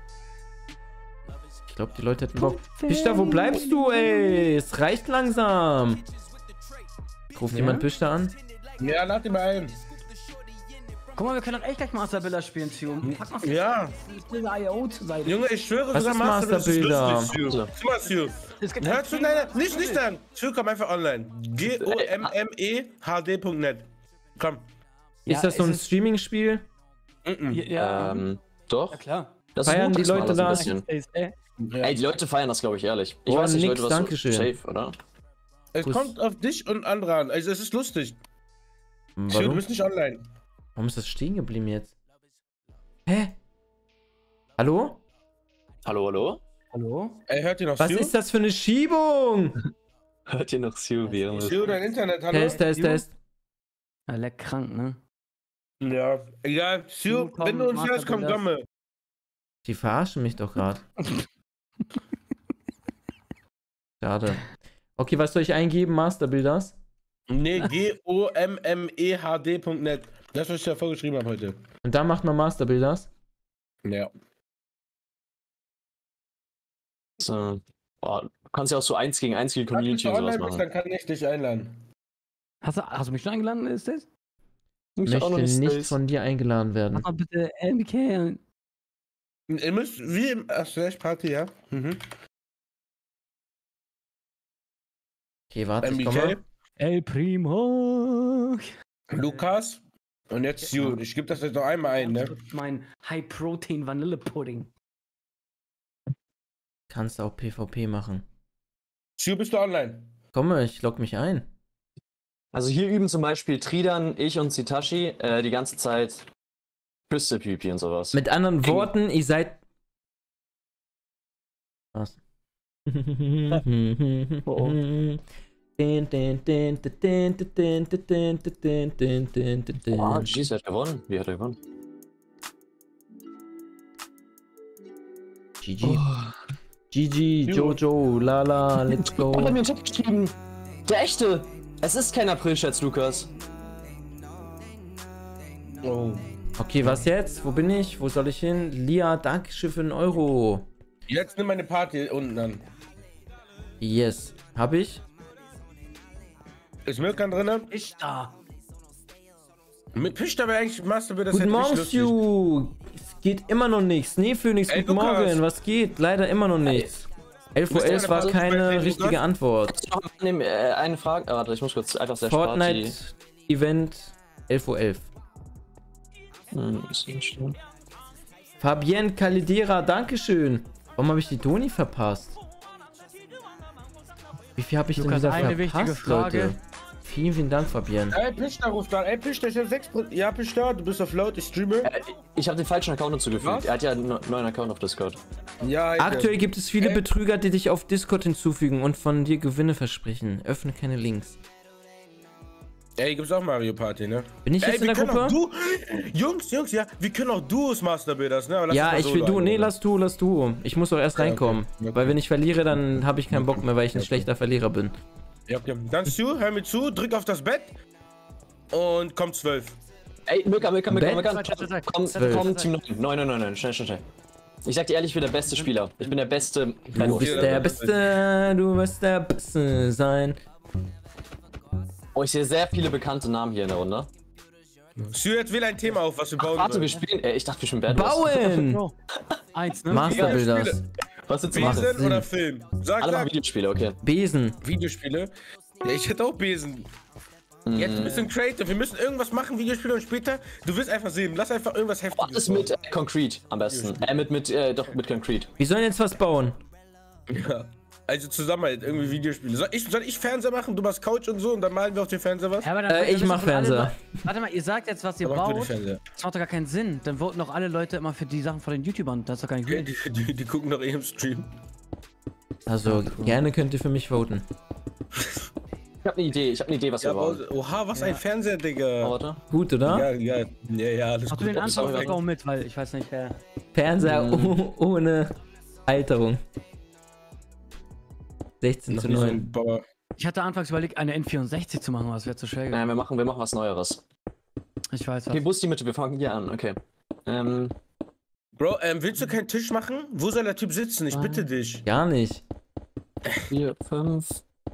Ich glaube, die Leute hätten Bock. Pishta, wo bleibst du, ey? Es reicht langsam. Ruft jemand Pishta an? Ja, lad ihn mal ein. Guck mal, wir können doch echt gleich Masterbilder spielen, Sue. Pack mal ja. IO zur Seite. Junge, ich schwöre, was ist Masterbilder? Guck mal, Sue. Hörst du? Nein, nicht dann. Sue, komm einfach online. GOMMEHD.net. Komm. Ist das so ein Streaming-Spiel? Ja. Doch. Ja, klar. Das feiern die Leute da? Ja. Ey, die Leute feiern das, glaube ich, ehrlich. Ich Oh, weiß nicht, nix, Leute, was Dankeschön. so safe, oder? Es kommt auf dich und andere an. Also es ist lustig. Sio, du Warum? bist nicht online. Warum ist das stehen geblieben jetzt? Hä? Hallo? Hallo, hallo? Hallo? Ey, hört ihr noch Was Sio? ist das für eine Schiebung? Hört ihr noch Sio während Sio, dein Internet, hallo? Test. Ja, leck krank, ne? Ja, egal. Sio, Sio, komm, wenn du uns mach hörst, komm, das. Gomme. Die verarschen mich doch gerade. Schade. Okay, was soll ich eingeben? Masterbuilders? Nee, GOMMEHD.net. Das, was ich ja vorgeschrieben habe heute. Und da macht man Masterbuilders? Ja. So. Oh, du kannst ja auch so 1 gegen 1 gegen Community Wenn und du sowas online bist, machen. dann kann ich dich einladen. Hast du mich schon eingeladen, ist das? Ich möchte nicht von dir eingeladen werden. Mach mal bitte MK. Ihr müsst wie im Slash-Party, ja? Mhm. Okay, warte, ich komme. MBK, El Primo. Lukas und jetzt Sio. Ich gebe das jetzt noch einmal ein, ne? Mein High-Protein Vanillepudding. Kannst auch PvP machen. Sio, bist du online? Komme, ich log mich ein. Also hier üben zum Beispiel Tridan, ich und Sitashi die ganze Zeit Küste-Pipi und sowas. Mit anderen Worten, ihr seid... Was? Ah, jeez, hat gewonnen. Wie hat er gewonnen? GG. GG, Jojo, Lala, let's Oh, hat go. mir einen Chat geschrieben. Der echte. Es ist kein April-Scherz, Lukas. Oh. Okay, was jetzt? Wo bin ich? Wo soll ich hin? Lia, Dankeschön für den Euro. Jetzt nimm meine Party unten an. Yes. Hab ich? Ist Mirkan drin? Ich da. Mit Pisch wäre eigentlich Master das Guten hätte Morgen, richtig lustig. Stu. Es geht immer noch nichts. Nee, Phoenix, Ey, guten Lukas. Morgen. Was geht? Leider immer noch nichts. 11:11 Uhr war keine richtige Antwort. Eine Frage. Warte, ich muss kurz einfach sehr Fortnite-Event 11:11 Uhr. Fabienne Calidera, Dankeschön. Warum habe ich die Doni verpasst? Wie viel habe ich Lukas, denn wieder eine wichtige verpasst, Frage. Leute? Vielen, vielen Dank, Fabienne. Ey, Pischta ruft an. Ey, Pischta, ich hab 6%. Ja, Pischta, du bist auf laut, ich streame. Ich habe den falschen Account hinzugefügt. Was? Er hat ja einen neuen Account auf Discord. Ja, Aktuell gibt es viele Betrüger, die dich auf Discord hinzufügen und von dir Gewinne versprechen. Öffne keine Links. Ey, gibt's auch Mario Party, ne? Bin ich jetzt in wir der können Gruppe? auch Jungs, ja, wir können auch Duos Masterbuilders, ne? Aber lass Ja, uns mal ich will Solo du. Nee, einladen. lass du. Ich muss doch erst Ja, okay. reinkommen. Okay. Weil wenn ich verliere, dann habe ich keinen Bock mehr, weil ich ein Okay. schlechter Verlierer bin. Ja, okay. Dann Stu, hör mir zu, drück auf das Bett und komm 12. Ey, Mirka. Bett? Komm, Team 9. Schnell. Ich sag dir ehrlich, ich bin der beste Spieler. Ich bin der beste. Du bist der Beste, du wirst der Beste sein. Oh, ich sehe sehr viele bekannte Namen hier in der Runde. Stu, jetzt wähl ein Thema auf, was wir bauen Warte, wir sollen. spielen. Ich dachte, wir spielen Bad Wars. Bauen! Eins, ne? Masterbuilders. Was willst du machen? Besen oder Film? Sag, Alle machen sag. Videospiele, okay. Besen. Videospiele? Ja, ich hätte auch Besen. Jetzt ein bisschen creative. Wir müssen irgendwas machen, Videospiele, und später, du wirst einfach sehen. Lass einfach irgendwas Heftiges Was ist mit Concrete am besten? Mit Concrete. Wir sollen jetzt was bauen. Ja. Also zusammen halt irgendwie Videospiele. Soll ich Fernseher machen? Du machst Couch und so und dann malen wir auf den Fernseher was? Ja, aber dann Ich mach Fernseher. Warte mal, ihr sagt jetzt, was ihr Dann machen wir den baut. Fernseher. Das macht doch gar keinen Sinn. Dann voten doch alle Leute immer für die Sachen von den YouTubern. Das ist doch gar nicht Ja, gut. die gucken doch eh im Stream. Also, gerne könnt ihr für mich voten. Ich habe eine Idee, was wir bauen. Oha, was ein Fernseher, Digga. Oh, warte. Gut, oder? Ja, alles Mach du gut. den Anfang, auch ich baue mit, weil ich weiß nicht, wer. Fernseher ohne Alterung. 16 zu 9. Ich hatte anfangs überlegt, eine N64 zu machen, aber das wäre zu schwer gewesen. Nein, wir machen was Neueres. Ich weiß Okay, was. wo ist die Mitte? Wir fangen hier an, okay. Bro, willst du keinen Tisch machen? Wo soll der Typ sitzen? Ich bitte dich. Gar nicht. 4, 5.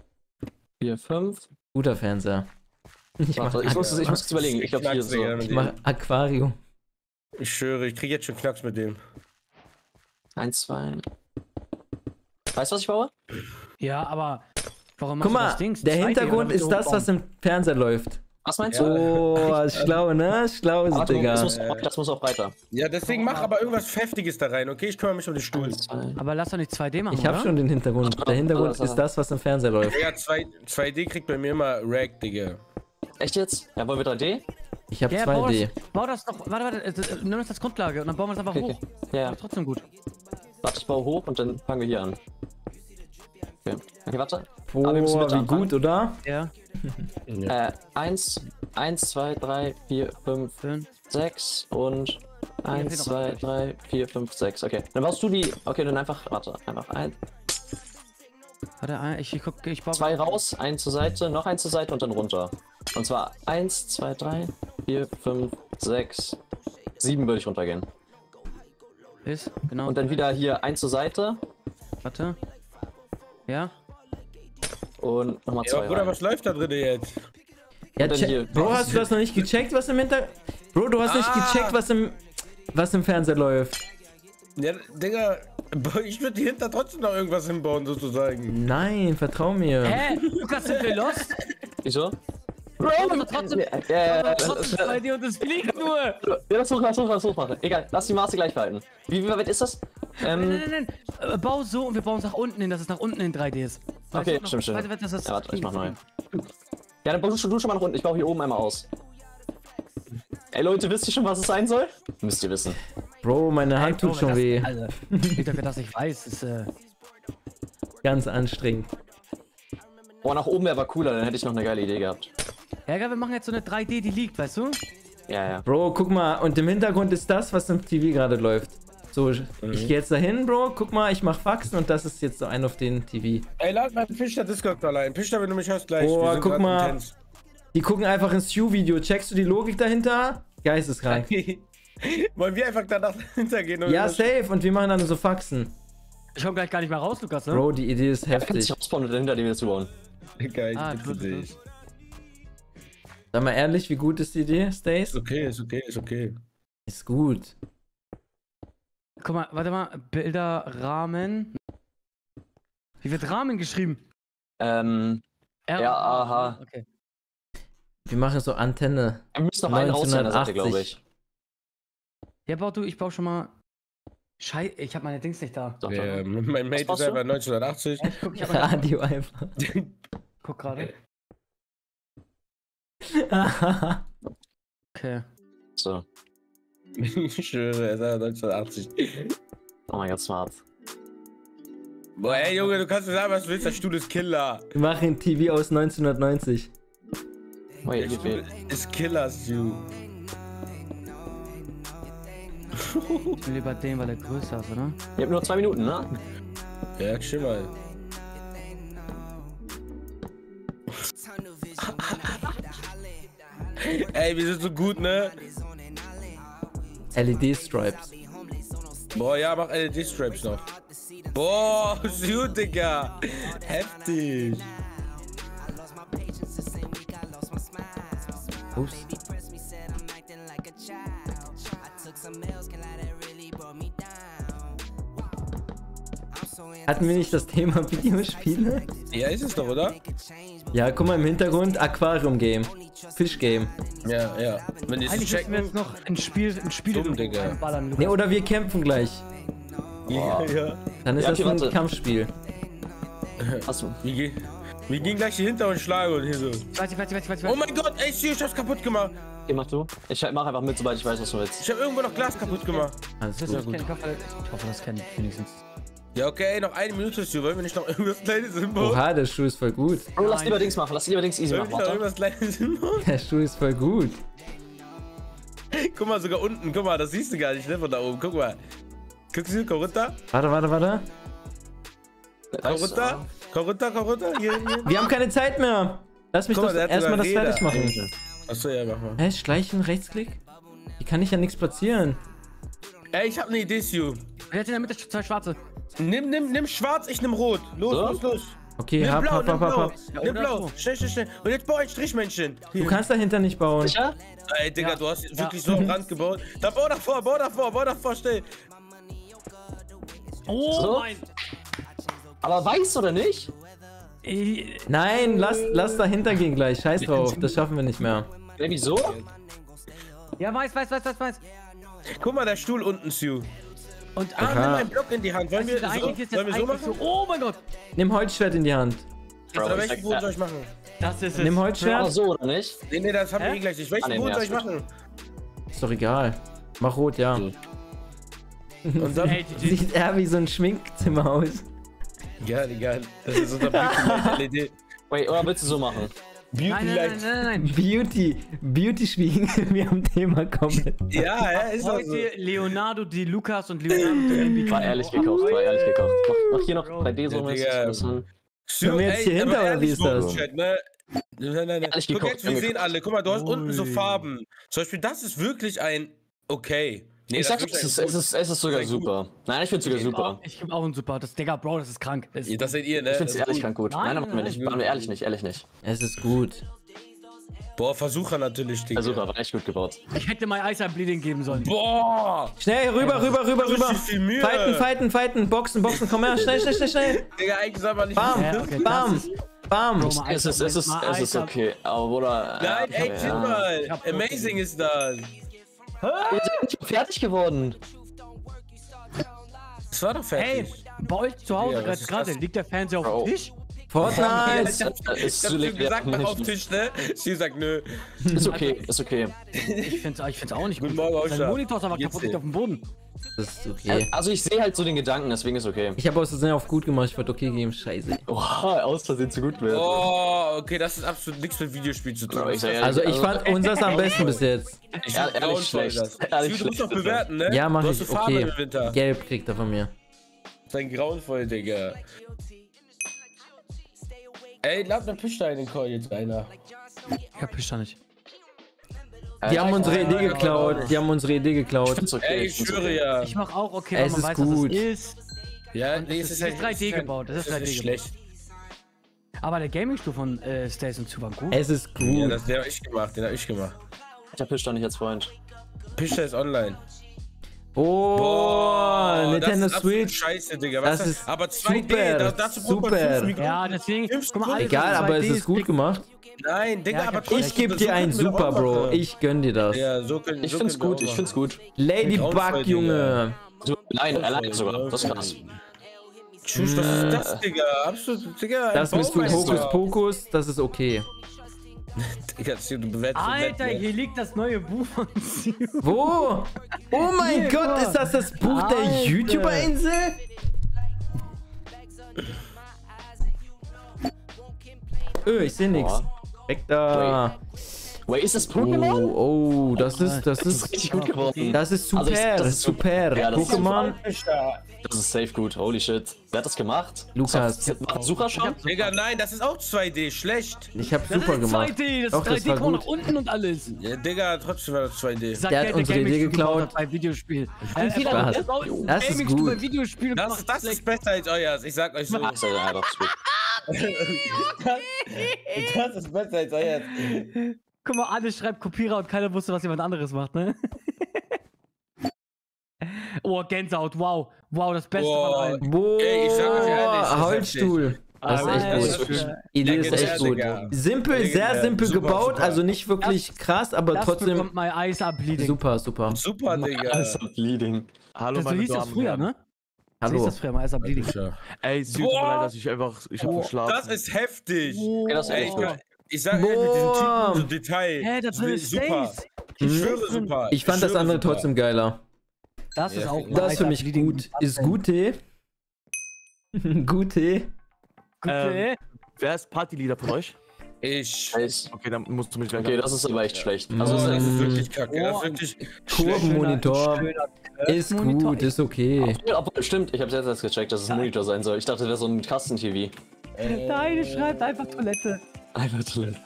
Guter Fernseher. Ich mach, Warte, ich muss kurz überlegen. Ich glaube hier so. ich mach Aquarium. Ich schwöre, ich krieg jetzt schon Knacks mit dem. 1, 2. Weißt du, was ich baue? Ja, aber warum Guck machst du mal, das Ding? der Hintergrund ist das, was im Fernseher läuft. Was meinst du? Oh, schlau, ne? Schlau ist Warte, Digga. das muss auch weiter. Ja, deswegen mach aber irgendwas Pfefftiges da rein, okay? Ich kümmere mich um den Stuhl. Aber lass doch nicht 2D machen, Ich hab schon den Hintergrund. Der Hintergrund ist das, was im Fernseher läuft. Ja, 2D kriegt bei mir immer Rag, Digga. Echt jetzt? Ja, wollen wir 3D? Ich hab Ja, 2D. bau das doch. Warte, nimm das als Grundlage und dann bauen wir es einfach hoch. Ja. Ist trotzdem gut. Warte, ich baue hoch und dann fangen wir hier an. Okay, warte. Boah, wie gut, oder? Ja. 1, 2, 3, 4, 5, 6 und 1, 2, 3, 4, 5, 6. Okay, dann baust du die. Okay, dann einfach. Warte, einfach 1. Warte, ich baue 2 raus, 1 zur Seite, noch 1 zur Seite und dann runter. Und zwar 1, 2, 3, 4, 5, 6, 7 würde ich runtergehen. Ist, genau. Und dann wieder hier 1 zur Seite. Warte. Ja. Und nochmal 2. Ja, Bruder, was läuft da drin jetzt? Ja, hier. Bro, hast du das noch nicht gecheckt, was im Hintergrund... Bro, du hast nicht gecheckt, was im Fernseher läuft. Ja, Digga, ich würde hinter trotzdem noch irgendwas hinbauen, sozusagen. Nein, vertrau mir. Hä? Lukas, sind wir lost? Wieso? Bro, aber trotzdem... Ja, bei dir und es fliegt nur! Ja, lass hochmachen. Egal, lass die Maße gleich behalten. Wie weit ist das? Nein. Bau so und wir bauen es nach unten hin, dass es nach unten in 3D ist. Okay, stimmt. Ja, warte, ich mach neu. Ja, dann baust du schon mal nach unten. Ich baue hier oben einmal aus. Ey Leute, wisst ihr schon, was es sein soll? Müsst ihr wissen. Bro, meine Hand tut schon weh. Also, nicht dafür, dass ich weiß, ist Ganz anstrengend. Oh, nach oben wäre aber cooler, dann hätte ich noch eine geile Idee gehabt. Ja, wir machen jetzt so eine 3D, die liegt, weißt du? Ja. Bro, guck mal, und im Hintergrund ist das, was im TV gerade läuft. So, ich gehe jetzt dahin, Bro, guck mal, ich mach Faxen und das ist jetzt so ein auf den TV. Ey, lad mal Pischter Discord allein. Pischter, wenn du mich hörst, gleich. Boah, guck mal. Die gucken einfach ins Q-Video. Checkst du die Logik dahinter? Geisteskrank. Wollen wir einfach danach hintergehen? Ja, safe. Und wir machen dann so Faxen. Ich komm gleich gar nicht mehr raus, Lukas, ne? Bro, die Idee ist Kann heftig. sich aufspawnen und dahinter die wieder zu bauen. Geil, ich bitte dich. Sag mal ehrlich, wie gut ist die Idee, Stace? Ist okay. Ist gut. Guck mal, warte mal. Bilder, Rahmen. Wie wird Rahmen geschrieben? R-A-H. Okay. Wir machen so Antenne. Wir müssen noch einen rausziehen, glaube ich. Ja, ich baue schon mal. Scheiße, ich habe meine Dings nicht da. Doch. Mein Mate ist einfach 1980. Ich hab Radio einfach. Guck gerade. Okay. So. Ich schwöre, er ist einfach 1980. Oh mein Gott, smart. Boah, ey Junge, du kannst mir sagen, was du willst, der Stuhl ist Killer. Wir machen TV aus 1990. Oh, Der Stuhl ist Killer, Stu. Ich will lieber den, weil der größer ist, oder? Ihr habt nur 2 Minuten, ne? Ja, chill mal. Ey, wir sind so gut, ne? LED-Stripes. Boah, ja, mach LED-Stripes noch. Boah, Stu, Digga. Heftig. Ups. Hatten wir nicht das Thema Videospiele? Ja, ist es doch, oder? Ja, guck mal im Hintergrund, Aquarium-Game. Fish-Game. Ja. Wenn die es Eigentlich müssen wir checken. jetzt noch ein Spiel Dumm, Digga. ballern, Lukas. Ne, oder wir kämpfen gleich. Ja. Dann ist Ja, das okay, ein warte. Kampfspiel. Achso. Wir gehen gleich hier hinter und schlagen und hier so. Warte. Oh mein Gott, ey, Stu, ich hab's kaputt gemacht. Okay, mach du. Ich mach einfach mit, sobald ich weiß, was du willst. Ich hab irgendwo noch Glas kaputt gemacht. Alles Das gut. ist gut. Ich hoffe, das kennt wenigstens. Ja, okay, noch 1 Minute, Stu. Wollen wir nicht noch irgendwas Kleines hinbauen? Oha, der Schuh ist voll gut. Bro, lass lieber Dings machen. Lass lieber Dings easy Wollen machen. wir nicht noch Warte. irgendwas Kleines hinbauen? Der Schuh ist voll gut. Guck mal, sogar unten. Guck mal, das siehst du gar nicht, ne? Von da oben. Guck mal. Guckst du, komm runter. Warte. Komm runter. Komm runter. Hier. Wir haben keine Zeit mehr. Lass mich Guck doch mal, der hat erstmal das sogar fertig machen. Räder. Achso, ja, mach mal. Hä, schleichen, Rechtsklick? Hier kann ich ja nichts platzieren. Ey, ich hab eine Idee, Stu. Wer hat in der Mitte 2 schwarze? Nimm schwarz, ich nimm rot. Los. Okay, Nimm blau. Ja, Nimm oder blau. so. Schnell. Und jetzt bau ein Strichmännchen. Du kannst dahinter nicht bauen. Sicher? Ey, Digga, Ja. du hast wirklich so am Rand gebaut. Da bau davor, schnell. Oh So? mein. Aber weiß oder nicht? Nein, lass dahinter gehen gleich. Scheiß drauf, das schaffen wir nicht mehr. Ja, wieso? Ja, weiß. Guck mal, der Stuhl unten, Sue. Und nimm einen Block in die Hand. Wollen wir so machen? Oh mein Gott. Nimm Holzschwert in die Hand. Oder welchen Boden soll ich machen? Das ist es. Nimm Holzschwert. Ach so, oder nicht? Nee, das haben wir eh gleich nicht. Welchen Boden soll ich machen? Ist doch egal. Mach rot, ja. Und dann Sieht eher wie so ein Schminkzimmer aus. egal. Das ist unser Beauty-LED. Wait, oder willst du so machen? Nein. Beauty schwiegen. Wir haben Thema komplett. Ja, ist doch so. Heute Leonardo Di Lucas und Leonardo Di MBK. War ehrlich gekauft. Mach hier noch 3D so Können wir jetzt hier hinter oder wie ist das? Nein. Guck jetzt, wir sehen alle. Guck mal, du hast unten so Farben. Zum Beispiel, das ist wirklich ein okay. Nee, ich sag, es ist sogar super. Nein, ich find's sogar super. Ich geb auch einen super. Digga, Bro, das ist krank. Das seht ihr, ne? Ich find's ehrlich krank gut. Nein, machen wir ehrlich nicht. Es ist gut. Boah, Versucher natürlich, Digga. Versucher, war echt gut gebaut. Ich hätte mal Ice Bleeding geben sollen. Boah! Schnell, rüber. Fighten. Boxen, komm her. Schnell. Digga, eigentlich soll man nicht. Bam. Es ist okay. Aber, Bruder. Nein, ey, chill mal. Amazing ist das. Wir sind nicht fertig geworden. Das war doch fertig. Hey, bei euch zu Hause gerade liegt der Fernseher auf dem Tisch? Fortnite! Ich hab schon gesagt, mach auf den Tisch, ne? Sie sagt, nö. Ist okay. Ich find's auch nicht gut. Guten Morgen, Sein Monitor ist aber kaputt, liegt auf dem Boden. Das ist okay. Also ich sehe halt so den Gedanken, deswegen ist okay. Ich habe aus Versehen auf gut gemacht, ich wollte okay geben, scheiße. Oha, aus Versehen zu gut werden. Oh, okay, das ist absolut nichts mit Videospiel zu tun. Also ich fand unseres am besten bis jetzt. Ehrlich schlecht. Du musst doch bewerten, ne? Ja, mach ich, okay. Winter. Gelb kriegt er von mir. Sein grauenvoll, Digga. Ey, lad ne Pischter in den Call jetzt einer. Ich hab Pischter nicht. Die haben unsere Idee geklaut. Ey, ich schwöre ja. Ich mach auch okay, es weil man ist weiß, gut. was es ist. Ja, nee, es ist halt 3D gebaut. Das ist 3D gebaut. schlecht. Aber der Gaming-Stuhl von Stays und Zu war gut. Es ist gut. Ja, den hab ich gemacht. Ich hab Pischter nicht als Freund. Pischter ist online. Oh, Nintendo das ist Switch. Scheiße, Digga. Das ist aber 2D, super, dazu super. Ja, deswegen. Guck mal, alles Egal, aber es ist gut gemacht. Nein, Digga, Ja, aber Ich gebe dir einen Super, Bro. Ich gönn dir das. Ja, so können Ich find's gut. Ladybug, Junge. So, nein, alleine sogar. Das ist krass. Tschüss, was ist das, Digga? Absolut, Digga. Das bist du Hokus Pokus, das ist okay. Digga, du bewertest Alter, hier liegt das neue Buch von Stu. Wo? Oh mein Gott, ist das Buch der YouTuber-Insel? Ich sehe nichts. Weg da. Wait, ist das Pokémon? Oh, das ist richtig gut geworden. Das ist super, das ist super. Ja, das ist Pokémon. Das ist safe gut, holy shit. Wer hat das gemacht? Lukas. Sucher schon? Digga, nein, das ist auch 2D, schlecht. Ich hab super gemacht. 2D, das Doch, ist 3D, war komm nach gut. unten und alles. Ja, Digga, trotzdem war das 2D. Sag, Der hat unsere Idee geklaut. Bei Videospiel. Spaß. Das ist gut. Videospiel Das ist besser als euers, ich sag euch so. Ah, ist ja einfach zu gut. Das ist besser als euers. Guck mal, alles schreibt Kopierer und keiner wusste, was jemand anderes macht, ne? Oh, Gänsehaut, wow. Wow, das Beste von allen. Boah, Ey, ich sag euch ehrlich, das ist Holzstuhl. Das ist echt gut. Idee ist echt gut. Simpel, sehr simpel gebaut, also nicht wirklich krass, aber Das trotzdem bekommt mal Ice Up Bleeding. super. Super, Digga. Alles bleeding. Hallo, So meine hieß das Damen und früher, Herren. ne? So hieß Hallo. das früher mal Ice Up Bleeding. Ey, es tut mir leid, dass ich ich hab verschlafen. Das ist heftig. Ja, das ist Ey, echt gut. ich sag ehrlich, mit diesem Typen so Detail. Hä, das ist super. Stays. Ich schwöre super. Ich fand das schwöre andere super. trotzdem geiler. Das ist Ja, auch Das ist für mich gut. Ist Gute. Gute. Gute. Wer ist Partyleader von euch? Ich. Nice. Okay, dann musst du mich gleich. Okay, das ist aber echt schlecht. Also, Also, das ist Mm. wirklich kacke. Das ist wirklich Kurvenmonitor. Ist gut, ist okay. obwohl, stimmt, ich hab's jetzt erst gecheckt, dass es ein Monitor sein soll. Ich dachte, das wäre so ein Kasten-TV. Nein, schreibt einfach Toilette. Einfach Toilette.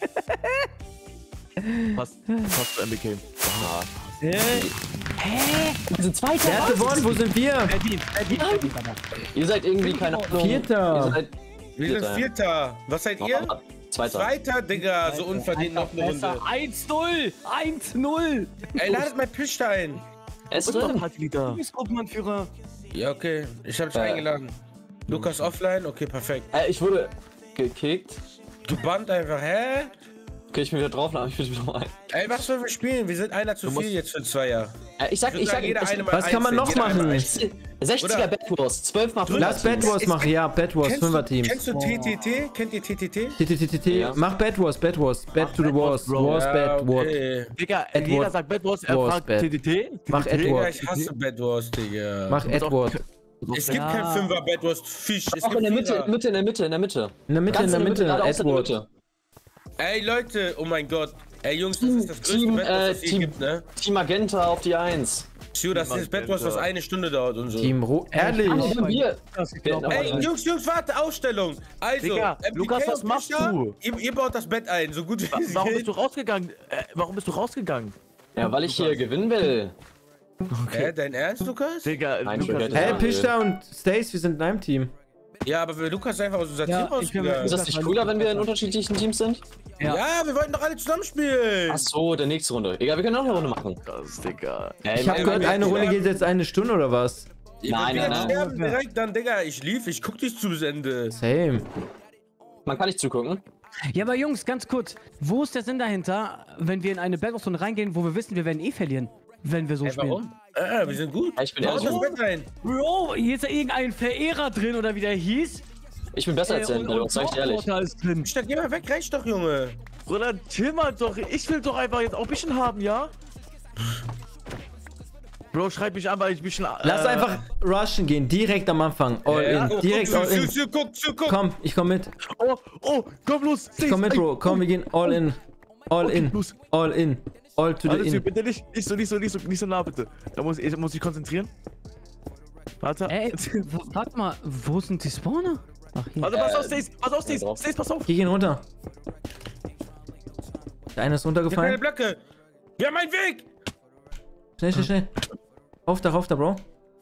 Passt zu MBK. Ah. Hä? Wir sind Zweiter. Wer hat gewonnen? Wo sind wir? Verdient, Alter. Ihr seid irgendwie, keine Ahnung. Vierter. Ihr seid Wir sind Vierter. Was seid ihr? Zweiter. Zweiter, Digga. So unverdient noch eine Besser. Runde. 1-0. 1-0. Ey, ladet mal Pischter ein. Es Was ist doch Partyleader? Gruppenanführer. Ja, okay. Ich hab dich eingeladen. Lukas offline? Okay, perfekt. Ich wurde. gekickt. Gebannt einfach, hä? Okay, ich bin wieder drauf, ich bin wieder ein. Ey, was sollen wir spielen? Wir sind einer zu viel jetzt für 2 Jahre. Ich sag, was kann man noch machen? 60er Bad Wars, 12 mal 5. Lass Bad Wars machen, ja, Bad Wars, 5er-Teams. Kennst du TTT? Kennt ihr TTT? TTT, mach Bad Wars, Bad to the Wars. Wars, Bad Wars. Digga, jeder sagt Bad Wars, er fragt TTT. Mach Digga, Edward. ich hasse Bad Wars, Digga. Mach Edward. Es gibt kein 5er Bad Wars Fisch. Es Auch gibt in der Mitte, in der Mitte. In der Mitte, geradeaus in der Edward. Mitte. Ey, Leute, oh mein Gott. Ey, Jungs, das ist das größte Bad Wars, was es hier gibt, ne? Team Magenta auf die 1. Sure, das ist das Bad Wars, was 1 Stunde dauert und so. Team Ehrlich? Ey, Jungs, warte, Ausstellung. Also, Digga, Lukas, was machst du? Ihr baut das Bett ein, so gut wie es Warum geht. bist du rausgegangen? Warum bist du rausgegangen? Ja, weil ich hier gewinnen will. Okay. Dein Ernst, Lukas? Digga, Nein, Lukas. Hey, Pishta und Stace, wir sind in einem Team. Ja, aber für Lukas ist einfach aus unserem Team rausgegangen. Ist das nicht cooler, wenn wir in unterschiedlichen Teams sind? Ja, wir wollten doch alle zusammen spielen. Ach so, der nächste Runde. Egal, wir können auch eine Runde machen. Das, Digga. Ich hab gehört, eine Runde geht jetzt 1 Stunde oder was? Nein. Sterben direkt dann, Digga, ich guck dich zu bis Ende. Same. Man kann nicht zugucken. Ja, aber Jungs, ganz kurz. Wo ist der Sinn dahinter, wenn wir in eine Bad Wars-Runde reingehen, wo wir wissen, wir werden eh verlieren, wenn wir so spielen? Warum? Wir sind gut. Ja, ich bin das Bett rein. Bro, hier ist ja irgendein Verehrer drin, oder wie der hieß. Ich bin besser als der, sag ich dir ehrlich. Geh mal weg, reicht doch, Junge. Bruder, chill mal doch. Ich will doch einfach jetzt auch ein bisschen haben, ja? Bro, schreib mich an, weil ich ein bisschen... Lass einfach rushen gehen, direkt am Anfang. All in, direkt all in. Komm, ich komm mit. Oh, komm los. Ich komm mit, Bro. Komm, wir gehen all in. All in. All in. All to the in. Bitte nicht so nah, bitte. Da muss ich konzentrieren. Warte. Ey, warte mal, wo sind die Spawner? Ach, hier. Warte, pass auf, Stace, pass auf. Geh ihn runter. Der eine ist runtergefallen. Keine Blöcke. Wir haben einen Weg. Schnell. Rauf da, Bro.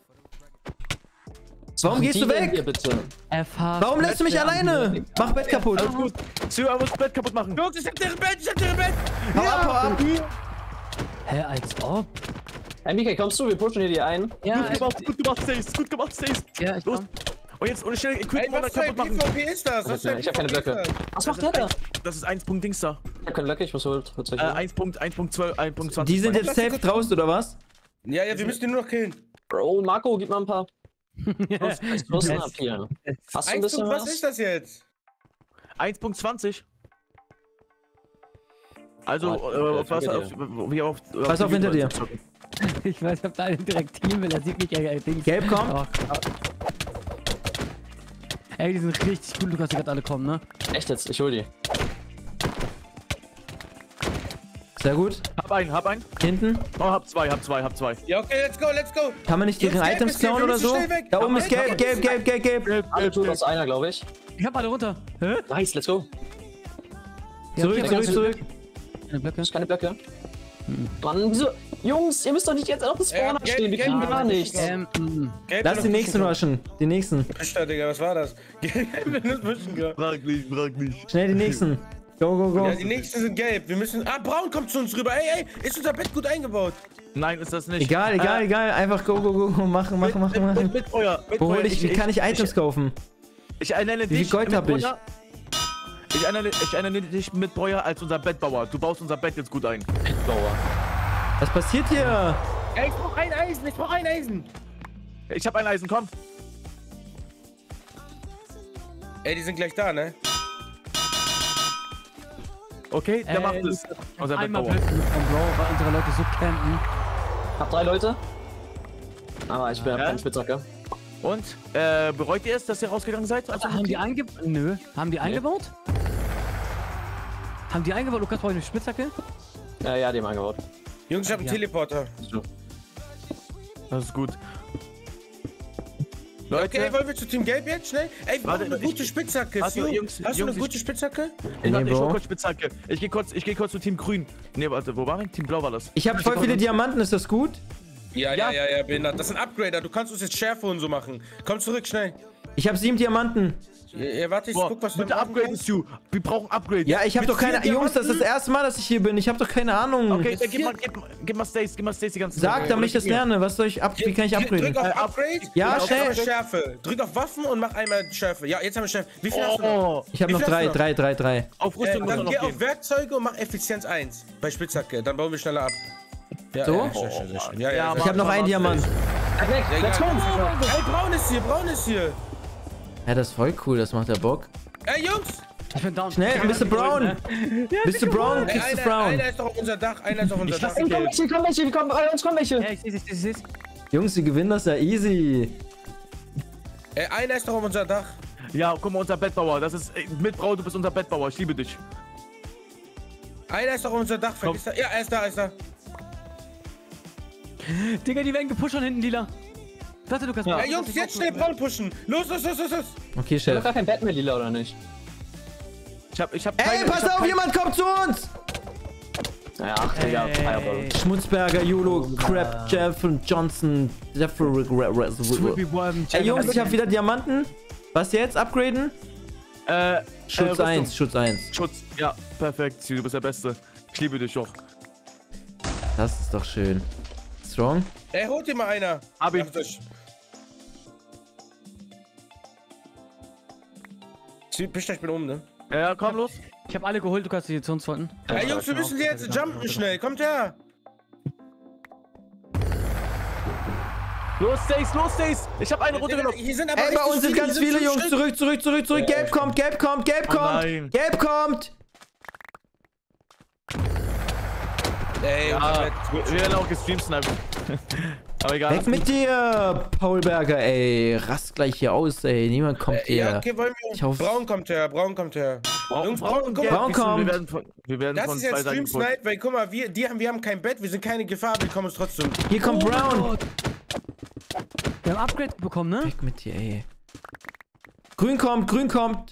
Warum gehst du weg? Warum lässt du mich alleine? Mach Bett kaputt. Alles gut. Syua muss Bett kaputt machen. Jungs, ich hab deren Bett, Hau ab. Hä, als ob? Hey, Mika, kommst du? Wir pushen hier die ein. Ja, gut gemacht, Stace. Ja, ich los. Und jetzt ohne schnell Equipment was für ein PvP ist das? Was für ein Ich hab keine Blöcke. Was macht der da? Das ist 1. Dings da. Ich hab keine Blöcke, ich muss wohl tatsächlich. 1.12, 1.20. Die sind jetzt safe draußen, oder was? Ja, wir müssen die nur noch killen. Bro, Marco, gib mal ein paar. Was ab hier? Hast du ein bisschen was ist das jetzt? 1.20. Also, pass auf hinter dir. Ich weiß, ich hab da einen direkt Team, weil er sieht mich ja Dings. Gelb, komm. Oh, ey, die sind richtig gut, Lukas, die gerade alle kommen, ne? Echt jetzt? Ich hol die. Sehr gut. Hab einen. Hinten. Oh, hab zwei. Ja, okay, let's go. Kann man nicht deren Items klauen oder so? Da oben ist gelb. Alle tun das einer, glaube ich. Ich hab alle runter. Hä? Nice, let's go. Zurück. Keine Blöcke. Keine Blöcke. Mann, wieso? Jungs, ihr müsst doch nicht jetzt auf das Spawner stehen, wir kriegen gar nichts. Lass die nächsten rushen. Die nächsten. Digga, was war das? Frag nicht. Schnell die nächsten. Go. Ja, die nächsten sind gelb. Wir müssen... Braun kommt zu uns rüber. Ey, ist unser Bett gut eingebaut? Nein, ist das nicht. Egal. Einfach go. Machen. Mit Feuer. Wie kann ich Items kaufen? Ich ernenne dich. Wie viel Gold hab ich? Ich ernenne dich mit Breuer als unser Bettbauer. Du baust unser Bett jetzt gut ein. Bettbauer. Was passiert hier? Ey, ich brauch ein Eisen. Ich hab ein Eisen, komm. Ey, die sind gleich da, ne? Okay, der macht es. Unser Einmal Bettbauer. Blöcke bekommen, Bro, weil unsere Leute so campen. Hab 3 Leute. Aber ich bin keine Spitzhacke. Und, bereut ihr es, dass ihr rausgegangen seid? Also, haben die eingebaut? Nö. Haben die eingebaut? Lukas, brauche ich eine Spitzhacke? Ja, die haben eingebaut. Jungs, ich hab einen Teleporter. Das ist gut. Leute, okay, wollen wir zu Team Gelb jetzt schnell? Ey, wir brauchen eine gute Spitzhacke. Hast du eine gute Spitzhacke? Ich hol kurz Spitzhacke. Ich geh kurz zu Team Grün. Ne, warte, wo war ich? Team Blau war das. Ich habe voll viele Diamanten, ist das gut? Ja, behindert. Das sind Upgrader. Du kannst uns jetzt Schärfe und so machen. Komm zurück, schnell. Ich habe 7 Diamanten. Ja, warte, ich guck, was bitte Upgrade, Stu. Wir brauchen Upgrade. Ja, ich habe doch keine... Jungs, das ist das erste Mal, dass ich hier bin. Ich habe doch keine Ahnung. Okay, dann gib mal Stace die ganze Zeit. Sag, damit ich das lerne. Was soll ich wie kann ich upgraden? Drück auf Upgrade. Ja, drück schnell. auf Schärfe. Drück auf Waffen und mach einmal Schärfe. Ja, jetzt haben wir Schärfe. Wie viel hast du noch? Ich habe noch 3. Auf Rüstung muss dann noch geh gehen. auf Werkzeuge und mach Effizienz 1 bei Spitzhacke. Dann bauen wir schneller ab. Ja, So? Ja, sehr schön. Ja, Ich habe noch einen Diamant. Weg, let's go! Ey, braun ist hier. Ja, das ist voll cool. Das macht ja Bock. Ey, Jungs! Ich bin down. Schnell, Mr. Brown. Mr. Brown, Ey, kriegst du Brown. einer ist doch auf unser Dach. Kommen welche. Ja, ich seh's. Jungs, wir gewinnen das ja easy. Ey, einer ist doch auf unser Dach. Ja, guck mal, unser Bettbauer. Das ist mit Braun, du bist unser Bettbauer. Ich liebe dich. Einer ist doch auf unser Dach. Vergiss das. Ja, er ist da. Digga, die werden gepusht von hinten, Lila. Warte, Lukas. Ja. Ey, Jungs, jetzt schnell Braun pushen. Los. Okay, Ich Chef. hab gar kein Batman lila, oder nicht? Ich hab Ey, pass auf, jemand kommt zu uns! Naja, ach, Digga, Fireball. Schmutzberger, Yulo, Crab, Jeff und Johnson. Ey, Jungs, ich hab wieder Diamanten. Was jetzt? Upgraden? Schutz 1, Schutz 1. Schutz, ja, perfekt. Du bist der Beste. Ich liebe dich auch. Das ist doch schön. Strong? Ey, holt dir mal einer. Hab ich. Ich bin ne? Ja, komm los. Ich hab alle geholt, Lukas, die zu uns wollten. Ey, Jungs, wir müssen jetzt jumpen schnell. Kommt her. Los, Stace. Ich hab eine runtergenommen. Hier sind aber Ey, bei uns sind ganz viele Jungs. Zurück. Gelb kommt. Gelb kommt. Ey, Ja, wir werden auch gestreamsniped. Aber egal. Weg mit dir, Paulberger, ey. Rast gleich hier aus, ey. Niemand kommt hier. Ja, okay, wollen wir. Braun kommt her. Jungs, Braun kommt. Wir werden das von ist jetzt zwei Seiten Stream-Snipe, weil guck mal, wir haben kein Bett, wir sind keine Gefahr, wir kommen es trotzdem. Hier kommt Brown. Wir haben Upgrade bekommen, ne? Weg mit dir, ey. Grün kommt. Grün kommt.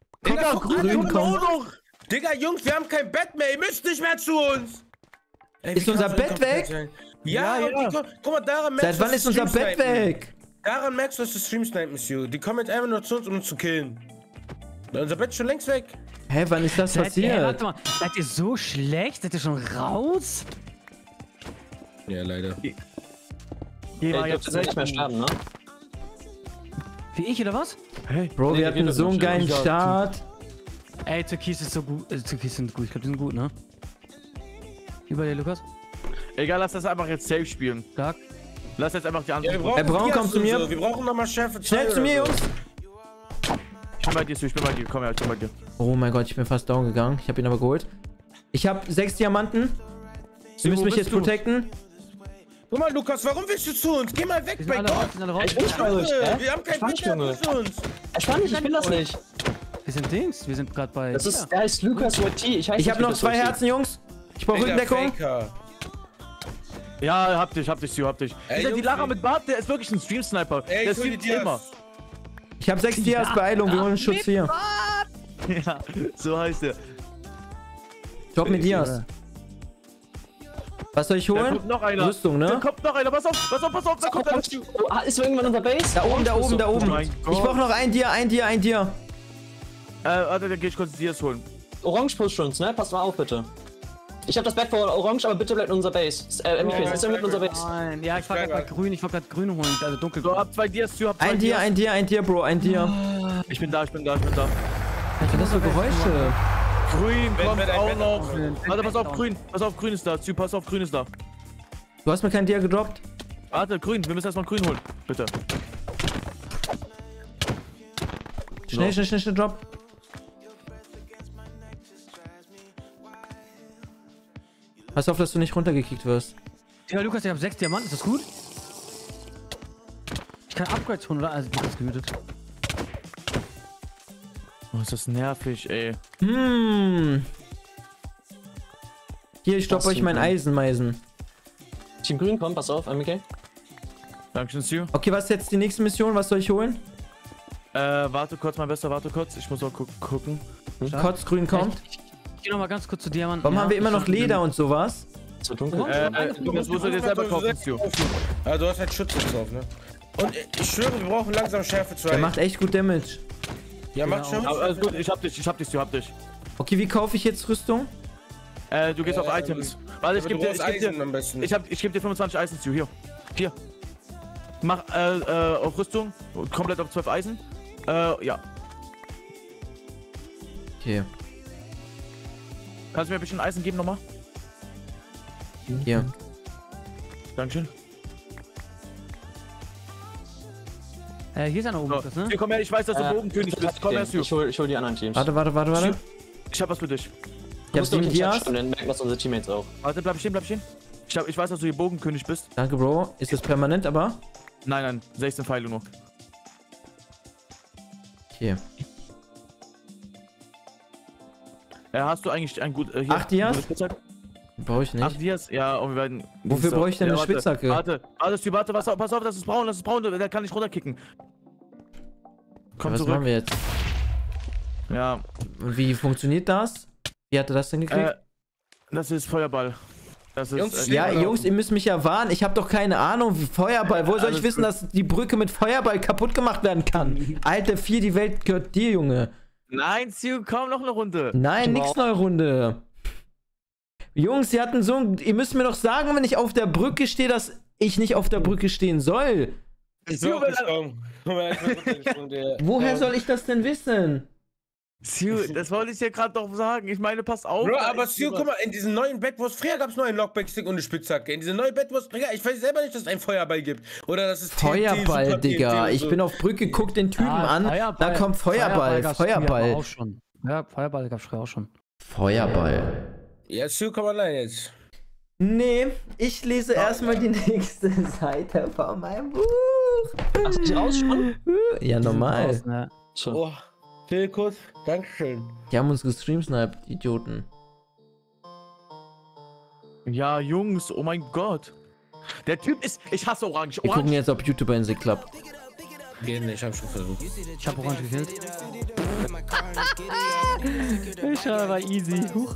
Digga, Jungs, wir haben kein Bett mehr. Ihr müsst nicht mehr zu uns. Ey, Ist unser Bett weg? Ja, ja. Guck mal, daran merkst Seit wann ist unser Bett weg? Daran merkst du, dass du Stream-Snipen, Monsieur. Die kommen jetzt einfach nur zu uns, um uns zu killen. Unser Bett ist schon längst weg. Hä, wann ist das passiert? Warte mal, seid ihr so schlecht? Seid ihr schon raus? Ja, leider. Ich glaub, das wird nicht mehr sterben, ne? Wie ich, oder was? Hey, Bro, wir hatten so einen geilen Start. Ey, Türkis ist so gut. Türkis sind gut. Ich glaube, die sind gut, ne? Über dir, Lukas? Egal, lass das einfach jetzt safe spielen. Stark. Lass jetzt einfach die anderen. Ja, Braun kommt zu mir. So. Wir brauchen nochmal Schärfe. Schnell zu mir, Jungs. Ich bin bei dir, Stu, ich bin bei dir. Komm her, ich bin bei dir. Oh mein Gott, ich bin fast down gegangen. Ich habe ihn aber geholt. Ich habe 6 Diamanten. Sie müssen mich jetzt protecten. Guck mal, Lukas, warum willst du zu uns? Geh mal weg bei Gott. Ich bin bei euch, Wir haben kein Bett mehr für uns. Ich bin das nicht. Wir sind Dings. Wir sind gerade bei. Das ist, der heißt Lukas YT. Ich habe noch 2 Herzen, Jungs. Ich brauche Rückendeckung. Ja, hab dich, Stu, hab dich. Ey, Die Jungs, Lara mit Bart, der ist wirklich ein Stream-Sniper. Ey, Der ich hol die streamt immer. Ich habe 6 Dias, Beeilung, wir holen Schutz 4. Ja, so heißt er. Drop mir Dias. Was soll ich Da holen? kommt noch einer. Rüstung, Da ne? kommt noch einer. Pass auf, da kommt einer. Oh, ist irgendwann unser Base? Da oben. Oh mein Gott. Ich brauche noch ein Dir. Warte, dann geh ich kurz Dias holen. Orange pusht uns, ne? Pass mal auf, bitte. Ich hab das Bett vor Orange, aber bitte bleibt in unser Base. MPs, ist mit unser Base. Nein, ja, ich war gerade bei grün. Ich wollte gerade grün holen, also dunkel. So, hab 2 Dias, Stu, hab 2 Ein Dir, Bro, ein Dir. Ich bin da. Was sind das für Geräusche? Grün kommt wenn auch Bett noch. Warte, pass auf, grün. Pass auf, grün ist da. Stu, pass auf, grün ist da. Du hast mir kein Dir gedroppt? Warte, grün. Wir müssen erstmal grün holen. Bitte. Schnell, drop. Pass auf, dass du nicht runtergekickt wirst. Ja, Lukas, ich habe 6 Diamanten. Ist das gut? Ich kann Upgrades holen, oder? Also, du bist gehütet. Oh, ist das nervig, ey. Hier, ich stoppe euch mein Eisenmeisen. Team Grün, komm, pass auf, MK. Dankeschön, Stu. Okay, was ist jetzt die nächste Mission? Was soll ich holen? Warte kurz, mein Bester, warte kurz. Ich muss auch gucken. Kotz, grün kommt. Ich geh nochmal ganz kurz zu Diamanten. Warum haben wir immer noch Leder und sowas? So dunkel. Das musst du dir selber kaufen, Stu. Ja, du hast halt Schutz jetzt drauf, ne? Und ich schwöre, wir brauchen langsam Schärfe 2. Der macht echt gut Damage. Ja, macht schon. Aber alles gut, ich hab dich. Okay, wie kaufe ich jetzt Rüstung? Du gehst auf Items. Warte, ich geb dir ich geb dir 25 Eisen zu. Hier. Mach auf Rüstung. Komplett auf 12 Eisen. Ja. Okay. Kannst du mir ein bisschen Eisen geben nochmal? Hier. Dankeschön. Hier ist einer oben. So. Hier, komm her, ich weiß, dass du Bogenkönig bist. Komm her, ich hol die anderen Teams. Warte. Ich hab was für dich. Ich hab 7 Dias. Und dann merken das unsere Teammates auch. Warte, bleib stehen. Ich weiß, dass du hier Bogenkönig bist. Danke, Bro. Ist das permanent, aber? Nein, 16 Pfeile nur. Okay. Hast du eigentlich ein gut... 8 Dias? Brauche ich nicht. 8 Dias? Ja, und wir werden... Wofür brauche ich denn eine Spitzhacke? Warte, pass auf, das ist braun, der kann nicht runterkicken. Komm was zurück. machen wir jetzt? Ja. Und wie funktioniert das? Wie hat er das denn gekriegt? Das ist Feuerball. Das ist, Jungs, Jungs, ihr müsst mich ja warnen. Ich habe doch keine Ahnung, wie Feuerball. Wo soll ich wissen, dass die Brücke mit Feuerball kaputt gemacht werden kann? Alter, 4, die Welt gehört dir, Junge. Nein, Ziu, komm, noch eine Runde. Nein, nix neue Runde. Jungs, ihr hatten so ein... Ihr müsst mir doch sagen, wenn ich auf der Brücke stehe, dass ich nicht auf der Brücke stehen soll. Woher soll ich das denn wissen? Ziu, das wollte ich dir gerade doch sagen. Ich meine, pass auf. Bro, aber Ziu, guck mal, in diesen neuen Bedwars, früher gab es nur einen Lockback-Stick und eine Spitzhacke. In diesen neuen Bedwars, Digga, ich weiß selber nicht, dass es einen Feuerball gibt. Oder dass es Feuerball, TNT, Digga. Ich bin auf Brücke, guck den Typen an. Da kommt Feuerball. Feuerball. Ja, Feuerball gab's früher auch schon. Feuerball. Ja, Ziu, komm allein jetzt. Nee, ich lese erstmal die nächste Seite von meinem Buch. Hast du die raus schon? Ja, normal. Raus, ne? Oh, Philkus, dankeschön. Die haben uns gestreamsniped, die Idioten. Ja, Jungs, oh mein Gott. Der Typ ist... Ich hasse Orange. Wir gucken jetzt, ob YouTuber in sich klappt. Geht nicht, ich hab schon versucht. Ich hab Orange gekillt. Ich schreibe aber easy. Huch.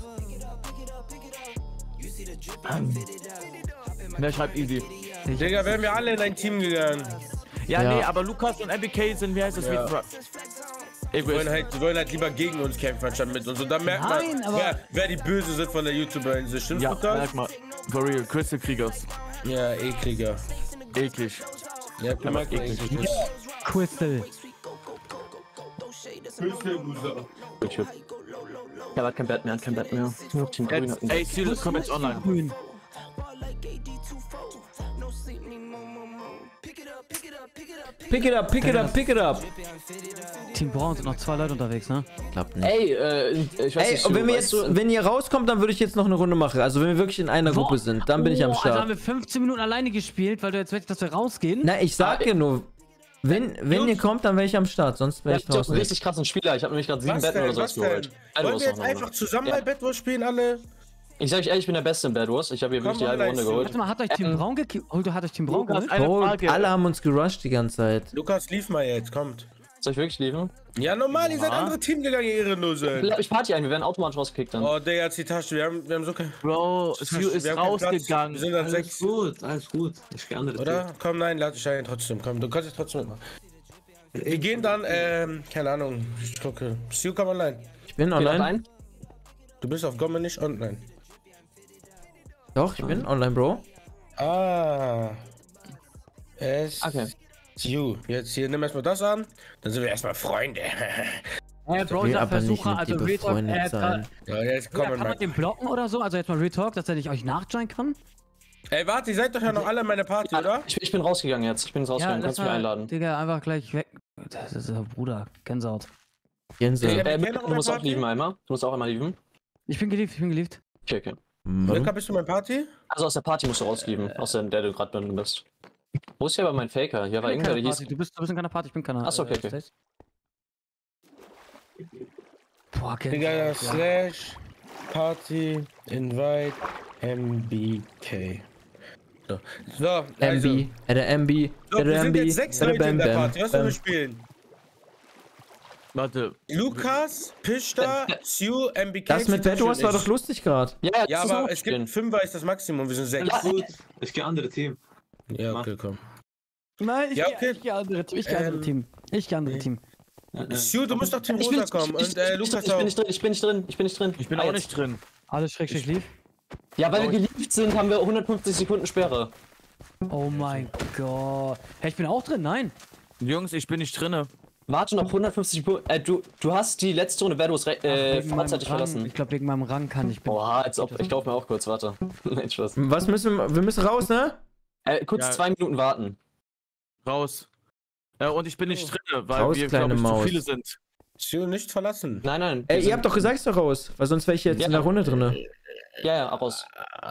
Wer schreibt easy? Digga, wären wir alle in ein Team gegangen. Ja, nee, aber Lukas und MBK sind, wie heißt das? Ja. Die wollen halt lieber gegen uns kämpfen, anstatt mit uns. Und dann merkt man, wer die Böse sind von der YouTuber-Insel. Stimmt, ja, Lukas? merk mal. For real, Crystal Kriegers. Ja, ekliger. Eklig. Ja, mag eklig. Crystal. Ja, hat kein Bett mehr, Nur Team Grün. Ey, Ziel, komm jetzt online. Grün. Pick it up. Team Braun sind noch 2 Leute unterwegs, ne? Klappt nicht. Ey, ich weiß nicht, und wenn ihr rauskommt, dann würde ich jetzt noch eine Runde machen. Also wenn wir wirklich in einer Gruppe sind, dann bin ich am Start. Also haben wir 15 Minuten alleine gespielt, weil du jetzt willst, dass wir rausgehen? Na, ich sag dir nur, wenn ihr kommt, dann wäre ich am Start, sonst wäre ich draußen. Ich bin richtig krassen Spieler, ich habe nämlich gerade 7 Betten oder sowas geholt. Wollen wir jetzt einfach zusammen bei Bed Wars spielen, alle? Ich sag euch ehrlich, ich bin der Beste in Bed Wars. Ich habe hier wirklich die halbe Runde geholt. Warte mal, hat euch Team Braun gekillt? Hat euch Team Braun geholt? Alle haben uns gerusht die ganze Zeit. Lukas, lief mal jetzt, kommt. Soll ich wirklich liefern? Ja, normal, ihr seid andere Team gegangen, ihr Ehrenlose. Ich Party ein, wir werden automatisch rausgekickt dann. Oh, Digga, jetzt die Tasche, wir haben so kein... Bro, Ziu ist rausgegangen. Wir sind dann 6. Alles gut. Ich geh andere Oder? Komm, nein, lad dich ein trotzdem. Komm, du kannst jetzt trotzdem mitmachen. Wir gehen dann, keine Ahnung, ich gucke. Ziu, komm online. Ich bin online. Du bist auf Gomme nicht online. Doch, ich bin online, Bro. Ah. Okay. Ziu, jetzt hier, nimm erstmal das an. Dann sind wir erstmal Freunde. Bro, will aber nicht Versucher, mit dir also befreundet sein. Ja, jetzt kommen kann man den blocken oder so? Also jetzt mal Real Talk, dass er euch nachjoinen kann? Ey, warte, ihr seid doch ja noch alle in meiner Party, oder? Ich bin rausgegangen jetzt. Ich bin rausgegangen. Kannst du mich einladen? Digga, einfach gleich weg. Das ist der Bruder. Gänsehaut. Gänsehaut. Du musst auch lieben einmal. Du musst auch einmal lieben. Ich bin geliebt. Okay. Luca, bist du mein Party? Also aus der Party musst du rauslieben. Aus der du gerade drin bist. Wo ist hier aber mein Faker? Hier war irgendwer, der hieß... Du bist in keiner Party, ich bin keiner. Achso, okay. Boah, Digga, Slash Party Invite MBK. So, also. MB, MB, So, wir sind jetzt 6 Leute in der Party. Was sollen wir spielen? Warte. Lukas, Pishta, Ziu, MBK. Das mit Bed Wars war doch lustig gerade. Ja, aber es gibt 5er ist das Maximum. Wir sind 6. Gut. Ich geh andere Team. Ja, okay, komm. Nein, Ja, okay. ich gehe andere Team. Ich gehe andere Team. Ich gehe andere Team. Stu, du musst doch Team Rosa kommen und Lukas auch. Ich bin nicht drin. Ich bin auch nicht drin. Alles schräg lief. Ja, weil wir geliefert sind, haben wir 150 Sekunden Sperre. Oh mein Gott. Hey, ich bin auch drin, nein. Jungs, ich bin nicht drinne. Warte noch 150 Sekunden. Du hast die letzte Runde Verdos vorzeitig verlassen. Ich glaube, wegen meinem Rang kann ich. Boah, als ob. Ich glaube mir auch kurz, warte. Nein, Spaß. Was müssen wir müssen raus, ne? Kurz Ja. 2 Minuten warten. Raus. Und ich bin nicht drinne, weil Raus, wir, kleine glaube ich, Maus. zu viele sind. Stu, nicht verlassen. Nein. Ey, ihr habt doch gesagt, ist doch raus. Weil sonst wäre ich jetzt in der Runde drinne. Ja, raus.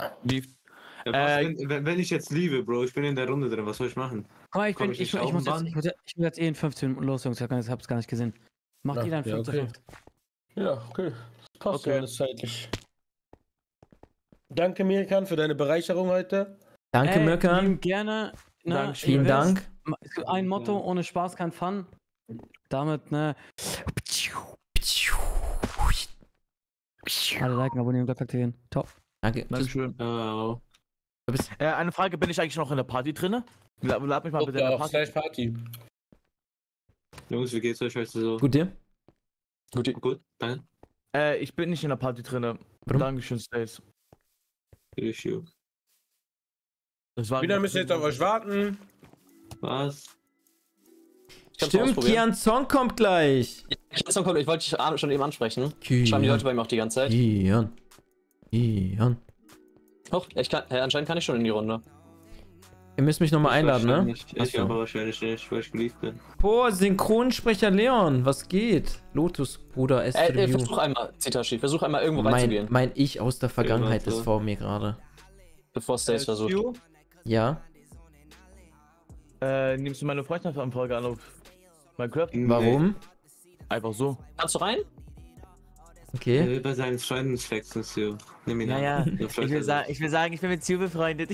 Wenn ich jetzt liebe, Bro, ich bin in der Runde drin, was soll ich machen? Komm, ich muss jetzt in 15 Minuten los, Jungs. Ich hab's gar nicht gesehen. Macht ihr dann 5 zu 5. Ja, okay. Passt ja alles zeitlich. Danke, Mirkan, für deine Bereicherung heute. Danke, Mirkan. Gerne. Ne, Vielen Dank. Es gibt ein Motto, ohne Spaß kein Fun. Damit, ne. Alle liken, abonnieren, Glocke aktivieren. Top. Danke. Dankeschön. Oh. Eine Frage, bin ich eigentlich noch in der Party drinne? Lad mich mal bitte in der Party. Party. Jungs, wie geht's euch heute so? Gut, dir? Gut, danke. Ich bin nicht in der Party drinne. Warum? Dankeschön, Stace. Wieder müsst ihr jetzt auf euch warten. Was? Stimmt, Kian Song kommt gleich. Ich wollte dich schon eben ansprechen. Schreiben die Leute bei mir auch die ganze Zeit. Kian. Oh, anscheinend kann ich schon in die Runde. Ihr müsst mich nochmal einladen, ne? Ich aber wahrscheinlich nicht, weil ich geliebt bin. Boah, Synchronsprecher Leon, was geht? Lotus, Bruder, versuch einmal, Zitashi, versuch einmal irgendwo reinzugehen. Mein Ich aus der Vergangenheit ist vor mir gerade. Bevor Stace versucht. Ja? Nimmst du meine Freundschaftsanfrage an auf mein Club? Warum? Einfach so. Kannst du rein? Okay. Bei seinen Freunden flexen, Stu. Nimm ihn Naja, an. ich will sagen, ich bin mit Stu befreundet.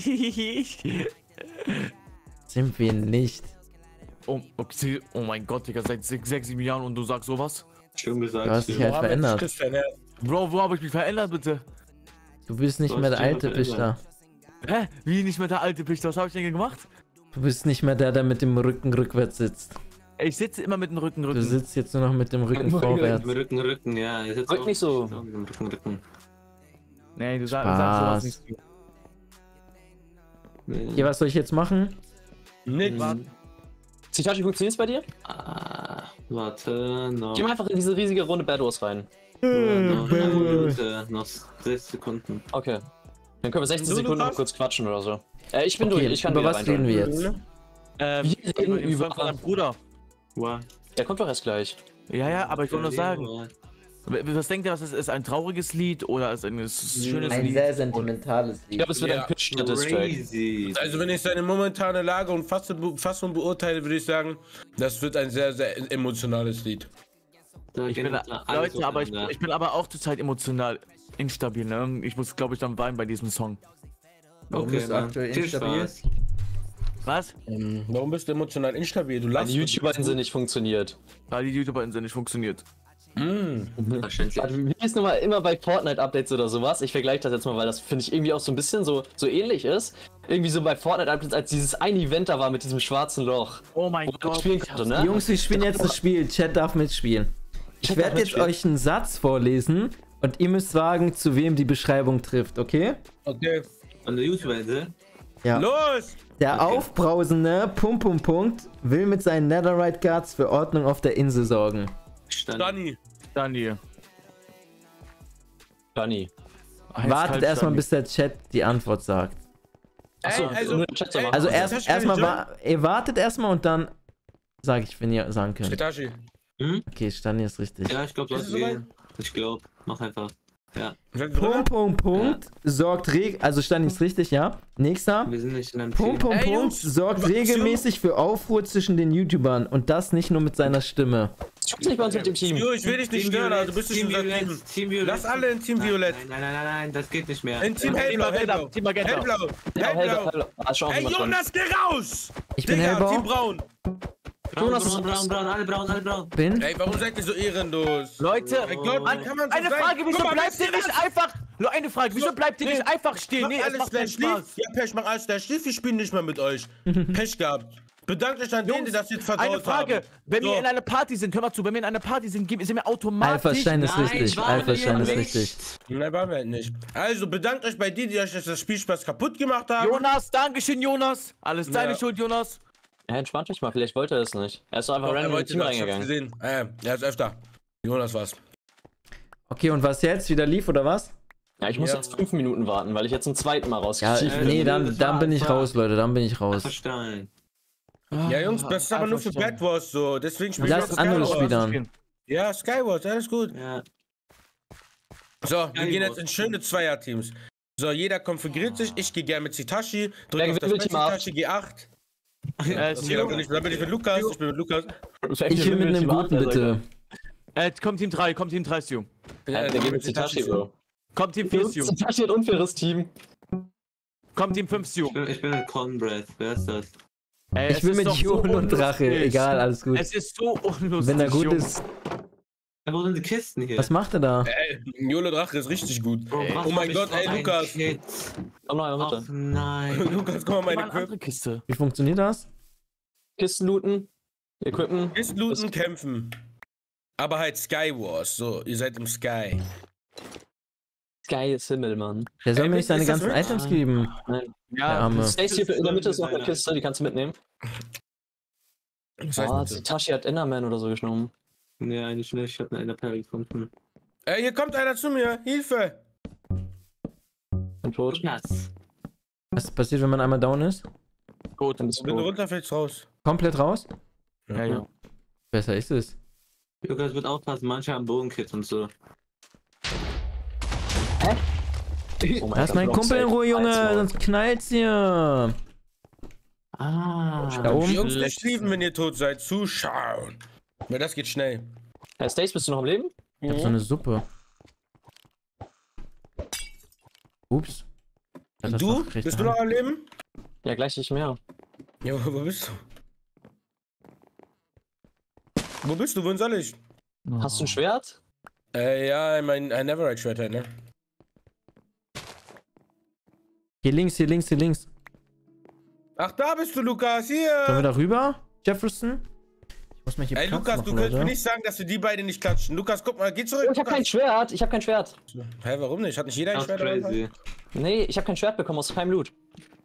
Sind wir nicht. Oh mein Gott, Digga, seit 6, 7 Jahren und du sagst sowas? Schön gesagt. Du hast dich halt verändert. Bro, wo habe ich mich verändert, bitte? Du bist nicht mehr der alte Pichter. Hä? Wie nicht mehr der alte Pichter? Was habe ich denn gemacht? Du bist nicht mehr der mit dem Rücken rückwärts sitzt. Ich sitze immer mit dem Rücken. Du sitzt jetzt nur noch mit dem Rücken vorwärts. Rücken, ja. Rück nicht so. Rücken. Nee, du sagst sowas nicht. Hier, was soll ich jetzt machen? Nix. Zitachi, funktioniert's bei dir? Warte, noch. Geh mal einfach in diese riesige Runde Bad Wars rein. Noch 6 Sekunden. Okay. Dann können wir 16 Sekunden noch kurz quatschen oder so. Ich bin durch, ich kann über wieder was reden wir jetzt? Wir reden über deinen Bruder. Wow. Der kommt doch erst gleich. Ja, aber ich wollte nur sagen. Was denkt ihr, was ist ein trauriges Lied oder ist ein schönes Lied? Ein sehr sentimentales Lied. Ich glaube, es wird ein Pitch-Distrack. Also wenn ich seine momentane Lage und Fassung beurteile, würde ich sagen, das wird ein sehr, sehr emotionales Lied. Ich bin aber auch zurzeit emotional instabil, ne? Ich muss, glaube ich, dann weinen bei diesem Song. Warum bist du aktuell instabil? Was? Warum bist du emotional instabil? Du Weil die YouTuber-Insel nicht funktioniert. Weil die YouTuber-Insel nicht funktioniert. Verständlich. Also, wie ist nochmal immer bei Fortnite-Updates oder sowas? Ich vergleiche das jetzt mal, weil das finde ich irgendwie auch so ein bisschen so ähnlich ist. Irgendwie so bei Fortnite-Updates, als dieses eine Event da war mit diesem schwarzen Loch. Oh mein Gott. Spielen konnte, ne? Jungs, wir spielen jetzt das Spiel. Chat darf mitspielen. Ich werde jetzt euch einen Satz vorlesen und ihr müsst sagen, zu wem die Beschreibung trifft, okay? Okay. An der YouTuber-Insel? Ja. Los! Der Aufbrausende will mit seinen Netherite Guards für Ordnung auf der Insel sorgen. Stani. Wartet erstmal, bis der Chat die Antwort sagt. Achso, also erstmal ihr wartet erstmal und dann sage ich, wenn ihr sagen könnt. Zitachi. Okay, Stani ist richtig. Ja, ich glaube, das ist Ich glaube, mach einfach. Ja. Sorgt also Stani ist richtig, ja. Nächster. Wir sind nicht in einem Team. Sorgt regelmäßig für Aufruhr zwischen den YouTubern und das nicht nur mit seiner Stimme. Du bist nicht bei uns mit dem Team. Ich will dich nicht stören, also bist du schon Team Violett. Lass alle in Team Violett. Nein, das geht nicht mehr. In Team Hellblau. Team Magenta. Hellblau. Ey, Jonas, geh raus! Ich bin Hellblau. Team Braun. Braun, alle braun. Ey, warum seid ihr so ehrenlos? Leute, mein Gott, kann man so eine Frage, wieso bleibt ihr nicht einfach... Eine Frage, wieso bleibt ihr nicht einfach stehen? Nee, es macht keinen Spaß. Ja, Pech, mach alles gleich. Wir spielen nicht mehr mit euch. Pech gehabt. Bedankt euch an denen, die das jetzt versaut haben. Eine Frage, wenn wir in einer Party sind, hör mal zu, wenn wir in einer Party sind, sind wir automatisch... Alpha-Stein ist richtig, Alpha-Stein ist richtig. Nein, waren wir halt nicht. Also, bedankt euch bei denen, die euch das Spielspaß kaputt gemacht haben. Jonas, dankeschön, Jonas. Alles deine Schuld, Jonas. Ja, entspannt euch mal, vielleicht wollte er das nicht. Er ist doch einfach random ins Team reingegangen. Er ist öfter. Jonas war's. Okay, und was jetzt? Wieder lief oder was? Ja, ich muss jetzt 5 Minuten warten, weil ich jetzt zum zweiten Mal rausgeschickt bin. Nee, dann bin ich raus, Leute, dann bin ich raus. Ja, Jungs, das ist aber nur für Bad Wars so, deswegen spielen wir Lass andere Spieler. Ja, Skywars, alles gut. Ja. So, wir gehen jetzt in schöne Zweierteams. So, jeder konfiguriert sich, ich gehe gerne mit Zitashi, drück auf das Zitashi, G8. Dann bin ich mit Lukas, ich bin mit Lukas. Ich will mit einem guten, bitte. Kommt Team 3, Stu. Der geht mit Zitashi, Bro. Kommt Team 4, Stu. Zitashi hat ein unfaires Team. Kommt Team 5, Stu. Ich bin mit Conbreath, wer ist das? Ich will mit Jon und Drache, egal, alles gut. Es ist so unlustig. Wenn er gut ist. Wo sind die Kisten hier? Was macht er da? Jolo Drache ist richtig gut. Oh mein Gott, ey, Lukas. Komm mal, Ach nein. Lukas, komm mal meine andere Kiste. Wie funktioniert das? Kisten looten, equippen. Kisten looten, kämpfen. Aber halt Skywars, so, ihr seid im Sky. Sky ist Himmel, Mann. Der soll mir nicht seine ganzen Items geben. Nein. Ja, Stacy, in der Mitte ist noch eine Kiste, die kannst du mitnehmen. Tashi hat Enderman oder so genommen. Nee, eigentlich nicht, ich hab eine Enderperle gefunden. Ey, hier kommt einer zu mir, Hilfe! Bin tot. Was passiert, wenn man einmal down ist? Tot, dann bist du Wenn du tot. runterfällst, raus. Komplett raus? Ja. Besser ist es. Lukas wird aufpassen, manche haben Bogenkits und so. Oh Lass meinen Kumpel in Ruhe, Junge, sonst knallt's hier. Ah. Da oben. Die Jungs nicht lieben, wenn ihr tot seid, zuschauen. Weil das geht schnell. Hey, Stace, bist du noch am Leben? Ich hab so eine Suppe. Ups. Du? Bist du noch am Leben? Ja, gleich nicht mehr. Ja, wo bist du? Wo bist du? Wohin soll ich? Hast du ein Schwert? Ja, mein Neverite-Schwert halt, ne? Hier links, hier links, hier links. Ach, da bist du, Lukas, hier! Sollen wir da rüber, Jefferson? Ich muss mal hier Ey, Platz Lukas, machen, du kannst Leute. mir nicht sagen, dass wir die beiden nicht klatschen. Lukas, guck mal, geh zurück. Ich hab kein Schwert, ich hab kein Schwert. Hä, warum nicht? Hat nicht jeder ein Schwert? Crazy. Nee, ich hab kein Schwert bekommen aus keinem Loot.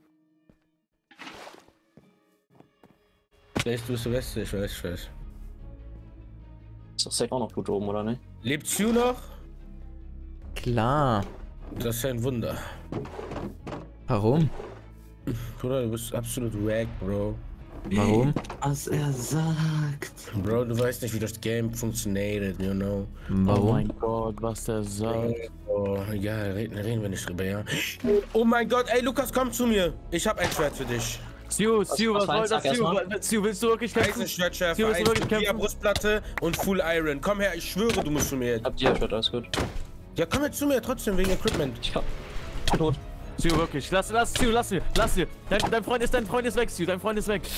Vielleicht bist du Beste, ich weiß. Ist doch safe auch noch gut oben, oder nicht? Lebt Sue noch? Klar. Das ist ein Wunder. Warum? Bruder, du bist absolut wack, Bro. Warum? Was er sagt. Bro, du weißt nicht, wie das Game funktioniert, you know. Warum? Oh mein Gott, was der sagt. Oh, ja, reden wir nicht drüber, ja. Oh mein Gott, ey, Lukas, komm zu mir. Ich hab ein Schwert für dich. Stu, was soll das? Stu, willst du wirklich kämpfen? Eisenschwertschärfe, Brustplatte und Full Iron. Komm her, ich schwöre, du musst zu mir jetzt. Habt ihr Schwert, alles gut. Ja, komm jetzt zu mir trotzdem, wegen Equipment. Ich bin tot. Stu, wirklich. Lass mir. Dein Freund ist weg, Stu. Dein Freund ist weg.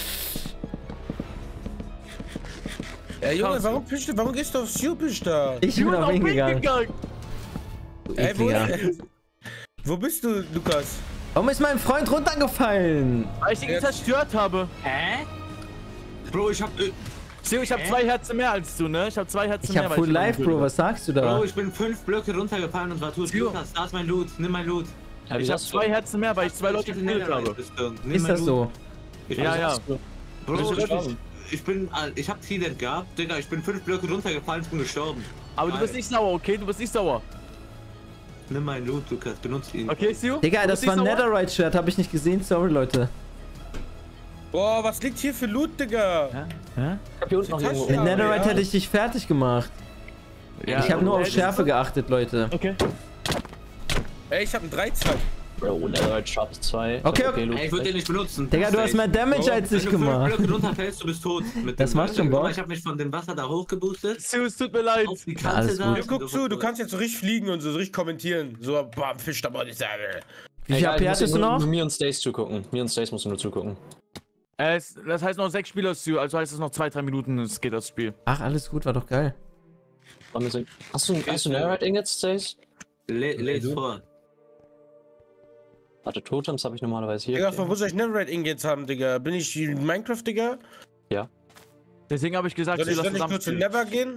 Ey, Junge, warum gehst du auf Stu da? Ich bin auf ihn gegangen. Ey, wo bist du, Lukas? Warum ist mein Freund runtergefallen? Weil ich ihn zerstört habe. Hä? Bro, ich hab 2 Herzen mehr als du, ne? Ich hab 2 Herzen Ich mehr. hab Full Life, Bro, was sagst du da? Bro, ich bin 5 Blöcke runtergefallen und war tot. Lukas, da ist mein Loot, nimm mein Loot. Ich hab 2 Herzen mehr, weil ich 2 Leute gekillt habe. Ist das so? Ja. Bro, ich hab T-Net gehabt, Digga, ich bin 5 Blöcke runtergefallen und bin gestorben. Aber du bist nicht sauer, okay? Du bist nicht sauer. Nimm meinen Loot, Lukas, benutzt ihn. Okay, Stu? Digga, das war ein Netherite-Schwert, hab ich nicht gesehen, sorry, Leute. Boah, was liegt hier für Loot, Digga? Hä? Ich hab hier unten noch irgendwo. Mit Netherite hätte ich dich fertig gemacht. Ja, ich habe nur auf Schärfe geachtet, Leute. Okay. Ey, ich hab einen 13. Bro, Netherite Sharp 2. Okay. Ey, ich würde den nicht benutzen. Digga, du hast mehr Damage als ich gemacht. Wenn du 5 Blöcke runterfällst, du bist tot. Das macht schon Bock. Ich hab mich von dem Wasser da hochgeboostet. Stu, es tut mir leid. Auf die Kante Alles da. gut. Guck zu, du kannst jetzt so richtig fliegen und so richtig kommentieren. So, bam, Fisch da mal die Säbel. Wie viel AP hattest du noch? Mir und Stace zugucken. Mir und Stace musst du nur zugucken. Das heißt noch 6 Spieler, Stu, also heißt es noch 2-3 Minuten, es geht das Spiel. Ach, alles gut, war doch geil. Hast du Netherite Ingots, Stace? Lest vor. Warte, Totems habe ich normalerweise hier. Digga, von wo soll ich Netherite Ingots haben, Digga? Bin ich Minecraft, Digga? Ja. Deswegen habe ich gesagt, soll ich nicht nur zu Nether gehen?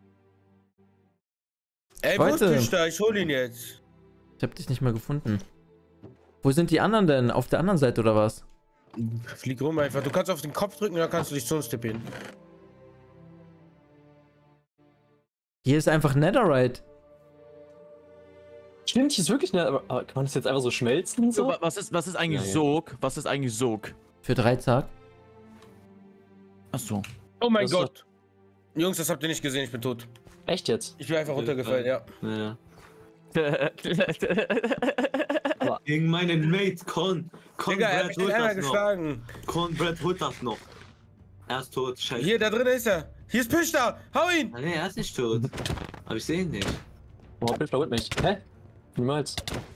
Ey, wo ist Fischda? Ich hol ihn jetzt. Ich hab dich nicht mehr gefunden. Wo sind die anderen denn? Auf der anderen Seite oder was? Flieg rum einfach. Du kannst auf den Kopf drücken und dann kannst du dich zu uns tippen. Hier ist einfach Netherite. Stimmt, hier ist wirklich Netherite. Aber kann man das jetzt einfach so schmelzen? So? Was ist eigentlich Sog? Was ist eigentlich Sog? Für 3 Tage. Achso. Oh mein Gott. Jungs, das habt ihr nicht gesehen, ich bin tot. Echt jetzt? Ich bin einfach runtergefallen, ja. Gegen meinen Mate, Digga, er hat mich einmal geschlagen. Conrad holt das noch. Er ist tot, scheiße. Hier, da drin ist er. Hier ist Pischda. Hau ihn. Nee, er ist nicht tot. Aber ich sehe ihn nicht. Boah, Pischda holt mich. Hä? Niemals.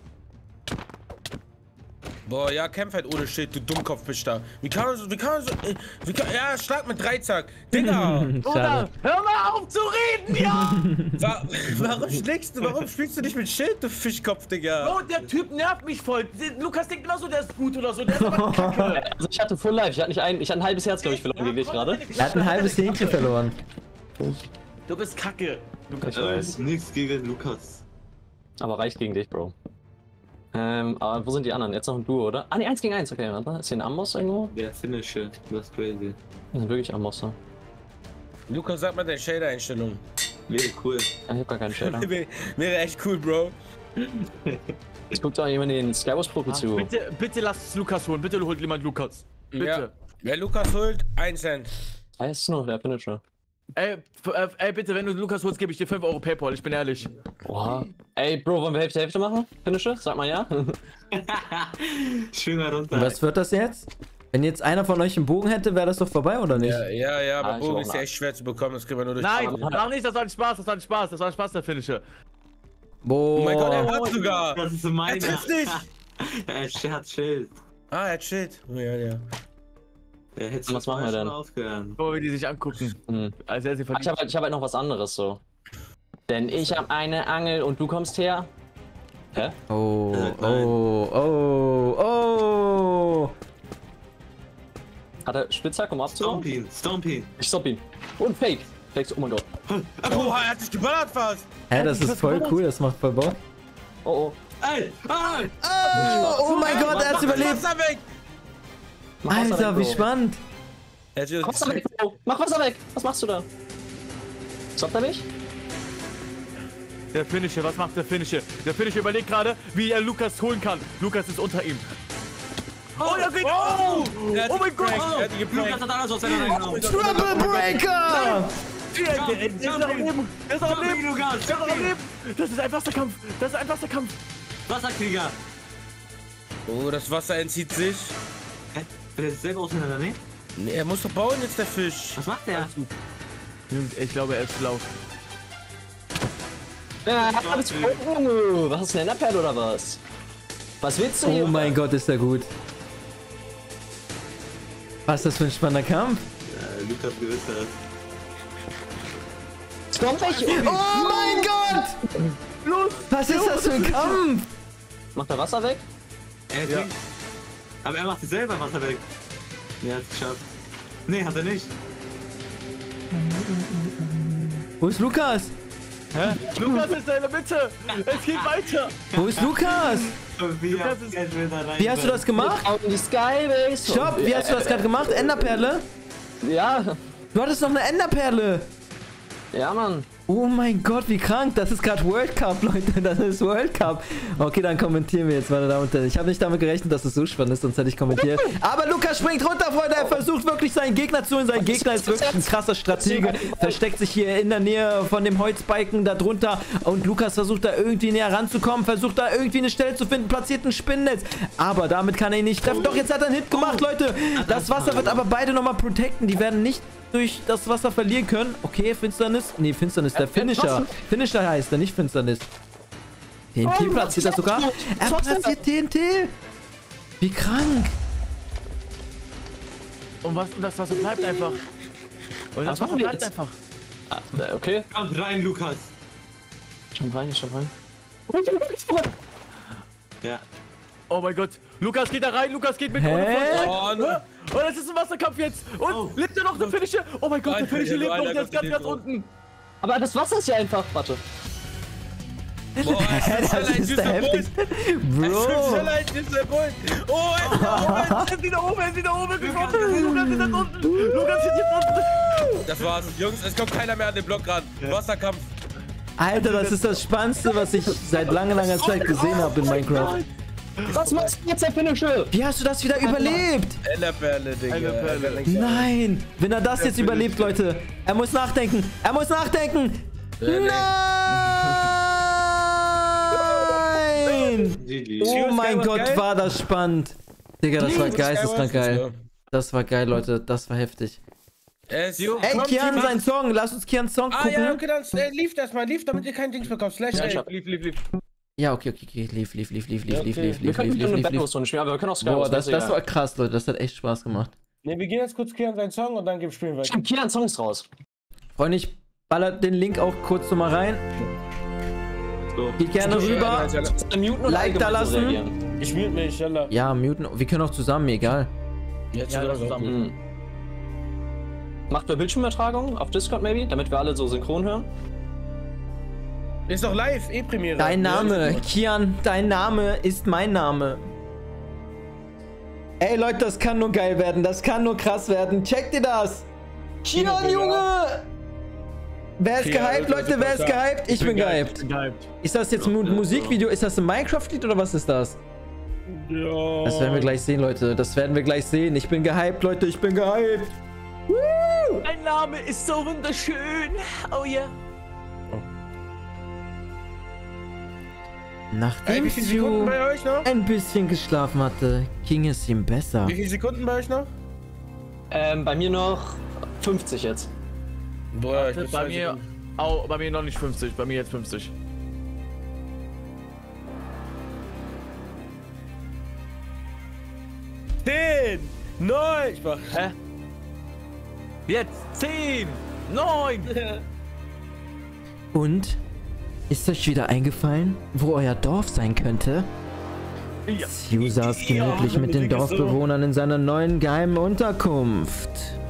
Boah, ja, kämpf halt ohne Schild, du Dummkopf bist da. Wie kann man so, ja, schlag mit Dreizack. Digga! Oder, hör mal auf zu reden, ja! Warum schlägst du, warum spielst du nicht mit Schild, du Fischkopf, Digga? Oh, der Typ nervt mich voll. Lukas denkt genauso, der ist gut oder so, der ist aber kacke. Also ich hatte Full Life, ich hatte ein halbes Herz, glaube ich, verloren gegen dich gerade. Er hat ein halbes Hähnchen verloren. Du bist kacke. Ich weiß. Nichts gegen Lukas. Aber reicht gegen dich, Bro. Aber wo sind die anderen? Jetzt noch ein Duo, oder? Ah, ne, 1 gegen 1, okay, warte. Ist hier ein Amboss irgendwo? Der Finisher, das ist crazy. Das sind wirklich Ambosse. Lukas, sag mal deine Shader-Einstellung. Wäre cool. Ich hab gar keinen Shader. Wäre echt cool, Bro. Es guckt doch jemand den Skywars-Profil zu. Bitte lasst Lukas holen, bitte holt jemand Lukas. Bitte. Ja. Wer Lukas holt, 1 Cent. Ah, ist noch der Finisher. Ey, bitte, wenn du Lukas holst, gebe ich dir 5 Euro Paypal, ich bin ehrlich. Boah. Ey, Bro, wollen wir Hälfte machen? Finisher? Sag mal ja. Schwimmer runter. Was wird das jetzt? Wenn jetzt einer von euch einen Bogen hätte, wäre das doch vorbei, oder nicht? Ja, aber Bogen ist ja echt schwer zu bekommen, das kriegen wir nur durch. Nein, mach nicht, das war ein Spaß, das war ein Spaß, der Finisher. Boah. Oh mein Gott, er hat sogar. Das ist meiner. Er trifft nicht. Er hat Schild. Ah, er hat Schild. Ja. Was machen wir denn? Oh, wie die sich angucken. Also er sie ich hab halt noch was anderes so. Denn ich habe eine Angel und du kommst her. Hä? Oh. Hat er Spitzhack, um abzuhauen? Stomp ihn. Ich stopp ihn. Und Fake. Fake, oh mein Gott. Oh, er hat sich geballert fast. Hä, das ist voll cool, das macht voll Bock. Oh. Ey! Oh mein Gott, er hat's überlebt. Alter, wie spannend! Wasser weg, Bro. Mach Wasser weg! Was machst du da? Stoppt er mich? Der Finisher, was macht der Finisher? Der Finisher überlegt gerade, wie er Lukas holen kann. Lukas ist unter ihm. Oh, der geht! Oh mein Gott! Lukas hat alles aus seiner reingenommen. Trouble Breaker! Der ist noch am Leben! Der ist noch am Leben! Das ist ein Wasserkampf! Wasserkrieger! Oh, das Wasser entzieht sich. Will er sich selber auseinander nehmen? Nee, er muss doch bauen jetzt, der Fisch. Was macht der? Ich glaube, er ist schlau. Ja, was ist denn, Enderperle oder was? Was willst du hier? Oh mein Gott, ist der gut. Was ist das für ein spannender Kampf? Lukas gewinnt das. Stomp mich! Oh mein Gott! Los! Was ist das für ein Kampf? Macht er Wasser weg? Er trinkt. Aber er macht sich selber Wasser weg. Ja, hat es geschafft. Nee, hat er nicht. Wo ist Lukas? Hä? Lukas ist in der Mitte! Es geht weiter! Wo ist Lukas? Wie hast du das gemacht? Out in die Skybase! Stopp! Wie hast du das gerade gemacht? Enderperle? Ja. Du hattest noch eine Enderperle! Ja, Mann. Oh mein Gott, wie krank. Das ist gerade World Cup, Leute. Das ist World Cup. Okay, dann kommentieren wir jetzt, meine Damen und Herren. Ich habe nicht damit gerechnet, dass es so spannend ist, sonst hätte ich kommentiert. Aber Lukas springt runter, Freunde. Er versucht wirklich seinen Gegner zu holen. Sein Gegner ist wirklich ein krasser Stratege. Versteckt sich hier in der Nähe von dem Holzbalken da drunter. Und Lukas versucht da irgendwie näher ranzukommen. Versucht da irgendwie eine Stelle zu finden. Platziert ein Spinnennetz. Aber damit kann er ihn nicht treffen. Doch, jetzt hat er einen Hit gemacht, Leute. Das Wasser wird aber beide nochmal protecten. Die werden nicht durch das Wasser verlieren können. Okay, Finsternis. Nee, Finsternis, der Finisher. Finisher heißt er, nicht Finsternis. TNT platziert er sogar. Er platziert TNT. Wie krank. Und das Wasser bleibt einfach. Und das Wasser bleibt einfach. Okay. Kommt rein, Lukas. Schon rein. Ja. Oh mein Gott. Lukas geht da rein, Lukas geht mit ohne Vorschlag. Oh, das ist ein Wasserkampf jetzt. Und lebt er noch der Finnische? Oh mein Gott, der Finnische lebt noch, der ist ganz unten. Aber das Wasser ist ja einfach, warte. Boah, das ist der heftigste. Bro. Oh, er ist wieder oben, er ist wieder oben. Lukas ist jetzt unten. Lukas ist jetzt unten. Das war's. Jungs, es kommt keiner mehr an den Block ran. Wasserkampf. Alter, das ist das Spannendste, was ich seit langer Zeit gesehen habe in Minecraft. Was machst du jetzt, der Finnische? Wie hast du das wieder überlebt? Enderperle, Digga. Nein! Wenn er das jetzt überlebt, Leute. Er muss nachdenken. Er muss nachdenken. Nein! Oh mein Gott, war das spannend. Digga, das war geisteskrank geil. Das war geil, Leute. Das war heftig. Ey, Kian, sein Song. Lass uns Kians Song gucken. Ah ja, okay, dann lief das mal. Lief, damit ihr kein Dings bekommt. Slash, lief. Ja, okay. Lief. Wir können eine Battle-Runde spielen, aber wir können auch Skywars. Boah, das war krass, Leute. Das hat echt Spaß gemacht. Ne, wir gehen jetzt kurz Kian seinen Song und dann spielen wir. Stimmt, Kian Songs raus. Freunde, ich baller den Link auch kurz nochmal rein. Geht gerne rüber. Like da lassen. Ich mute mich, Yalla. Ja, muten. Wir können auch zusammen, egal. Jetzt zusammen. Macht wir Bildschirmübertragung auf Discord, maybe, damit wir alle so synchron hören? Ist doch live, Premiere. Dein Name, Kian, dein Name ist mein Name. Ey, Leute, das kann nur geil werden. Das kann nur krass werden. Checkt ihr das? Kian, Junge! Wer ist gehypt, Leute? Wer ist gehypt? Ich bin gehypt. Ist das jetzt ein Musikvideo? Ist das ein Minecraft-Lied oder was ist das? Ja. Das werden wir gleich sehen, Leute. Das werden wir gleich sehen. Ich bin gehypt, Leute. Ich bin gehypt. Dein Name ist so wunderschön. Oh ja. Yeah. Nachdem Stu ein bisschen geschlafen hatte, ging es ihm besser. Wie viele Sekunden bei euch noch? Bei mir noch 50 jetzt. Boah, ich bin bei mir noch nicht 50, bei mir jetzt 50. Zehn, 9. Hä? Jetzt 10, 9. Und? Ist euch wieder eingefallen, wo euer Dorf sein könnte? Ja. Stu saß gemütlich mit den Dorfbewohnern in seiner neuen geheimen Unterkunft.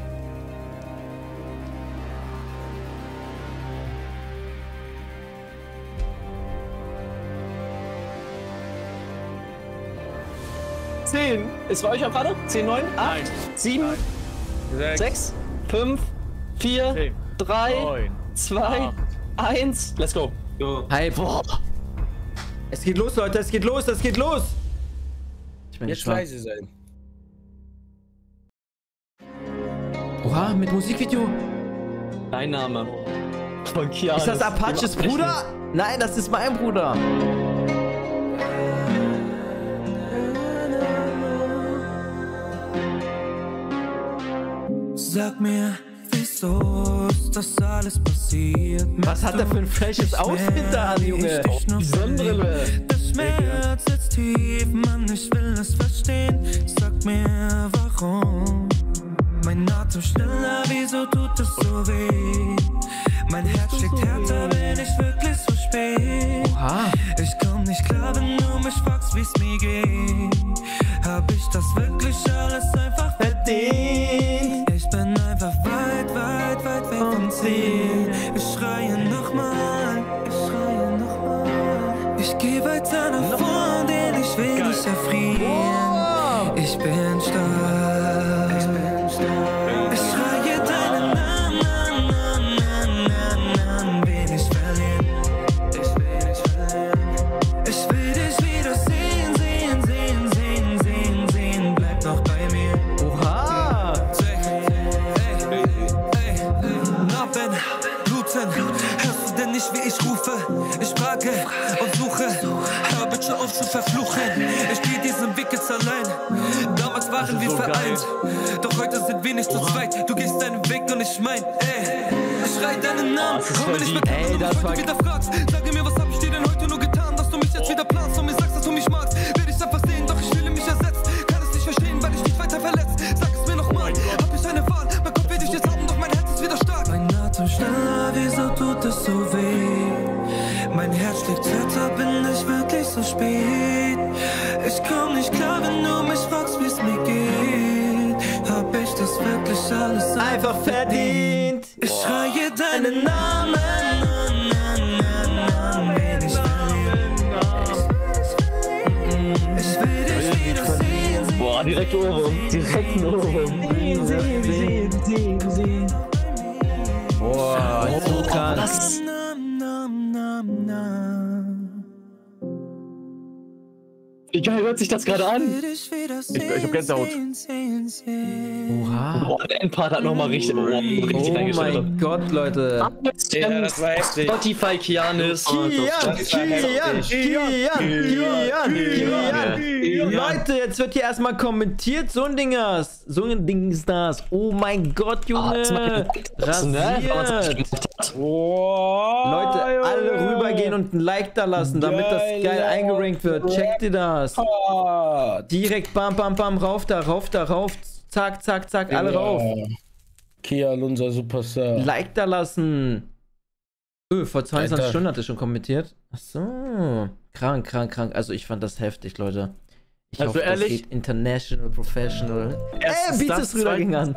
Ist bei euch am Vater? 10, 9, 8, 7, 6, 5, 4, 3, 2, 1. Let's go. Hype. Es geht los, Leute. Es geht los. Es geht los. Ich bin jetzt leise sein. Oha, mit Musikvideo. Dein Name. Von Kian. Ist das Apaches Bruder? Nein, das ist mein Bruder. Sag mir, wieso ist das alles passiert? Was hat er für ein freshes Outfit da an, Junge? Die Sonnenbrille. Der Schmerz sitzt tief, Mann, ich will es verstehen. Sag mir, warum? Mein Atem schneller, wieso tut es so weh? Mein Herz schlägt härter, bin ich wirklich so spät? Oha. Ich komm nicht klar, wenn du mich fragst, wie's mir geht. Hab ich das wirklich alles einfach verdient? Ich bin einfach weit weg vom Ziel. Ich schreie nochmal, ich geh weiter nach vorn, denn ich will nicht erfrieren. Ich bin stark, ich schreie deinen Namen, will ich verlieren. Ich will dich wieder sehen, bleib noch bei mir. Oha! Narben, Bluten, hörst du denn nicht, wie ich rufe? Ich frage und suche, hör bitte auf zu verfluchen. Ich geh diesen Weg jetzt allein. Damals waren wir vereint, doch heute sind wir nicht zu zweit. Du gehst deinen Weg und ich mein, ich schrei deinen Namen, komm mir nicht mehr klar, wenn du mich heute wieder fragst. Sage mir, was hab ich dir denn heute nur getan, dass du mich jetzt wieder planst und mir sagst, dass du mich magst. Will ich einfach sehen, doch ich fühle mich ersetzt. Kann es nicht verstehen, weil ich dich weiter verletzt. Sag es mir nochmal, hab ich eine Wahl? Mein Kopf will dich jetzt haben, doch mein Herz ist wieder stark. Mein Atem schneller, wieso tut es so weh? Mein Herz schlägt härter, bin ich wirklich so spät? Ich komm nicht Aber wenn du mich fragst, wie's mir geht, hab ich das wirklich alles einfach verdient. Ich schreie deinen Namen an, wen ich verliere. Ich will dich wieder sehen. Boah, direkt Ohrwurm. Direkt ein Ohrwurm. Boah, so krank. Wie geil hört sich das gerade an? Ich hab Gänsehaut. Oha. Boah, der Endpart hat nochmal richtig Oh mein Gott, Leute. Ja, das war heftig. Spotify Kianis. Kian. Leute, jetzt wird hier erstmal kommentiert. So ein Ding das. Oh mein Gott, Junge. Rasiert. Leute, alle rübergehen und ein Like da lassen, damit das geil eingerankt wird. Checkt ihr das? Direkt bam, bam, bam, rauf da, rauf. Zack, zack, zack, alle rauf. Kian, unser Superstar. Like da lassen. Vor 22 Stunden hat er schon kommentiert. Ach so. Krank. Also ich fand das heftig, Leute. Ich hoffe, ehrlich, das geht international, professional. Beats Brüder ging an.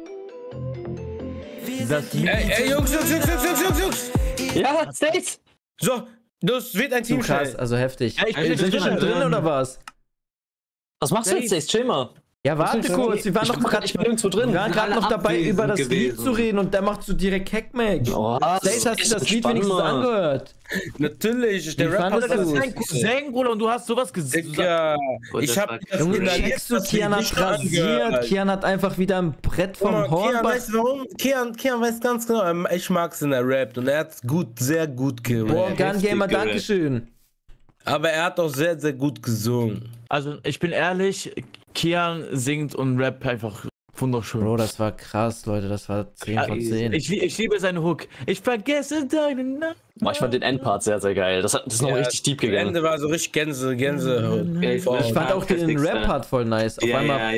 Ey, Jungs. Ja, States. So, das wird ein Team. Krass, also heftig. Sind wir schon drin oder was? Was machst du jetzt, States? Chill mal. Ja, warte kurz, wir waren doch gerade noch dabei, über das Lied zu reden und der macht so direkt Hackmack. Oh, Stace, hast du das Lied wenigstens angehört? Natürlich, der Rapper, das ist dein Cousin, Bruder, und du hast sowas gesagt. Ja, ich hab... Junge, checkst du, Kian hat rasiert, Kian hat einfach wieder ein Brett vom Horn. Kian, weißt du warum? Kian weiß ganz genau, ich mag's in der Rap und er hat sehr gut gerappt. Boah, Gun-Gamer, dankeschön. Aber er hat auch sehr, sehr gut gesungen. Also, ich bin ehrlich, Kian singt und rappt einfach wunderschön. Bro, das war krass, Leute, das war 10 von 10. Ich liebe seine Hook. Ich vergesse deinen Namen. Ich fand den Endpart sehr, sehr geil. Das ist noch richtig deep gegangen. Das Ende war so richtig Gänse. Ich fand auch den Rap-Part voll nice. Auf einmal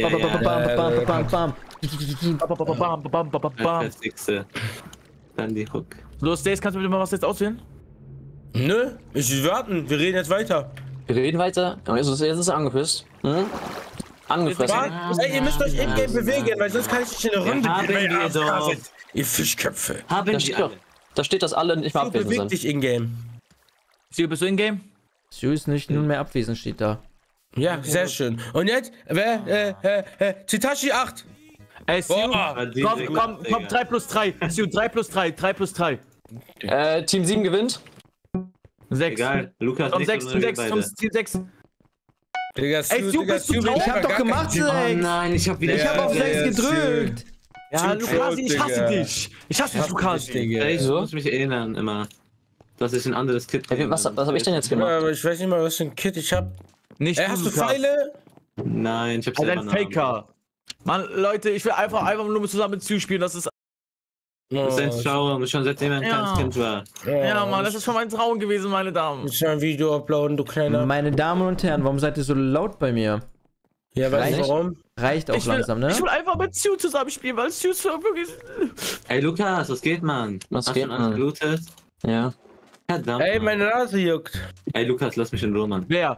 bam. Dann die Hook. Los, Days, kannst du mir mal was jetzt auswählen? Nö, ich will warten. Wir reden jetzt weiter. Wir reden weiter. Jetzt ist es angepisst. Angefressen. Ey, ihr müsst euch in-game bewegen, weil sonst kann ich nicht in eine Runde gehen. Ihr Fischköpfe. Da steht, dass alle nicht mehr abwesend sind. Beweg dich in-game. Stu, bist du in-game? Stu ist nicht nunmehr abwesend, steht da. Ja, sehr schön. Und jetzt, Chitachi 8. Ey, Stu, komm, 3 plus 3. Stu, 3 plus 3, 3 plus 3. Team 7 gewinnt. 6. Egal, Lukas, komm, 6, Team 6. Digga, Stu, bist du drauf? Ich hab doch gemacht, 6. Oh nein, ich hab auf 6 gedrückt. Ja, Lukasi, ich hasse dich. Ich hasse dich, Lukasi. Ich muss mich erinnern immer, dass ich ein anderes Kit habe. Was hab ich denn jetzt gemacht? Aber ich weiß nicht mal, was für ein Kit ich hab. Nicht hast du Pfeile? Nein, ich hab selber ein Faker. Mann, Leute, ich will einfach nur mit zusammen mit Stu spielen, das ist... Das ist ein Traum, schon seitdem er ein kleines Kind war. Ja, Mann, das ist schon mein Traum gewesen, meine Damen. Ich will ein Video uploaden, du kleiner... Meine Damen und Herren, warum seid ihr so laut bei mir? Ja, weißt du warum? Reicht auch langsam, ne? Ich will einfach mit Stu zusammen spielen, weil Stu wirklich... Ey, Lukas, was geht, Mann? Was geht, Mann? Geblutet? Ja. Verdammt, ey, meine Nase juckt. Ey, Lukas, lass mich in Ruhe, Mann. Wer?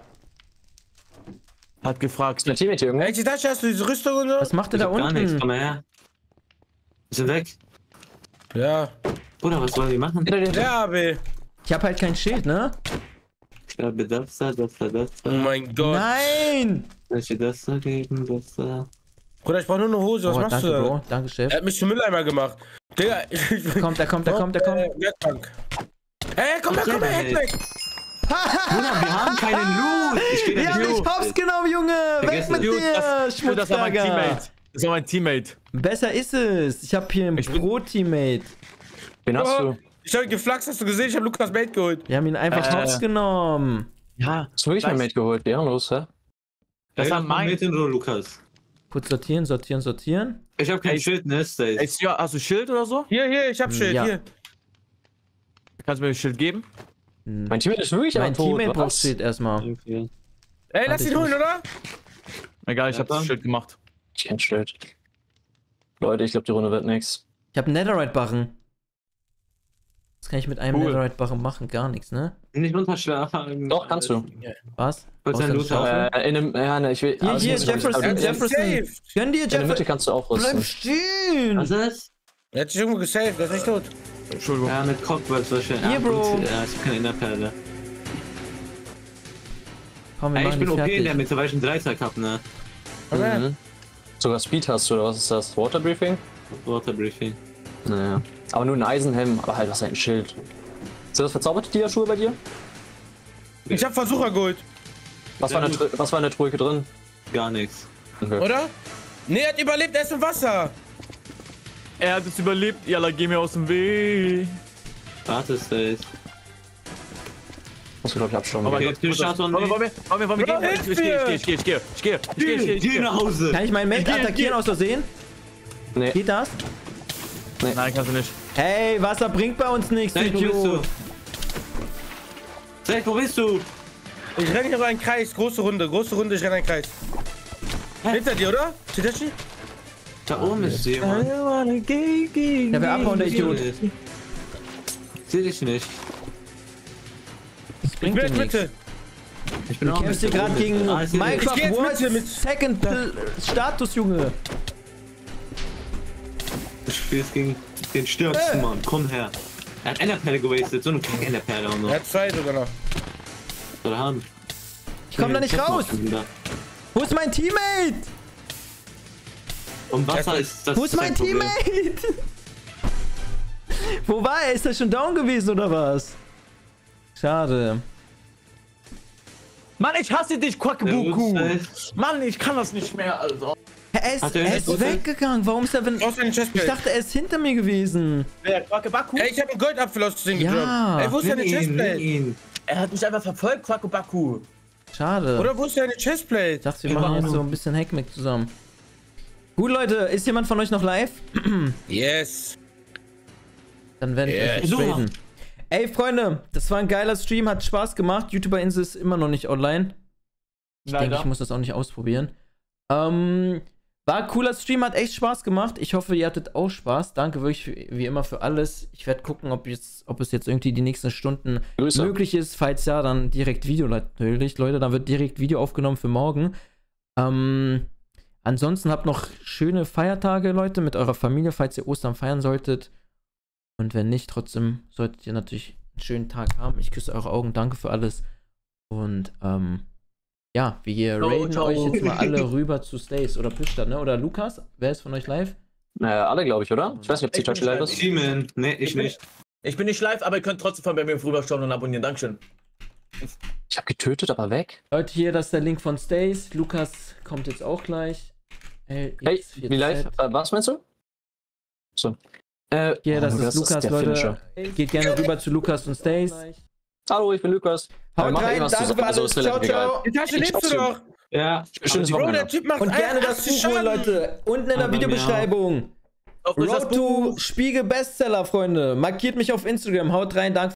Hat gefragt. Ist Teammate irgendwo? Ey, Chitachi, hast du diese Rüstung und so? Was macht ihr da unten? Gar nichts, komm mal her. Wir sind weg. Ja. Bruder, was wollen wir machen? Ja, B. Ich hab halt kein Schild, ne? Ich glaube, das da. Oh mein Gott. Nein! Soll ich dir das da geben, das da? Bruder, ich brauch nur eine Hose, was machst danke, du da? Bro. Danke, Chef. Er hat mich zum Mülleimer gemacht. Digga, Er kommt. Werkbank. Ey, komm her, weg! Bruder, wir haben keinen Loot! Ich hab's genommen, Junge! Weg mit dir, Schmutzberger! Das war mein Teammate. Das war mein Teammate. Besser ist es. Ich hab hier einen Pro-Teammate. Wen hast du? Ich hab ihn geflaxt, hast du gesehen? Ich hab Lukas Mate geholt. Wir haben ihn einfach hops genommen. Ja. Hast du wirklich mein Mate geholt? Ehrenlos, hä? Das war mein Mate in Ruhe, Lukas. Kurz sortieren. Ich hab kein Schild, ne, Stace. Hast du Schild oder so? Hier, ich hab Schild, Ja. hier. Kannst du mir ein Schild geben? Mein Teammate ist wirklich Mein tot. Teammate braucht Schild erstmal. Okay. Ey, lass ihn holen, oder? Egal, ich hab das Schild gemacht. Ich kenn Schild. Leute, ich glaube, die Runde wird nix. Ich hab einen Netherite-Barren. Was kann ich mit einem Netherite-Barren machen? Gar nichts, ne? Nicht unterschlagen. Doch, kannst du. Was? Ich will. Hier, Jefferson. Gönn dir, In der Mitte kannst du auch rüsten. Bleib stehen! Was ist das? Er hat sich irgendwo gesaved, der ist nicht tot. Entschuldigung. Ja, mit Cockwords wahrscheinlich. Hier, Bro. Ja, ich hab keine Innerperle. Komm, wir Ey, ich machen bin die OP in fertig. der Mitte, weil ich einen Dreizack hab, ne? Mhm. Sogar Speed hast du, oder was ist das? Waterbriefing? Waterbriefing. Naja. Aber nur ein Eisenhelm, aber halt, was halt ein Schild. Sind das verzauberte Dia-Schuhe bei dir? Ich hab Versucher geholt. Was war in der Truhe drin? Gar nichts. Okay. Oder? Nee, er hat überlebt, er ist im Wasser. Er hat es überlebt. Jalla, geh mir aus dem Weg. Warte, Stace. Musst du, glaube ich, abstauben. Aber Okay, wollen wir gehen? Ich gehe nach Hause. Kann ich meinen Mate attackieren aus Versehen? Nee. Geht das? Nee. Nein, kannst du nicht. Hey, Wasser bringt bei uns nichts, Stace, wo bist du? Idiot. Stace, wo bist du? Ich renne hier über einen Kreis, große Runde, ich renne einen Kreis. Hinter dir, oder? Titachi? Da oben ist jemand. Der will abhauen, der Idiot. Seh dich nicht. Das bringt dir nichts. Ich bin Du kämpfst hier gerade gegen Minecraft jetzt World mit Second Status, Junge. Du spielst gegen den stärksten Mann. Komm her. Er hat Enderperle gewastet, so eine kacke Enderperle auch noch. Er hat 2 sogar noch. Soll er haben. Ich komm da nicht raus. Wo ist mein Teammate? Und Wasser ist das. Wo ist mein Teammate? Wo war er? Ist er schon down gewesen oder was? Schade. Mann, ich hasse dich, Quackebuku. Mann, ich kann das nicht mehr, also. Er ist weggegangen. Warum ist er, wenn... Ich dachte, er ist hinter mir gewesen. Wer, Quackebaku? Ey, ich hab einen Goldapfel aus dem gedroppt. Ja. Ey, wo ist deine Chestplate? Er hat mich einfach verfolgt, Quackebaku. Schade. Oder wo ist deine Chestplate? Ich dachte, wir machen jetzt so ein bisschen Hackmeck zusammen. Gut, Leute, ist jemand von euch noch live? Yes. Dann werde ich euch traden. Ey, Freunde, das war ein geiler Stream, hat Spaß gemacht. YouTuber-Insel ist immer noch nicht online. Ich denke, ich muss das auch nicht ausprobieren. War ein cooler Stream, hat echt Spaß gemacht. Ich hoffe, ihr hattet auch Spaß. Danke wirklich wie immer für alles. Ich werde gucken, ob es jetzt irgendwie die nächsten Stunden möglich ist. Falls ja, dann direkt Video natürlich. Leute, dann wird direkt Video aufgenommen für morgen. Ansonsten habt noch schöne Feiertage, Leute, mit eurer Familie, falls ihr Ostern feiern solltet. Und wenn nicht, trotzdem solltet ihr natürlich einen schönen Tag haben. Ich küsse eure Augen, danke für alles. Und, ja, wir raiden euch jetzt mal alle rüber zu Stace oder Püster, ne? Oder Lukas? Wer ist von euch live? Alle, glaube ich, oder? Ich weiß nicht, ob Titachi live ist. Simon. Nee, ich nicht. Ich bin nicht live, aber ihr könnt trotzdem von bei mir rüberschauen und abonnieren. Dankeschön. Ich habe getötet, aber weg. Leute, hier, das ist der Link von Stace. Lukas kommt jetzt auch gleich. Hey, wie live? Was meinst du? So. Hier, das ist Lukas, Leute. Geht gerne rüber zu Lukas und Stace. Hallo, ich bin Lukas. Haut rein, danke für alles. Ciao, ciao. Die Tasche lebst du doch. Ja. Bro, der Typ macht und gerne das Buch holen, Leute. Unten in der Videobeschreibung. Road to Spiegel Bestseller, Freunde. Markiert mich auf Instagram. Haut rein, danke.